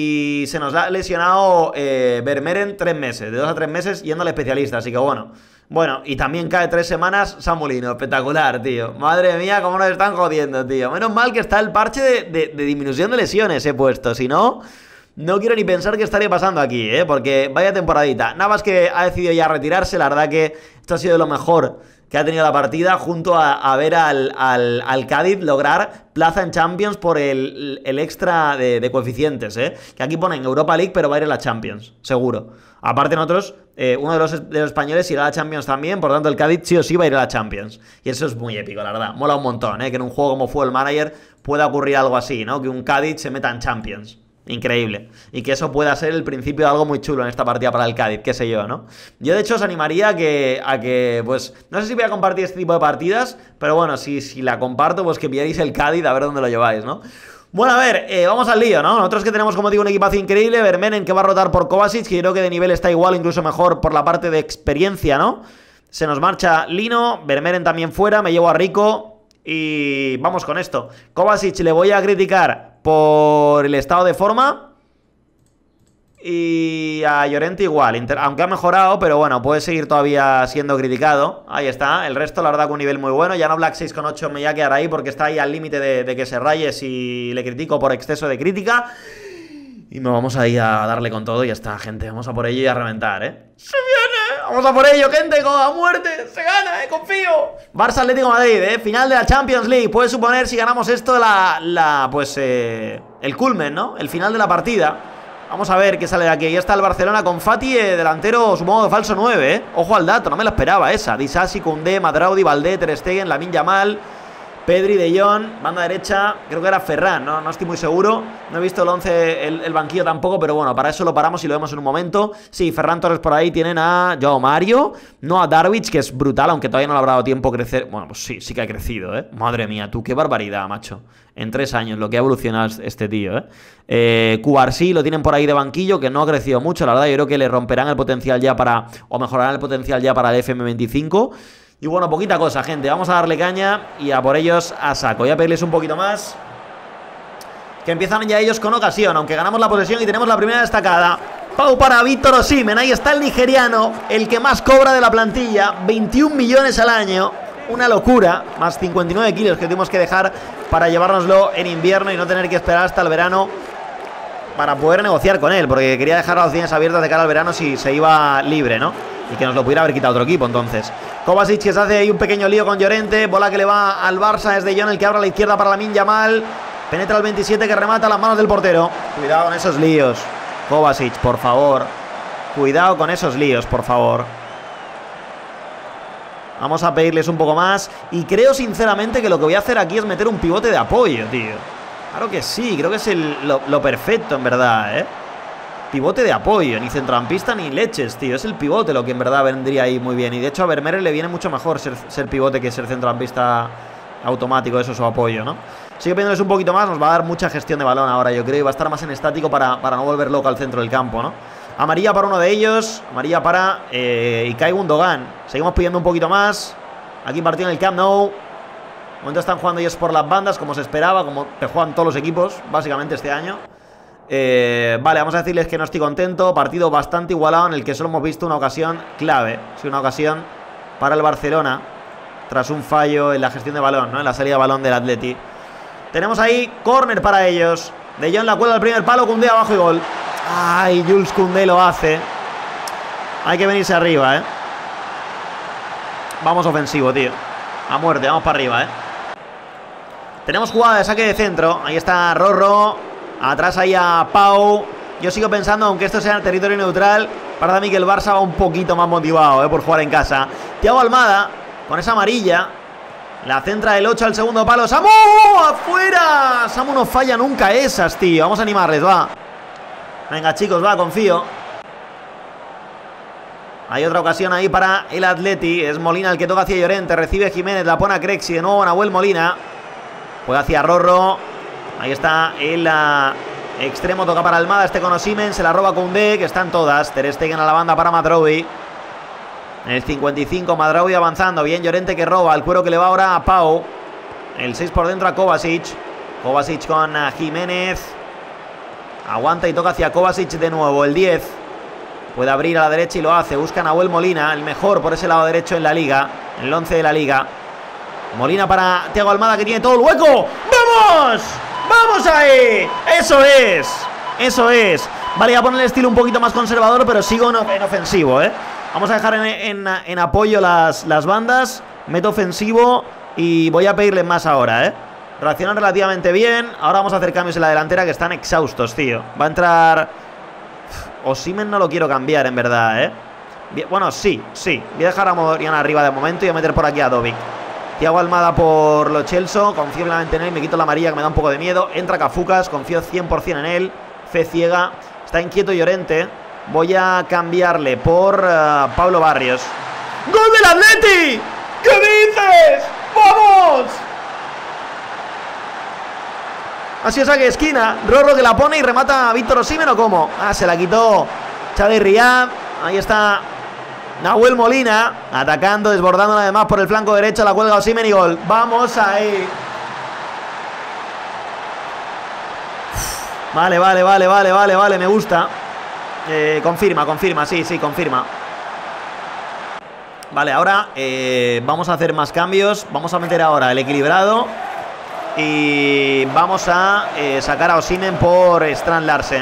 y se nos ha lesionado eh, Vermeeren tres meses, de dos a tres meses yendo al especialista, así que bueno. Bueno, y también cae tres semanas Samulino, espectacular, tío. Madre mía, cómo nos están jodiendo, tío. Menos mal que está el parche de, de, de disminución de lesiones he puesto, si no, no quiero ni pensar qué estaría pasando aquí, ¿eh? Porque vaya temporadita. Navas que ha decidido ya retirarse, la verdad que esto ha sido lo mejor que ha tenido la partida, junto a, a ver al, al, al Cádiz lograr plaza en Champions por el, el extra de, de coeficientes, ¿eh? Que aquí ponen Europa League, pero va a ir a la Champions, seguro. Aparte nosotros, eh, uno de los, de los españoles irá a la Champions también, por tanto el Cádiz sí o sí va a ir a la Champions. Y eso es muy épico, la verdad. Mola un montón, ¿eh? Que en un juego como Football Manager pueda ocurrir algo así, ¿no? Que un Cádiz se meta en Champions. Increíble. Y que eso pueda ser el principio de algo muy chulo en esta partida para el Cádiz, qué sé yo, ¿no? Yo de hecho os animaría a que, a que pues, no sé si voy a compartir este tipo de partidas, pero bueno, si, si la comparto, pues que pilláis el Cádiz a ver dónde lo lleváis, ¿no? Bueno, a ver, eh, vamos al lío, ¿no? Nosotros que tenemos, como digo, un equipazo increíble. Vermeeren que va a rotar por Kovacic, que creo que de nivel está igual, incluso mejor por la parte de experiencia, ¿no? Se nos marcha Lino, Vermeeren también fuera, me llevo a Rico y vamos con esto. Kovacic le voy a criticar por el estado de forma y a Llorente igual, aunque ha mejorado, pero bueno, puede seguir todavía siendo criticado. Ahí está, el resto la verdad con un nivel muy bueno. Ya no Black seis coma ocho me voy a quedar ahí porque está ahí al límite de, de que se raye si le critico por exceso de crítica. Y nos vamos ahí a darle con todo y ya está, gente, vamos a por ello y a reventar, ¿eh? ¡Se viene! ¡Vamos a por ello, gente! ¡Con la muerte! ¡Se gana, eh! ¡Confío! Barça Atlético de Madrid, ¿eh? Final de la Champions League. Puede suponer, si ganamos esto, la... la pues, eh, el culmen, ¿no? El final de la partida. Vamos a ver qué sale de aquí. Ahí está el Barcelona con Fati, eh, delantero, supongo, de falso nueve, ¿eh? Ojo al dato, no me lo esperaba esa. Disasi, Koundé, Madraudi, Valdé, Ter Stegen, Lamine Yamal, Pedri, De Jong, banda derecha, creo que era Ferran, no, no estoy muy seguro. No he visto el once, el, el banquillo tampoco, pero bueno, para eso lo paramos y lo vemos en un momento. Sí, Ferran Torres por ahí, tienen a Joao Mario, no a Darwich, que es brutal, aunque todavía no le habrá dado tiempo a crecer. Bueno, pues sí, sí que ha crecido, ¿eh? Madre mía, tú, qué barbaridad, macho. En tres años, lo que ha evolucionado este tío, ¿eh? eh Cubarsí lo tienen por ahí de banquillo, que no ha crecido mucho, la verdad. Yo creo que le romperán el potencial ya para, o mejorarán el potencial ya para el F M veinticinco. Y bueno, poquita cosa, gente. Vamos a darle caña y a por ellos a saco. Voy a pedirles un poquito más. Que empiezan ya ellos con ocasión, aunque ganamos la posesión y tenemos la primera destacada. Pau para Víctor Osimhen. Ahí está el nigeriano, el que más cobra de la plantilla. veintiún millones al año. Una locura. Más cincuenta y nueve kilos que tuvimos que dejar para llevárnoslo en invierno y no tener que esperar hasta el verano para poder negociar con él, porque quería dejar las opciones abiertas de cara al verano si se iba libre, ¿no? Y que nos lo pudiera haber quitado otro equipo, entonces. Kovacic, que se hace ahí un pequeño lío con Llorente. Bola que le va al Barça, es De Jong el que abre a la izquierda para Lamine Yamal. Penetra el veintisiete que remata a las manos del portero. Cuidado con esos líos, Kovacic, por favor. Cuidado con esos líos, por favor. Vamos a pedirles un poco más. Y creo sinceramente que lo que voy a hacer aquí es meter un pivote de apoyo, tío. Claro que sí, creo que es el, lo, lo perfecto en verdad, ¿eh? Pivote de apoyo, ni centrocampista ni leches, tío. Es el pivote lo que en verdad vendría ahí muy bien. Y de hecho a Vermeer le viene mucho mejor ser, ser pivote que ser centrocampista automático, eso es su apoyo, ¿no? Sigue pidiéndoles un poquito más, nos va a dar mucha gestión de balón ahora, yo creo. Y va a estar más en estático para, para no volver loco al centro del campo, ¿no? Amarilla para uno de ellos, amarilla para eh, Ilkay Gundogan. Seguimos pidiendo un poquito más. Aquí partido en el Camp Nou. De momento están jugando ellos por las bandas, como se esperaba, como te juegan todos los equipos, básicamente este año. Eh, vale, vamos a decirles que no estoy contento. Partido bastante igualado en el que solo hemos visto una ocasión clave. Sí, una ocasión para el Barcelona, tras un fallo en la gestión de balón, ¿no? En la salida de balón del Atleti. Tenemos ahí córner para ellos. De Jong la cuelga al primer palo, Koundé abajo y gol. Ay, Jules Koundé lo hace. Hay que venirse arriba, ¿eh? Vamos ofensivo, tío. A muerte, vamos para arriba, ¿eh? Tenemos jugada de saque de centro. Ahí está Rorro. Atrás ahí a Pau. Yo sigo pensando, aunque esto sea en territorio neutral, para mí que el Barça va un poquito más motivado, ¿eh? Por jugar en casa. Thiago Almada, con esa amarilla. La centra del ocho al segundo palo. ¡Samu! ¡Afuera! Samu no falla nunca esas, tío. Vamos a animarles, va. Venga, chicos, va, confío. Hay otra ocasión ahí para el Atleti. Es Molina el que toca hacia Llorente. Recibe Jiménez, la pone a Crexi. De nuevo Nahuel Molina. Juega hacia Rorro. Ahí está el uh, extremo, toca para Almada. Este con Osimhen, se la roba Koundé, que están todas. Ter Stegen a la banda para Mazraoui. En el cincuenta y cinco, Mazraoui avanzando. Bien, Llorente que roba. El cuero que le va ahora a Pau. El seis por dentro a Kovacic. Kovacic con uh, Jiménez. Aguanta y toca hacia Kovacic de nuevo. El diez. Puede abrir a la derecha y lo hace. Busca a Nahuel Molina, el mejor por ese lado derecho en la liga. En el once de la liga. Molina para Thiago Almada, que tiene todo el hueco. ¡Vamos! ¡Vamos ahí! ¡Eso es! ¡Eso es! Vale, voy a poner el estilo un poquito más conservador, pero sigo en ofensivo, ¿eh? Vamos a dejar en, en, en apoyo las, las bandas. Meto ofensivo y voy a pedirle más ahora, ¿eh? Reaccionan relativamente bien. Ahora vamos a hacer cambios en la delantera que están exhaustos, tío. Va a entrar... Osimhen no lo quiero cambiar, en verdad, ¿eh? Bueno, sí, sí. Voy a dejar a Modric arriba de momento y voy a meter por aquí a Dovic. Thiago Almada por Lo Celso. Confío plenamente en él. Me quito la amarilla que me da un poco de miedo. Entra Cafucas. Confío cien por cien en él. Fe ciega. Está inquieto Llorente. Voy a cambiarle por uh, Pablo Barrios. ¡Gol del Atleti! ¿Qué dices? ¡Vamos! Así es, saque de esquina. Rorro que la pone y remata a Víctor Osimhen, ¿o cómo? Ah, se la quitó Xavi Riad. Ahí está Nahuel Molina atacando, desbordando además por el flanco derecho. La cuelga Osimhen y gol. Vamos ahí. Vale, vale, vale, vale, vale, vale. Me gusta. eh, Confirma, confirma, sí, sí, confirma. Vale, ahora eh, vamos a hacer más cambios. Vamos a meter ahora el equilibrado. Y vamos a eh, sacar a Osimhen por Strand Larsen,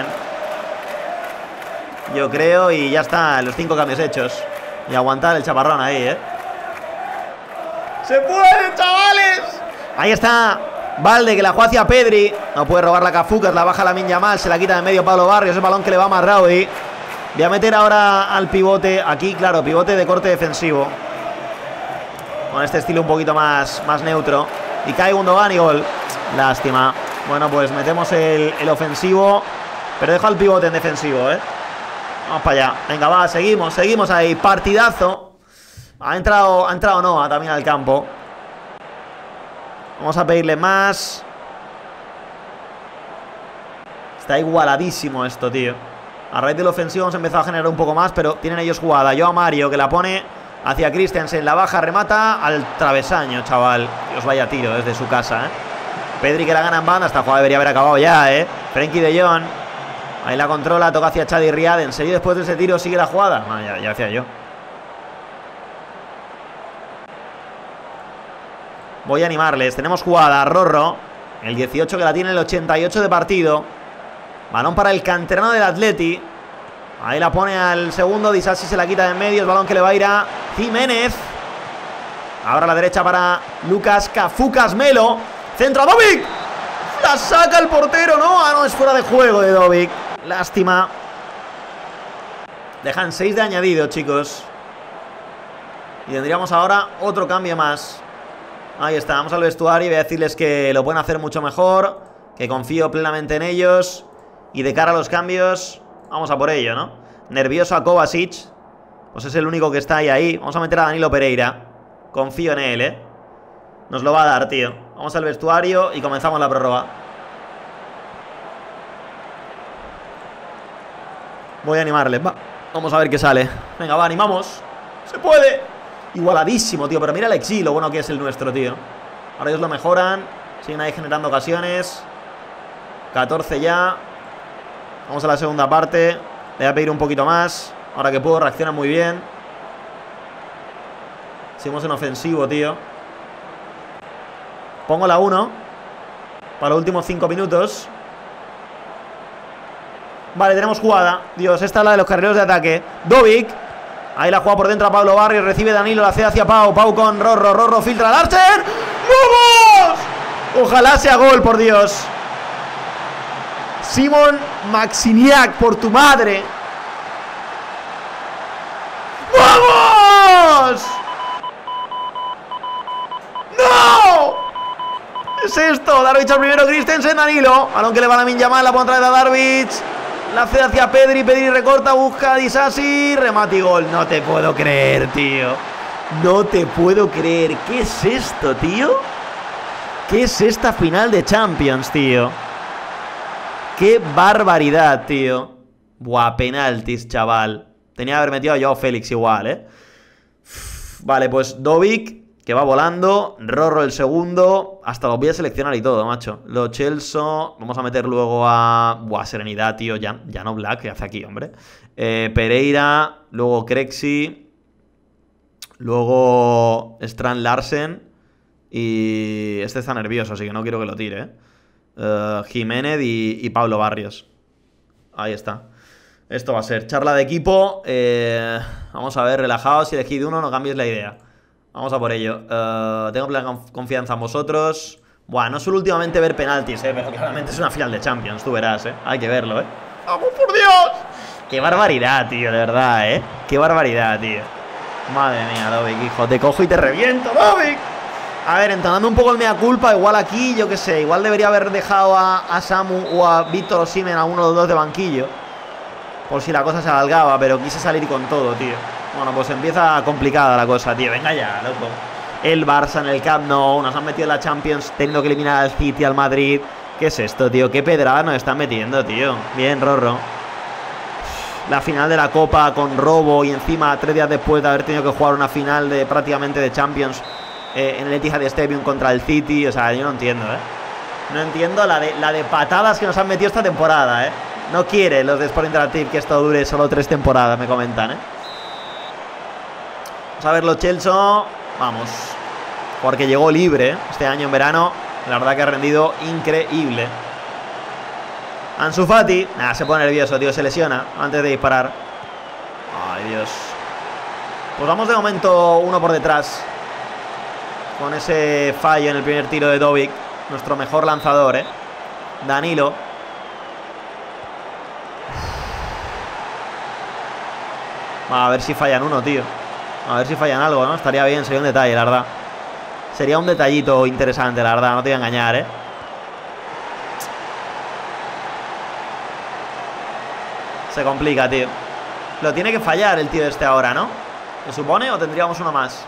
yo creo, y ya está, los cinco cambios hechos. Y aguantar el chaparrón ahí, ¿eh? ¡Se puede, chavales! Ahí está Valde, que la juega hacia Pedri. No puede robar la Cafucas, la baja Lamine Yamal. Se la quita de medio Pablo Barrios, el balón que le va a Mazraoui. Voy a meter ahora al pivote. Aquí, claro, pivote de corte defensivo, con este estilo un poquito más, más neutro. Y cae Gundogan y gol. Lástima. Bueno, pues metemos el, el ofensivo, pero dejo al pivote en defensivo, ¿eh? Vamos para allá. Venga, va, seguimos, seguimos ahí. Partidazo. Ha entrado, ha entrado Noah también al campo. Vamos a pedirle más. Está igualadísimo esto, tío. A raíz del ofensivo hemos empezado a generar un poco más, pero tienen ellos jugada. Yo a Mario, que la pone hacia Christensen, la baja, remata al travesaño, chaval. Dios, vaya tiro desde su casa, ¿eh? Pedri que la gana en banda. Esta jugada debería haber acabado ya, ¿eh? Frenkie de Jong. Ahí la controla, toca hacia Xavi Riad. ¿En serio después de ese tiro sigue la jugada? Ah, ya, ya decía yo. Voy a animarles. Tenemos jugada, Rorro, el dieciocho, que la tiene el ochenta y ocho de partido. Balón para el canterano del Atleti. Ahí la pone al segundo. Disasi se la quita de en medio. El balón que le va a ir a Jiménez. Ahora a la derecha para Lucas Cafucas Melo. Centra Dovic. La saca el portero, ¿no? Ah, no, es fuera de juego de Dovic. Lástima. Dejan seis de añadido, chicos. Y tendríamos ahora otro cambio más. Ahí está, vamos al vestuario y voy a decirles que lo pueden hacer mucho mejor, que confío plenamente en ellos. Y de cara a los cambios, vamos a por ello, ¿no? Nervioso a Kovacic. Pues es el único que está ahí, ahí. Vamos a meter a Danilo Pereira. Confío en él, ¿eh? Nos lo va a dar, tío. Vamos al vestuario y comenzamos la prórroga. Voy a animarles, va. Vamos a ver qué sale. Venga, va, animamos. ¡Se puede! Igualadísimo, tío. Pero mira el Exi, lo bueno que es el nuestro, tío. Ahora ellos lo mejoran. Siguen ahí generando ocasiones. catorce ya. Vamos a la segunda parte. Le voy a pedir un poquito más. Ahora que puedo, reacciona muy bien. Seguimos en ofensivo, tío. Pongo la uno para los últimos cinco minutos. Vale, tenemos jugada. Dios, esta es la de los carrileros de ataque. Dovic. Ahí la juega por dentro a Pablo Barrios. Recibe Danilo, la hace hacia Pau. Pau con Rorro. Rorro filtra a Larsen. ¡Vamos! Ojalá sea gol, por Dios. Simon Maxiniak, por tu madre. ¡Vamos! ¡No! ¿Qué es esto? Darvic al primero, Christensen, Danilo. Balón que le va a Lamine Yamal, la pone otra vez a Darvic. La hace hacia Pedri, Pedri recorta, busca a Disasi, remate y gol. No te puedo creer, tío. No te puedo creer. ¿Qué es esto, tío? ¿Qué es esta final de Champions, tío? ¡Qué barbaridad, tío! Buah, penaltis, chaval. Tenía que haber metido a Joao Félix igual, ¿eh? Uf, vale, pues Dovic, que va volando. Rorro el segundo. Hasta los voy a seleccionar y todo, macho. Lo Chelso. Vamos a meter luego a... Buah, Serenidad, tío. Ya, ya no Black, ¿qué hace aquí, hombre? Eh, Pereira. Luego Crexi. Luego Strand Larsen. Y este está nervioso, así que no quiero que lo tire, ¿eh? Uh, Jiménez y, y Pablo Barrios. Ahí está. Esto va a ser charla de equipo. eh, Vamos a ver, relajados. Si elegid uno, no cambiéis la idea. Vamos a por ello. uh, Tengo plena confianza en vosotros. Buah, no suelo últimamente ver penaltis, eh, pero claramente es una final de Champions. Tú verás, eh. Hay que verlo, eh. ¡Vamos, por Dios! Qué barbaridad, tío, de verdad, eh. Qué barbaridad, tío. Madre mía, Dovic, hijo. Te cojo y te reviento, Dovic. A ver, entonando un poco el mea culpa, igual aquí, yo qué sé, igual debería haber dejado a, a Samu o a Víctor Osimhen a uno de los dos de banquillo, por si la cosa se alargaba, pero quise salir con todo, tío. Bueno, pues empieza complicada la cosa, tío. Venga ya, loco. El Barça en el Camp Nou, nos han metido en la Champions teniendo que eliminar al City, al Madrid. ¿Qué es esto, tío? ¿Qué pedrada nos están metiendo, tío? Bien, Rorro. La final de la Copa con robo y encima tres días después de haber tenido que jugar una final de prácticamente de Champions Eh, en el Etihad Stadium contra el City. O sea, yo no entiendo, ¿eh? No entiendo la de, la de patadas que nos han metido esta temporada, ¿eh? No quiere los de Sport Interactive que esto dure solo tres temporadas, me comentan, ¿eh? Vamos a ver los Chelsea. Vamos. Porque llegó libre, ¿eh? Este año en verano. La verdad que ha rendido increíble. Ansu Fati. Nada, se pone nervioso, tío. Se lesiona antes de disparar. Ay, Dios. Pues vamos de momento uno por detrás. Con ese fallo en el primer tiro de Dovic. Nuestro mejor lanzador, ¿eh? Danilo. A ver si fallan uno, tío. A ver si fallan algo, ¿no? Estaría bien, sería un detalle, la verdad. Sería un detallito interesante, la verdad. No te voy a engañar, ¿eh? Se complica, tío. Lo tiene que fallar el tío este ahora, ¿no? ¿Se supone o tendríamos uno más?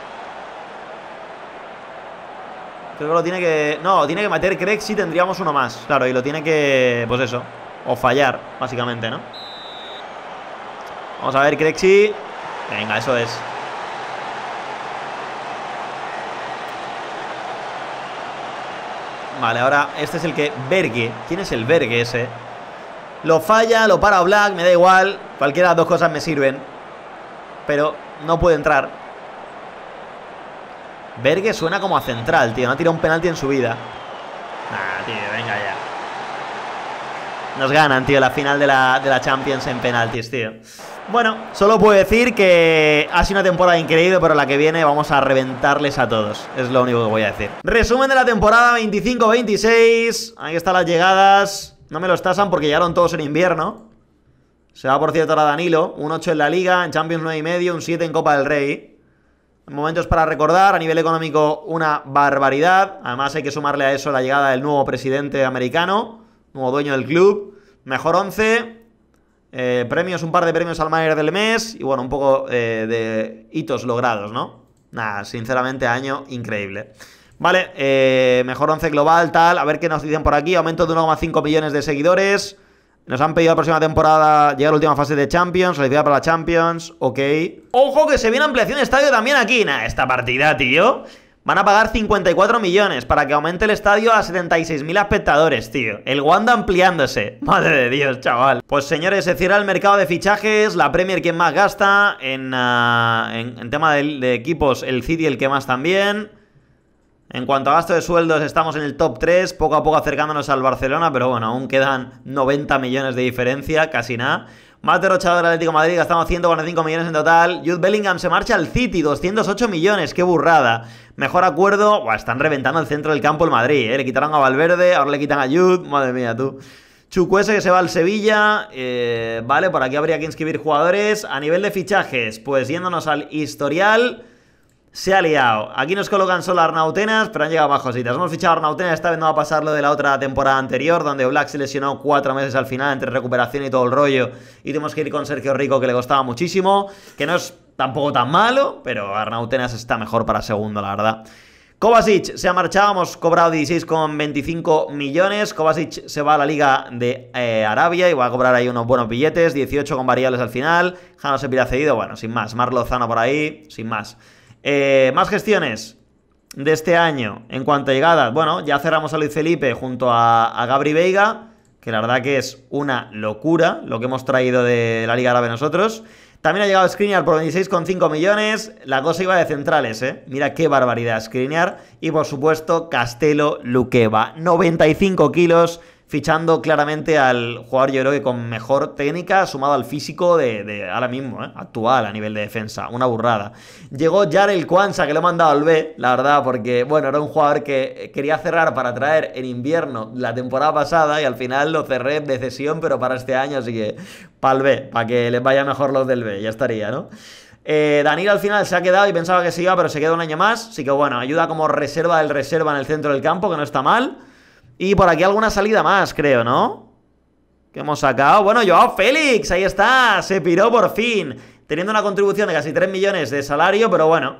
Creo que lo tiene que... No, tiene que meter Crexi, tendríamos uno más. Claro, y lo tiene que... Pues eso. O fallar, básicamente, ¿no? Vamos a ver, Crexi. Venga, eso es. Vale, ahora este es el que... Berge. ¿Quién es el Berge ese? Lo falla, lo para Black, me da igual. Cualquiera de las dos cosas me sirven. Pero no puede entrar. Berge suena como a central, tío. No ha tirado un penalti en su vida. Nah, tío, venga ya. Nos ganan, tío, la final de la, de la Champions en penaltis, tío. Bueno, solo puedo decir que ha sido una temporada increíble, pero la que viene vamos a reventarles a todos. Es lo único que voy a decir. Resumen de la temporada veinticinco veintiséis. Ahí están las llegadas. No me los tasan porque llegaron todos en invierno. Se va, por cierto, ahora Danilo. Un ocho en la Liga, en Champions nueve y medio, un siete en Copa del Rey. Momentos para recordar. A nivel económico, una barbaridad. Además hay que sumarle a eso la llegada del nuevo presidente americano, nuevo dueño del club. Mejor once. Eh, premios, un par de premios al manager del mes. Y bueno, un poco eh, de hitos logrados, ¿no? Nada, sinceramente, año increíble. Vale, eh, mejor once global, tal. A ver qué nos dicen por aquí. Aumento de uno coma cinco millones de seguidores. Nos han pedido la próxima temporada llegar a la última fase de Champions. Felicidad para la Champions. Ok. Ojo que se viene ampliación de estadio también aquí. Nah, esta partida, tío. Van a pagar cincuenta y cuatro millones para que aumente el estadio a setenta y seis mil espectadores, tío. El Wanda ampliándose. Madre de Dios, chaval. Pues señores, se cierra el mercado de fichajes. La Premier quien más gasta. En, uh, en, en tema de, de equipos, el City el que más también. En cuanto a gasto de sueldos, estamos en el top tres. Poco a poco acercándonos al Barcelona. Pero bueno, aún quedan noventa millones de diferencia. Casi nada. Más derrochador del Atlético de Madrid, gastamos ciento cuarenta y cinco millones en total. Jude Bellingham se marcha al City, doscientos ocho millones, qué burrada. Mejor acuerdo, buah, están reventando el centro del campo el Madrid, ¿eh? Le quitaron a Valverde, ahora le quitan a Jude, madre mía tú. Chukwueze que se va al Sevilla, eh, vale, por aquí habría que inscribir jugadores. A nivel de fichajes, pues yéndonos al historial, se ha liado. Aquí nos colocan solo Arnautenas, pero han llegado más cositas. Hemos fichado a Arnautenas, esta vez no va a pasar lo de la otra temporada anterior, donde Black se lesionó cuatro meses al final entre recuperación y todo el rollo, y tuvimos que ir con Sergio Rico, que le costaba muchísimo, que no es tampoco tan malo, pero Arnautenas está mejor para segundo, la verdad. Kovacic se ha marchado, hemos cobrado dieciséis coma veinticinco millones. Kovacic se va a la Liga de eh, Arabia y va a cobrar ahí unos buenos billetes, dieciocho con variables al final. Jano se pide cedido, bueno, sin más. Mar Lozano por ahí, sin más. Eh, más gestiones de este año en cuanto a llegadas. Bueno, ya cerramos a Luis Felipe junto a, a Gabri Veiga, que la verdad que es una locura lo que hemos traído de la Liga Árabe nosotros. También ha llegado Skriniar por veintiséis coma cinco millones. La cosa iba de centrales, ¿eh? Mira qué barbaridad, Skriniar. Y por supuesto, Castelo Luqueva, noventa y cinco kilos, fichando claramente al jugador, yo creo que con mejor técnica, sumado al físico de, de ahora mismo, ¿eh? Actual a nivel de defensa. Una burrada. Llegó Jarel Kwanza, que lo he mandado al B, la verdad, porque, bueno, era un jugador que quería cerrar para traer en invierno la temporada pasada y al final lo cerré de cesión, pero para este año, así que para el B, para que les vaya mejor los del B, ya estaría, ¿no? Eh, Danilo al final se ha quedado y pensaba que se iba, pero se queda un año más, así que bueno, ayuda como reserva del reserva en el centro del campo, que no está mal. Y por aquí alguna salida más, creo, ¿no? Que hemos sacado. Bueno, Joao Félix, ahí está, se piró por fin, teniendo una contribución de casi tres millones de salario, pero bueno,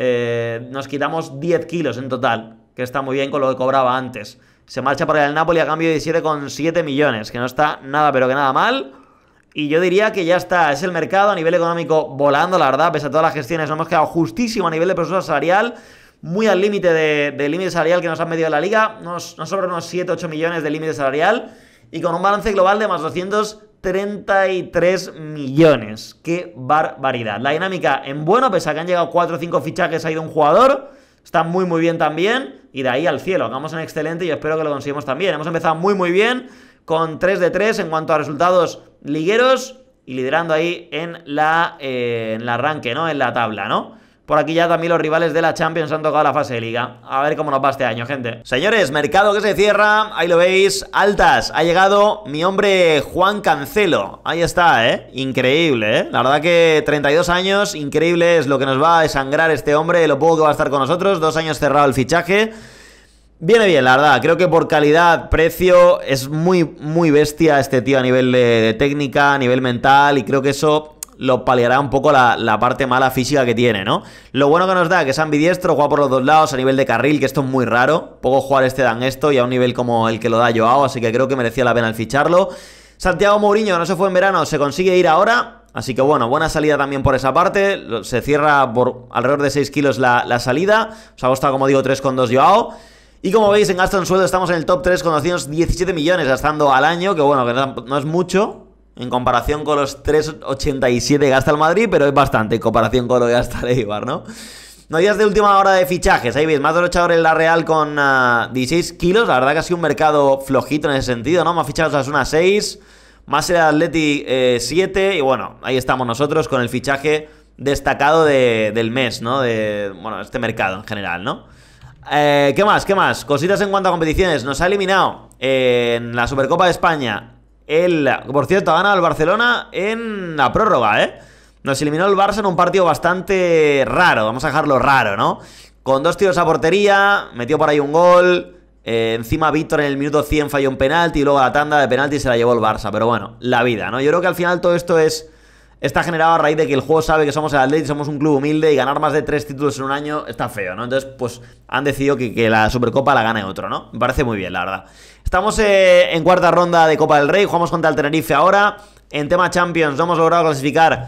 eh, nos quitamos diez kilos en total, que está muy bien con lo que cobraba antes. Se marcha por el Napoli a cambio de diecisiete coma siete millones, que no está nada, pero que nada mal. Y yo diría que ya está, es el mercado a nivel económico volando, la verdad, pese a todas las gestiones, nos hemos quedado justísimo a nivel de presupuesto salarial. Muy al límite de, de límite salarial que nos han medido en la liga, nos, nos sobran unos siete ocho millones de límite salarial y con un balance global de más doscientos treinta y tres millones. ¡Qué barbaridad! La dinámica en bueno, pese a que han llegado cuatro o cinco fichajes, ha ido un jugador, está muy muy bien también y de ahí al cielo. Acabamos en excelente y espero que lo consigamos también. Hemos empezado muy muy bien con tres de tres en cuanto a resultados ligueros y liderando ahí en la eh, en el arranque, ¿no? En la tabla, ¿no? Por aquí ya también los rivales de la Champions han tocado la fase de Liga. A ver cómo nos va este año, gente. Señores, mercado que se cierra. Ahí lo veis. Altas. Ha llegado mi hombre Juan Cancelo. Ahí está, ¿eh? Increíble, ¿eh? La verdad que treinta y dos años. Increíble es lo que nos va a desangrar este hombre. Lo poco que va a estar con nosotros. Dos años cerrado el fichaje. Viene bien, la verdad. Creo que por calidad, precio, es muy, muy bestia este tío a nivel de, de técnica, a nivel mental. Y creo que eso lo paliará un poco la, la parte mala física que tiene, ¿no? Lo bueno que nos da que es ambidiestro, juega por los dos lados a nivel de carril, que esto es muy raro. Poco jugar este dan esto y a un nivel como el que lo da Joao, así que creo que merecía la pena el ficharlo. Santiago Mourinho no se fue en verano, se consigue ir ahora. Así que bueno, buena salida también por esa parte. Se cierra por alrededor de seis kilos la, la salida. Os ha costado, como digo, tres coma dos Joao. Y como veis, en gasto en sueldo estamos en el top tres con doscientos diecisiete millones gastando al año, que bueno, que no es mucho en comparación con los tres coma ochenta y siete que gasta el Madrid, pero es bastante en comparación con lo que gasta el Eibar, ¿no? Noticias de última hora de fichajes. Ahí veis, más de los luchadores en la Real con uh, dieciséis kilos. La verdad que ha sido un mercado flojito en ese sentido, ¿no? Más fichados a una seis, más el Atleti eh, siete. Y bueno, ahí estamos nosotros con el fichaje destacado de, del mes, ¿no? De, bueno, este mercado en general, ¿no? Eh, ¿Qué más? ¿Qué más? Cositas en cuanto a competiciones. Nos ha eliminado eh, en la Supercopa de España. El, por cierto, ha ganado el Barcelona en la prórroga, ¿eh? Nos eliminó el Barça en un partido bastante raro, vamos a dejarlo raro, ¿no? Con dos tiros a portería, metió por ahí un gol, eh, encima Víctor en el minuto cien falló un penalti y luego la tanda de penalti se la llevó el Barça, pero bueno, la vida, ¿no? Yo creo que al final todo esto es está generado a raíz de que el juego sabe que somos el Atleti, somos un club humilde y ganar más de tres títulos en un año está feo, ¿no? Entonces, pues han decidido que, que la Supercopa la gane otro, ¿no? Me parece muy bien, la verdad. Estamos eh, en cuarta ronda de Copa del Rey, jugamos contra el Tenerife ahora. En tema Champions no hemos logrado clasificar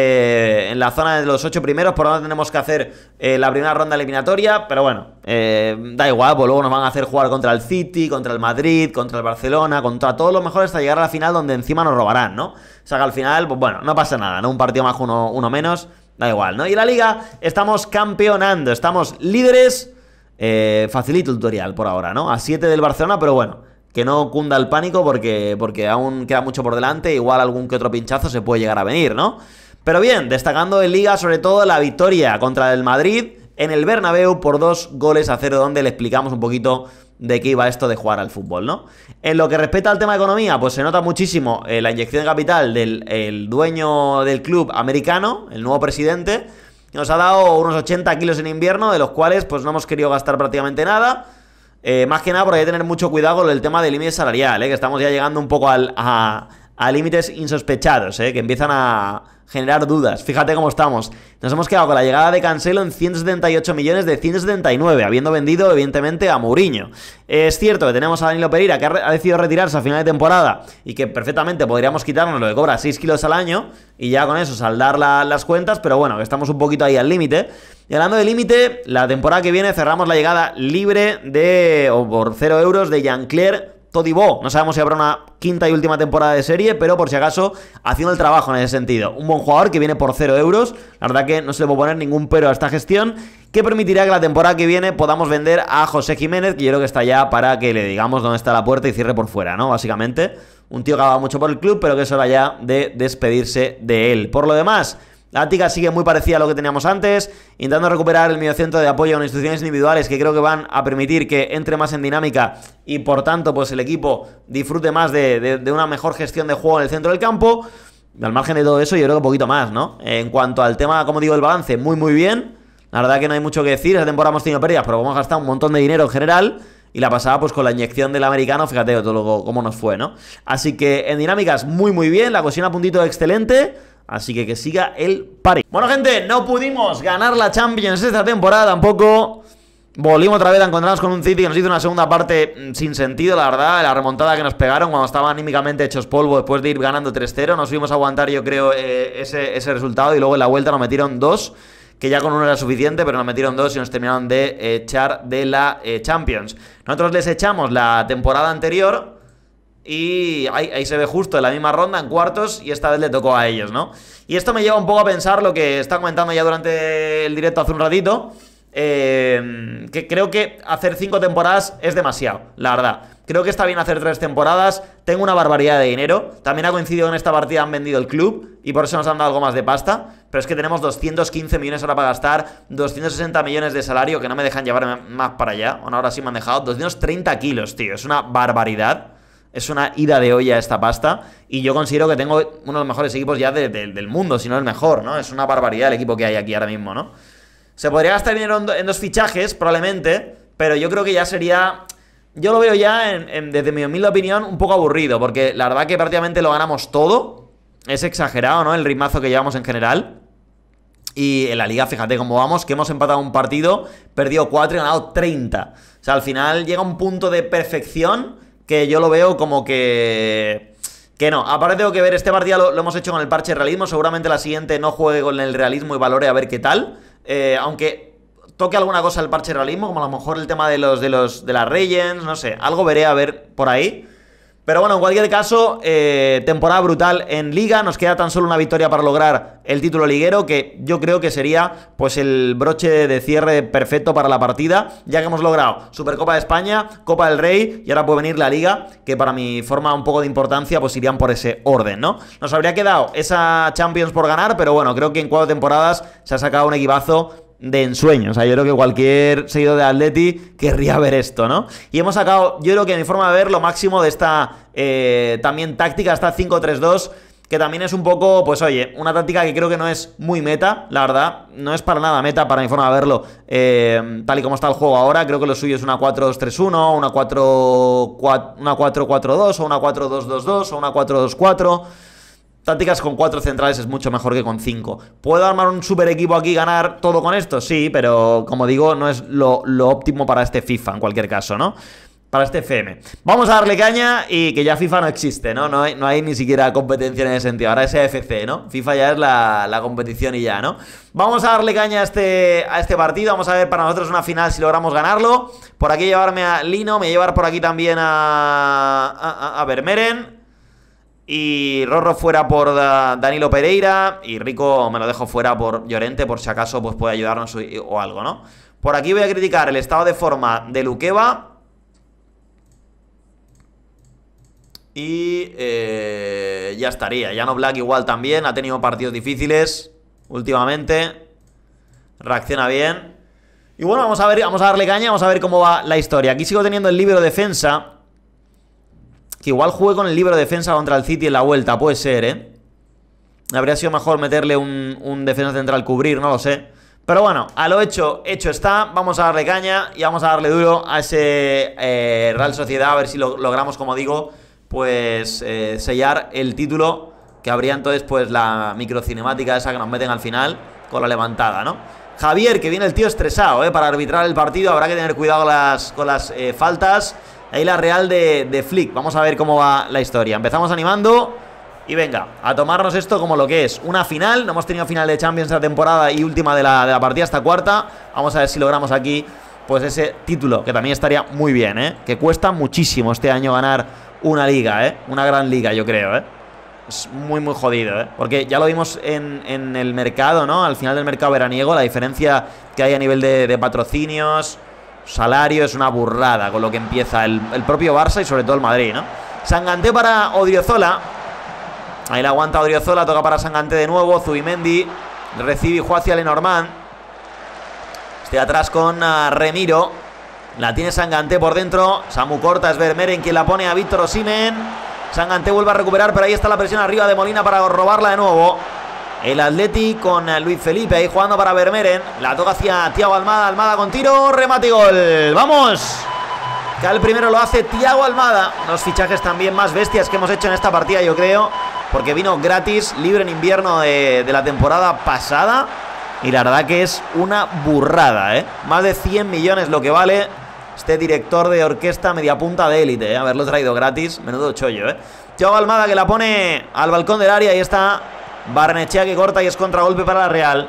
eh, en la zona de los ocho primeros, por lo tanto tenemos que hacer eh, la primera ronda eliminatoria, pero bueno, eh, da igual, pues luego nos van a hacer jugar contra el City, contra el Madrid, contra el Barcelona, contra todos los mejores hasta llegar a la final donde encima nos robarán, ¿no? O sea que al final, pues bueno, no pasa nada, ¿no? Un partido más, uno, uno menos, da igual, ¿no? Y en la Liga estamos campeonando, estamos líderes, eh, facilito el tutorial por ahora, ¿no? A siete del Barcelona, pero bueno, que no cunda el pánico porque, porque aún queda mucho por delante. Igual algún que otro pinchazo se puede llegar a venir, ¿no? Pero bien, destacando en Liga sobre todo la victoria contra el Madrid en el Bernabéu por dos goles a cero, donde le explicamos un poquito de qué iba esto de jugar al fútbol, ¿no? En lo que respecta al tema de economía, pues se nota muchísimo eh, la inyección de capital del el dueño del club americano, el nuevo presidente, que nos ha dado unos ochenta kilos en invierno, de los cuales pues no hemos querido gastar prácticamente nada. Eh, más que nada porque hay que tener mucho cuidado con el tema del límite salarial, ¿eh? Que estamos ya llegando un poco al, a, a límites insospechados, ¿eh? Que empiezan a generar dudas. Fíjate cómo estamos. Nos hemos quedado con la llegada de Cancelo en ciento setenta y ocho millones de ciento setenta y nueve, habiendo vendido evidentemente a Mourinho. Es cierto que tenemos a Danilo Pereira, que ha, ha decidido retirarse a final de temporada y que perfectamente podríamos quitarnos lo que cobra seis kilos al año y ya con eso saldar la, las cuentas, pero bueno, que estamos un poquito ahí al límite. Y hablando de límite, la temporada que viene cerramos la llegada libre de, o por cero euros, de Jean-Claire Todibo. No sabemos si habrá una quinta y última temporada de serie, pero por si acaso, haciendo el trabajo en ese sentido. Un buen jugador que viene por cero euros. La verdad que no se le puede poner ningún pero a esta gestión, que permitirá que la temporada que viene podamos vender a José Jiménez, que yo creo que está ya para que le digamos dónde está la puerta y cierre por fuera, ¿no? Básicamente, un tío que ha dado mucho por el club, pero que es hora ya de despedirse de él. Por lo demás, la táctica sigue muy parecida a lo que teníamos antes, intentando recuperar el mediocentro de apoyo a instituciones individuales que creo que van a permitir que entre más en dinámica y por tanto pues el equipo disfrute más de, de, de una mejor gestión de juego en el centro del campo. Al margen de todo eso, yo creo que un poquito más, ¿no? En cuanto al tema, como digo, el balance, muy muy bien. La verdad que no hay mucho que decir, esta temporada hemos tenido pérdidas, pero hemos gastado un montón de dinero en general. Y la pasada, pues con la inyección del americano, fíjate todo lo, cómo nos fue, ¿no? Así que en dinámicas muy muy bien, la cohesión a puntito excelente. Así que que siga el pari. Bueno, gente, no pudimos ganar la Champions esta temporada tampoco. Volvimos otra vez a encontrarnos con un City que nos hizo una segunda parte sin sentido, la verdad. La remontada que nos pegaron cuando estaban anímicamente hechos polvo después de ir ganando tres cero. Nos fuimos a aguantar, yo creo, eh, ese, ese resultado. Y luego en la vuelta nos metieron dos, que ya con uno era suficiente, pero nos metieron dos y nos terminaron de echar de la eh, Champions. Nosotros les echamos la temporada anterior y ahí, ahí se ve justo en la misma ronda, en cuartos, y esta vez le tocó a ellos, ¿no? Y esto me lleva un poco a pensar lo que está comentando ya durante el directo hace un ratito, eh, que creo que hacer cinco temporadas es demasiado, la verdad. Creo que está bien hacer tres temporadas, tengo una barbaridad de dinero, también ha coincidido en esta partida, han vendido el club y por eso nos han dado algo más de pasta, pero es que tenemos doscientos quince millones ahora para gastar, doscientos sesenta millones de salario que no me dejan llevarme más para allá, bueno, ahora sí me han dejado, doscientos treinta kilos, tío, es una barbaridad. Es una ida de olla esta pasta. Y yo considero que tengo uno de los mejores equipos ya de, de, del mundo, si no el mejor, ¿no? Es una barbaridad el equipo que hay aquí ahora mismo, ¿no? Se podría gastar dinero en, do, en dos fichajes, probablemente, pero yo creo que ya sería... Yo lo veo ya, en, en, desde mi humilde opinión, un poco aburrido, porque la verdad que prácticamente lo ganamos todo. Es exagerado, ¿no? El ritmazo que llevamos en general. Y en la liga, fíjate cómo vamos, que hemos empatado un partido, perdido cuatro y ganado treinta. O sea, al final llega un punto de perfección que yo lo veo como que... Que no, aparte tengo que ver, este partido lo, lo hemos hecho con el parche de realismo, seguramente la siguiente no juegue con el realismo y valore a ver qué tal, eh, aunque toque alguna cosa el parche de realismo, como a lo mejor el tema de los de los de las Legends, no sé, algo veré a ver por ahí, Pero bueno, en cualquier caso, eh, temporada brutal en Liga. Nos queda tan solo una victoria para lograr el título liguero, que yo creo que sería pues el broche de cierre perfecto para la partida, ya que hemos logrado Supercopa de España, Copa del Rey y ahora puede venir la Liga, que para mi forma un poco de importancia pues irían por ese orden, ¿no? Nos habría quedado esa Champions por ganar, pero bueno, creo que en cuatro temporadas se ha sacado un equipazo de ensueño. O sea, yo creo que cualquier seguidor de Atleti querría ver esto, ¿no? Y hemos sacado, yo creo que mi forma de ver, lo máximo de esta eh, también táctica, esta cinco tres dos, que también es un poco, pues oye, una táctica que creo que no es muy meta, la verdad, no es para nada meta para mi forma de verlo, eh, tal y como está el juego ahora. Creo que lo suyo es una cuatro dos tres uno, una cuatro cuatro dos o una cuatro dos dos dos o una cuatro dos cuatro. Tácticas con cuatro centrales es mucho mejor que con cinco. ¿Puedo armar un super equipo aquí y ganar todo con esto? Sí, pero como digo, no es lo, lo óptimo para este FIFA en cualquier caso, ¿no? Para este F M. Vamos a darle caña y que ya FIFA no existe, ¿no? No hay, no hay ni siquiera competencia en ese sentido. Ahora es E F C, ¿no? FIFA ya es la, la competición y ya, ¿no? Vamos a darle caña a este, a este partido. Vamos a ver para nosotros una final si logramos ganarlo. Por aquí llevarme a Lino, me voy a llevar por aquí también a, a, a Vermeeren. Y Rorro fuera por da Danilo Pereira. Y Rico me lo dejo fuera por Llorente, por si acaso pues puede ayudarnos o, o algo, ¿no? Por aquí voy a criticar el estado de forma de Luqueva. Y eh, ya estaría. Llano Black igual también. Ha tenido partidos difíciles últimamente. Reacciona bien. Y bueno, vamos a ver, vamos a darle caña. Vamos a ver cómo va la historia. Aquí sigo teniendo el libro defensa, que igual jugué con el libro defensa contra el City en la vuelta. Puede ser, ¿eh? Habría sido mejor meterle un, un defensa central cubrir, no lo sé. Pero bueno, a lo hecho, hecho está. Vamos a darle caña y vamos a darle duro a ese eh, Real Sociedad. A ver si lo logramos, como digo, pues eh, sellar el título. Que habría entonces pues la microcinemática esa que nos meten al final con la levantada, ¿no? Javier, que viene el tío estresado, ¿eh? Para arbitrar el partido. Habrá que tener cuidado con las, con las eh, faltas. Ahí la Real de, de Flick. Vamos a ver cómo va la historia. Empezamos animando y venga, a tomarnos esto como lo que es una final. No hemos tenido final de Champions esta temporada y última de la, de la partida, esta cuarta. Vamos a ver si logramos aquí pues ese título, que también estaría muy bien, ¿eh? Que cuesta muchísimo este año ganar una liga, ¿eh? Una gran liga, yo creo, ¿eh? Es muy, muy jodido, ¿eh? Porque ya lo vimos en, en el mercado, ¿no? Al final del mercado veraniego, la diferencia que hay a nivel de, de patrocinios, salario, es una burrada con lo que empieza el, el propio Barça y sobre todo el Madrid, ¿no? Sanganté para Odriozola. Ahí la aguanta Odriozola, toca para Sanganté de nuevo. Zubimendi recibe y juega hacia Lenormand. Estoy atrás con uh, Remiro. La tiene Sanganté por dentro. Samu corta, es Vermeeren quien la pone a Víctor Osimhen. Sanganté vuelve a recuperar, pero ahí está la presión arriba de Molina para robarla de nuevo. El Atleti con Luis Felipe ahí jugando para Vermeeren. La toca hacia Thiago Almada. Almada con tiro, remate y gol. ¡Vamos! Que el primero lo hace Thiago Almada. Unos fichajes también más bestias que hemos hecho en esta partida, yo creo. Porque vino gratis, libre en invierno de, de la temporada pasada. Y la verdad que es una burrada, ¿eh? Más de cien millones lo que vale este director de orquesta media punta de élite, ¿eh? Haberlo traído gratis. Menudo chollo, ¿eh? Thiago Almada que la pone al balcón del área. Ahí está Barnechea que corta y es contragolpe para la Real.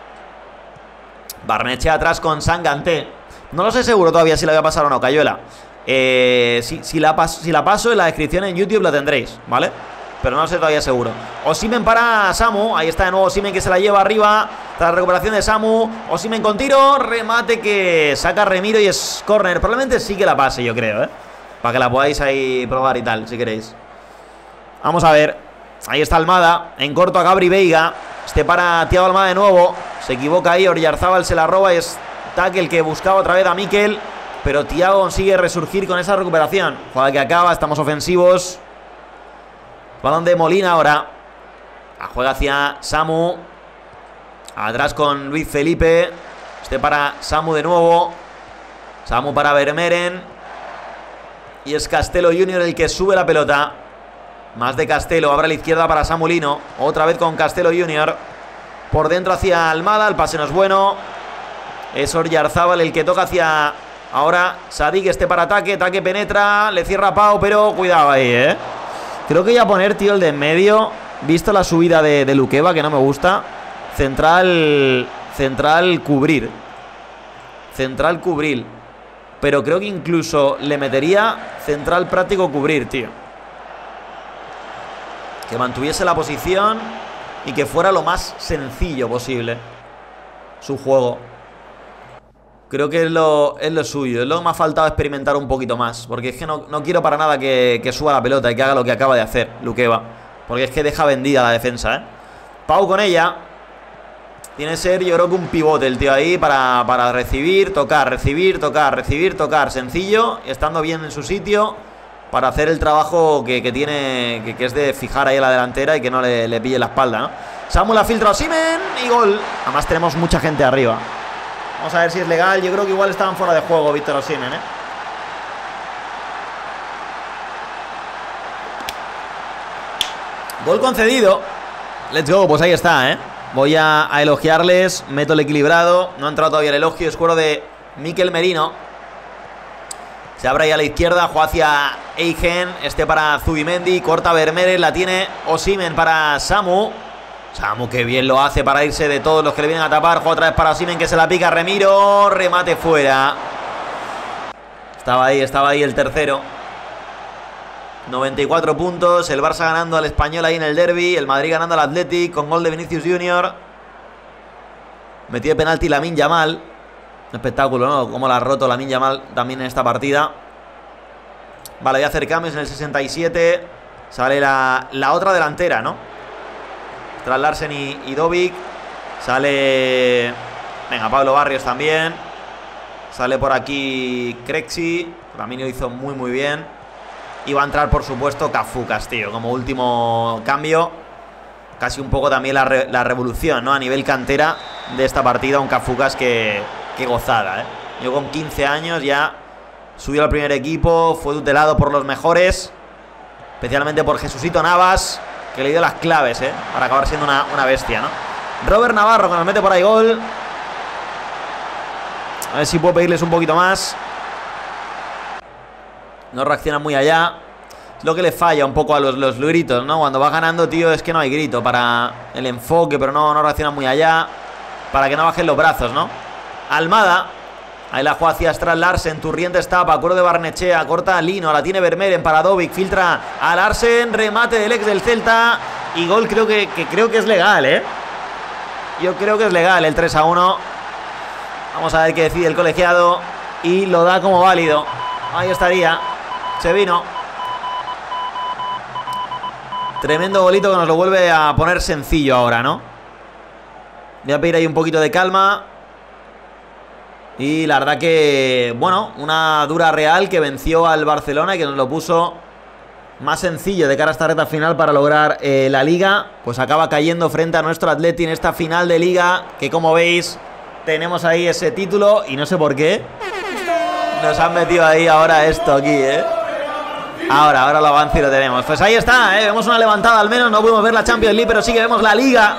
Barnechea atrás con Sanganté. No lo sé seguro todavía si la voy a pasar o no, Cayuela. Eh, si, si, la paso, si la paso en la descripción en YouTube lo tendréis, ¿vale? Pero no lo sé todavía seguro. Osimhen para Samu. Ahí está de nuevo Osimhen que se la lleva arriba. Tras la recuperación de Samu. Osimhen con tiro. Remate que saca Remiro y es córner. Probablemente sí que la pase, yo creo, ¿eh? Para que la podáis ahí probar y tal, si queréis. Vamos a ver. Ahí está Almada, en corto a Gabri Veiga. Este para Thiago Almada de nuevo. Se equivoca ahí, Oyarzabal se la roba y es Taque el que buscaba otra vez a Mikel. Pero Thiago consigue resurgir con esa recuperación. Jugada que acaba, estamos ofensivos. Balón de Molina ahora. La juega hacia Samu. Atrás con Luis Felipe. Este para Samu de nuevo. Samu para Vermeeren. Y es Castelo junior el que sube la pelota. Más de Castelo, abre a la izquierda para Samulino. Otra vez con Castelo junior. Por dentro hacia Almada, el pase no es bueno. Es Oyarzabal el que toca hacia... Ahora Sadik, este para Taque. Taque penetra, le cierra a Pau, pero cuidado ahí, ¿eh? Creo que voy a poner, tío, el de en medio. Visto la subida de, de Luqueva, que no me gusta. Central... Central cubrir. Central cubrir. Pero creo que incluso le metería central práctico cubrir, tío. que mantuviese la posición y que fuera lo más sencillo posible su juego. Creo que es lo, es lo suyo. Es lo que me ha faltado experimentar un poquito más, porque es que no, no quiero para nada que, que suba la pelota y que haga lo que acaba de hacer Luqueva, porque es que deja vendida la defensa, ¿eh? Pau con ella. Tiene que ser, yo creo que un pivote el tío ahí para, para recibir, tocar, recibir, tocar, recibir, tocar. Sencillo, estando bien en su sitio, para hacer el trabajo que, que tiene, que, que es de fijar ahí a la delantera y que no le, le pille la espalda, ¿no? Samu la filtra a Osimhen y gol. Además tenemos mucha gente arriba. Vamos a ver si es legal. Yo creo que igual estaban fuera de juego Víctor Osimhen, ¿eh? Gol concedido. Let's go, pues ahí está, ¿eh? Voy a, a elogiarles. Meto el equilibrado. No ha entrado todavía el elogio. Escuero de Mikel Merino. Se abre ahí a la izquierda. Juega hacia Eigen. Este para Zubimendi. Corta Vermeer. La tiene Osimhen para Samu. Samu que bien lo hace para irse de todos los que le vienen a tapar. Juega otra vez para Osimhen, que se la pica Remiro. Remate fuera. Estaba ahí, estaba ahí el tercero. noventa y cuatro puntos. El Barça ganando al Español ahí en el derbi. El Madrid ganando al Athletic con gol de Vinicius Junior. Metió de penalti Lamine Yamal. Espectáculo, ¿no? Cómo la ha roto Lamine Yamal también en esta partida. Vale, voy a hacer cambios en el sesenta y siete. Sale la, la otra delantera, ¿no? Tras Larsen y, y Dovic. Sale... Venga, Pablo Barrios también. Sale por aquí Crexi. También lo hizo muy muy bien. Y va a entrar, por supuesto, Cafucas, tío, como último cambio. Casi un poco también la, re, la revolución, ¿no? A nivel cantera de esta partida. Un Cafucas que, que gozada, ¿eh? Yo con quince años ya subió al primer equipo. Fue tutelado por los mejores. Especialmente por Jesucito Navas, que le dio las claves, ¿eh? Para acabar siendo una, una bestia, ¿no? Robert Navarro, que nos mete por ahí gol. A ver si puedo pedirles un poquito más. No reacciona muy allá. Es lo que le falla un poco a los, los gritos, ¿no? Cuando va ganando, tío, es que no hay grito para el enfoque, pero no, no reacciona muy allá. Para que no bajen los brazos, ¿no? Almada. Ahí la juega hacia Astral Larsen. Turriente está para acuerdo de Barnechea. Corta a Lino. La tiene Vermeer para Dovic. Filtra a Larsen. Remate del ex del Celta. Y gol creo que, que creo que es legal, ¿eh? Yo creo que es legal el tres a uno. Vamos a ver qué decide el colegiado. Y lo da como válido. Ahí estaría. Se vino. Tremendo golito que nos lo vuelve a poner sencillo ahora, ¿no? Voy a pedir ahí un poquito de calma. Y la verdad que, bueno, una dura Real que venció al Barcelona y que nos lo puso más sencillo de cara a esta recta final para lograr eh, la Liga. Pues acaba cayendo frente a nuestro Atleti en esta final de Liga, que como veis tenemos ahí ese título y no sé por qué nos han metido ahí ahora esto aquí, ¿eh? Ahora, ahora lo avance y lo tenemos. Pues ahí está, ¿eh? Vemos una levantada al menos. No pudimos ver la Champions League, pero sí que vemos la Liga.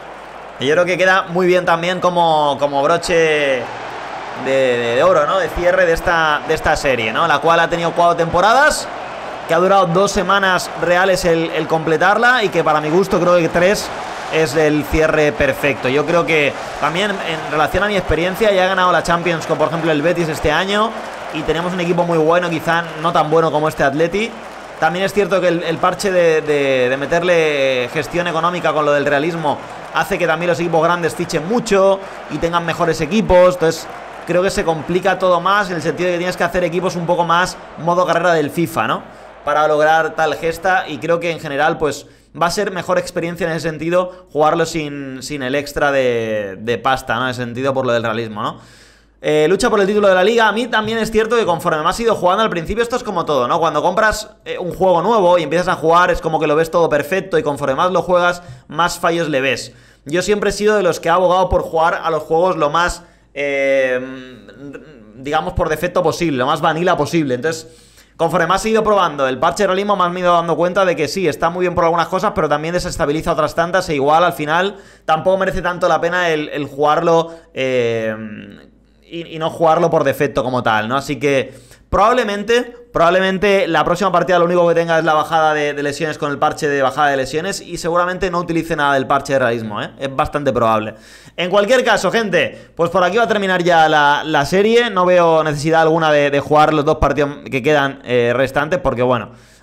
Y yo creo que queda muy bien también como, como broche de, de, de oro, ¿no? De cierre de esta, de esta serie, ¿no? La cual ha tenido cuatro temporadas, que ha durado dos semanas reales el, el completarla, y que para mi gusto creo que tres es el cierre perfecto. Yo creo que también en relación a mi experiencia, ya he ganado la Champions con, por ejemplo, el Betis este año, y tenemos un equipo muy bueno, quizá no tan bueno como este Atleti. También es cierto que el, el parche de, de, de meterle gestión económica con lo del realismo hace que también los equipos grandes fichen mucho y tengan mejores equipos. Entonces creo que se complica todo más, en el sentido de que tienes que hacer equipos un poco más modo carrera del FIFA, ¿no? Para lograr tal gesta, y creo que en general pues va a ser mejor experiencia en ese sentido jugarlo sin, sin el extra de, de pasta, ¿no? En ese sentido, por lo del realismo, ¿no? Eh, lucha por el título de la Liga. A mí también es cierto que conforme me has ido jugando al principio, esto es como todo, ¿no? Cuando compras eh, un juego nuevo y empiezas a jugar, es como que lo ves todo perfecto, y conforme más lo juegas, más fallos le ves. Yo siempre he sido de los que ha abogado por jugar a los juegos lo más, eh, digamos, por defecto posible, lo más vanilla posible. Entonces, conforme más he ido probando el parche de realismo, más me he ido dando cuenta de que sí, está muy bien por algunas cosas, pero también desestabiliza otras tantas, e igual al final tampoco merece tanto la pena el, el jugarlo eh, y, y no jugarlo por defecto como tal, ¿no? Así que probablemente, probablemente la próxima partida lo único que tenga es la bajada de, de lesiones con el parche de bajada de lesiones, y seguramente no utilice nada del parche de realismo, ¿eh? Es bastante probable. En cualquier caso, gente, pues por aquí va a terminar ya la, la serie. No veo necesidad alguna de, de jugar los dos partidos que quedan eh, restantes, porque bueno,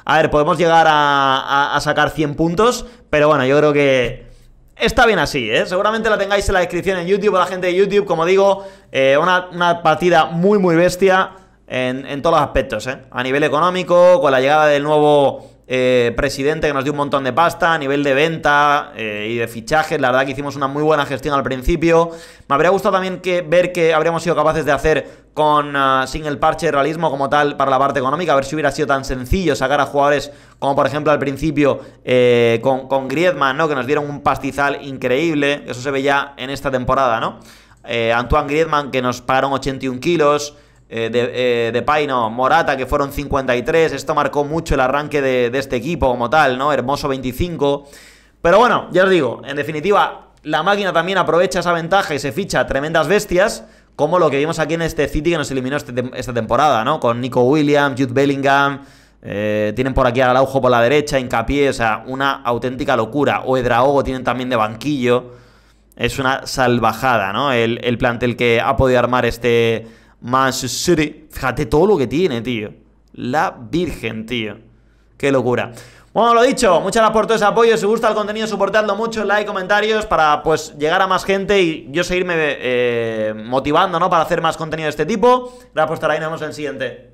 A ver, podemos llegar a, a, a sacar cien puntos, pero bueno, yo creo que está bien así, ¿eh? Seguramente la tengáis en la descripción en YouTube, a la gente de YouTube, como digo, eh, una, una partida muy muy bestia en, en todos los aspectos, ¿eh? A nivel económico, con la llegada del nuevo eh, presidente que nos dio un montón de pasta, a nivel de venta eh, y de fichajes, la verdad que hicimos una muy buena gestión al principio. Me habría gustado también que, ver que habríamos sido capaces de hacer con uh, sin el parche de realismo como tal para la parte económica, a ver si hubiera sido tan sencillo sacar a jugadores como por ejemplo al principio eh, con, con Griezmann, ¿no? Que nos dieron un pastizal increíble, eso se ve ya en esta temporada, ¿no? Eh, Antoine Griezmann, que nos pagaron ochenta y un kilos, eh, de, eh, de Paino, Morata, que fueron cincuenta y tres, esto marcó mucho el arranque de, de este equipo como tal, ¿no? Hermoso veinticinco, pero bueno, ya os digo, en definitiva, la máquina también aprovecha esa ventaja y se ficha tremendas bestias, como lo que vimos aquí en este City que nos eliminó este tem esta temporada, ¿no? Con Nico Williams, Jude Bellingham, eh, tienen por aquí a Araujo por la derecha, Hincapié, o sea, una auténtica locura. O Edraogo tienen también de banquillo. Es una salvajada, ¿no? El, el plantel que ha podido armar este Manchester City. Fíjate todo lo que tiene, tío. La Virgen, tío. Qué locura. Bueno, lo dicho, muchas gracias por todo ese apoyo. Si os gusta el contenido, soportadlo mucho, like, comentarios, para pues llegar a más gente y yo seguirme eh, motivando, ¿no? Para hacer más contenido de este tipo. Gracias por estar ahí, nos vemos en el siguiente.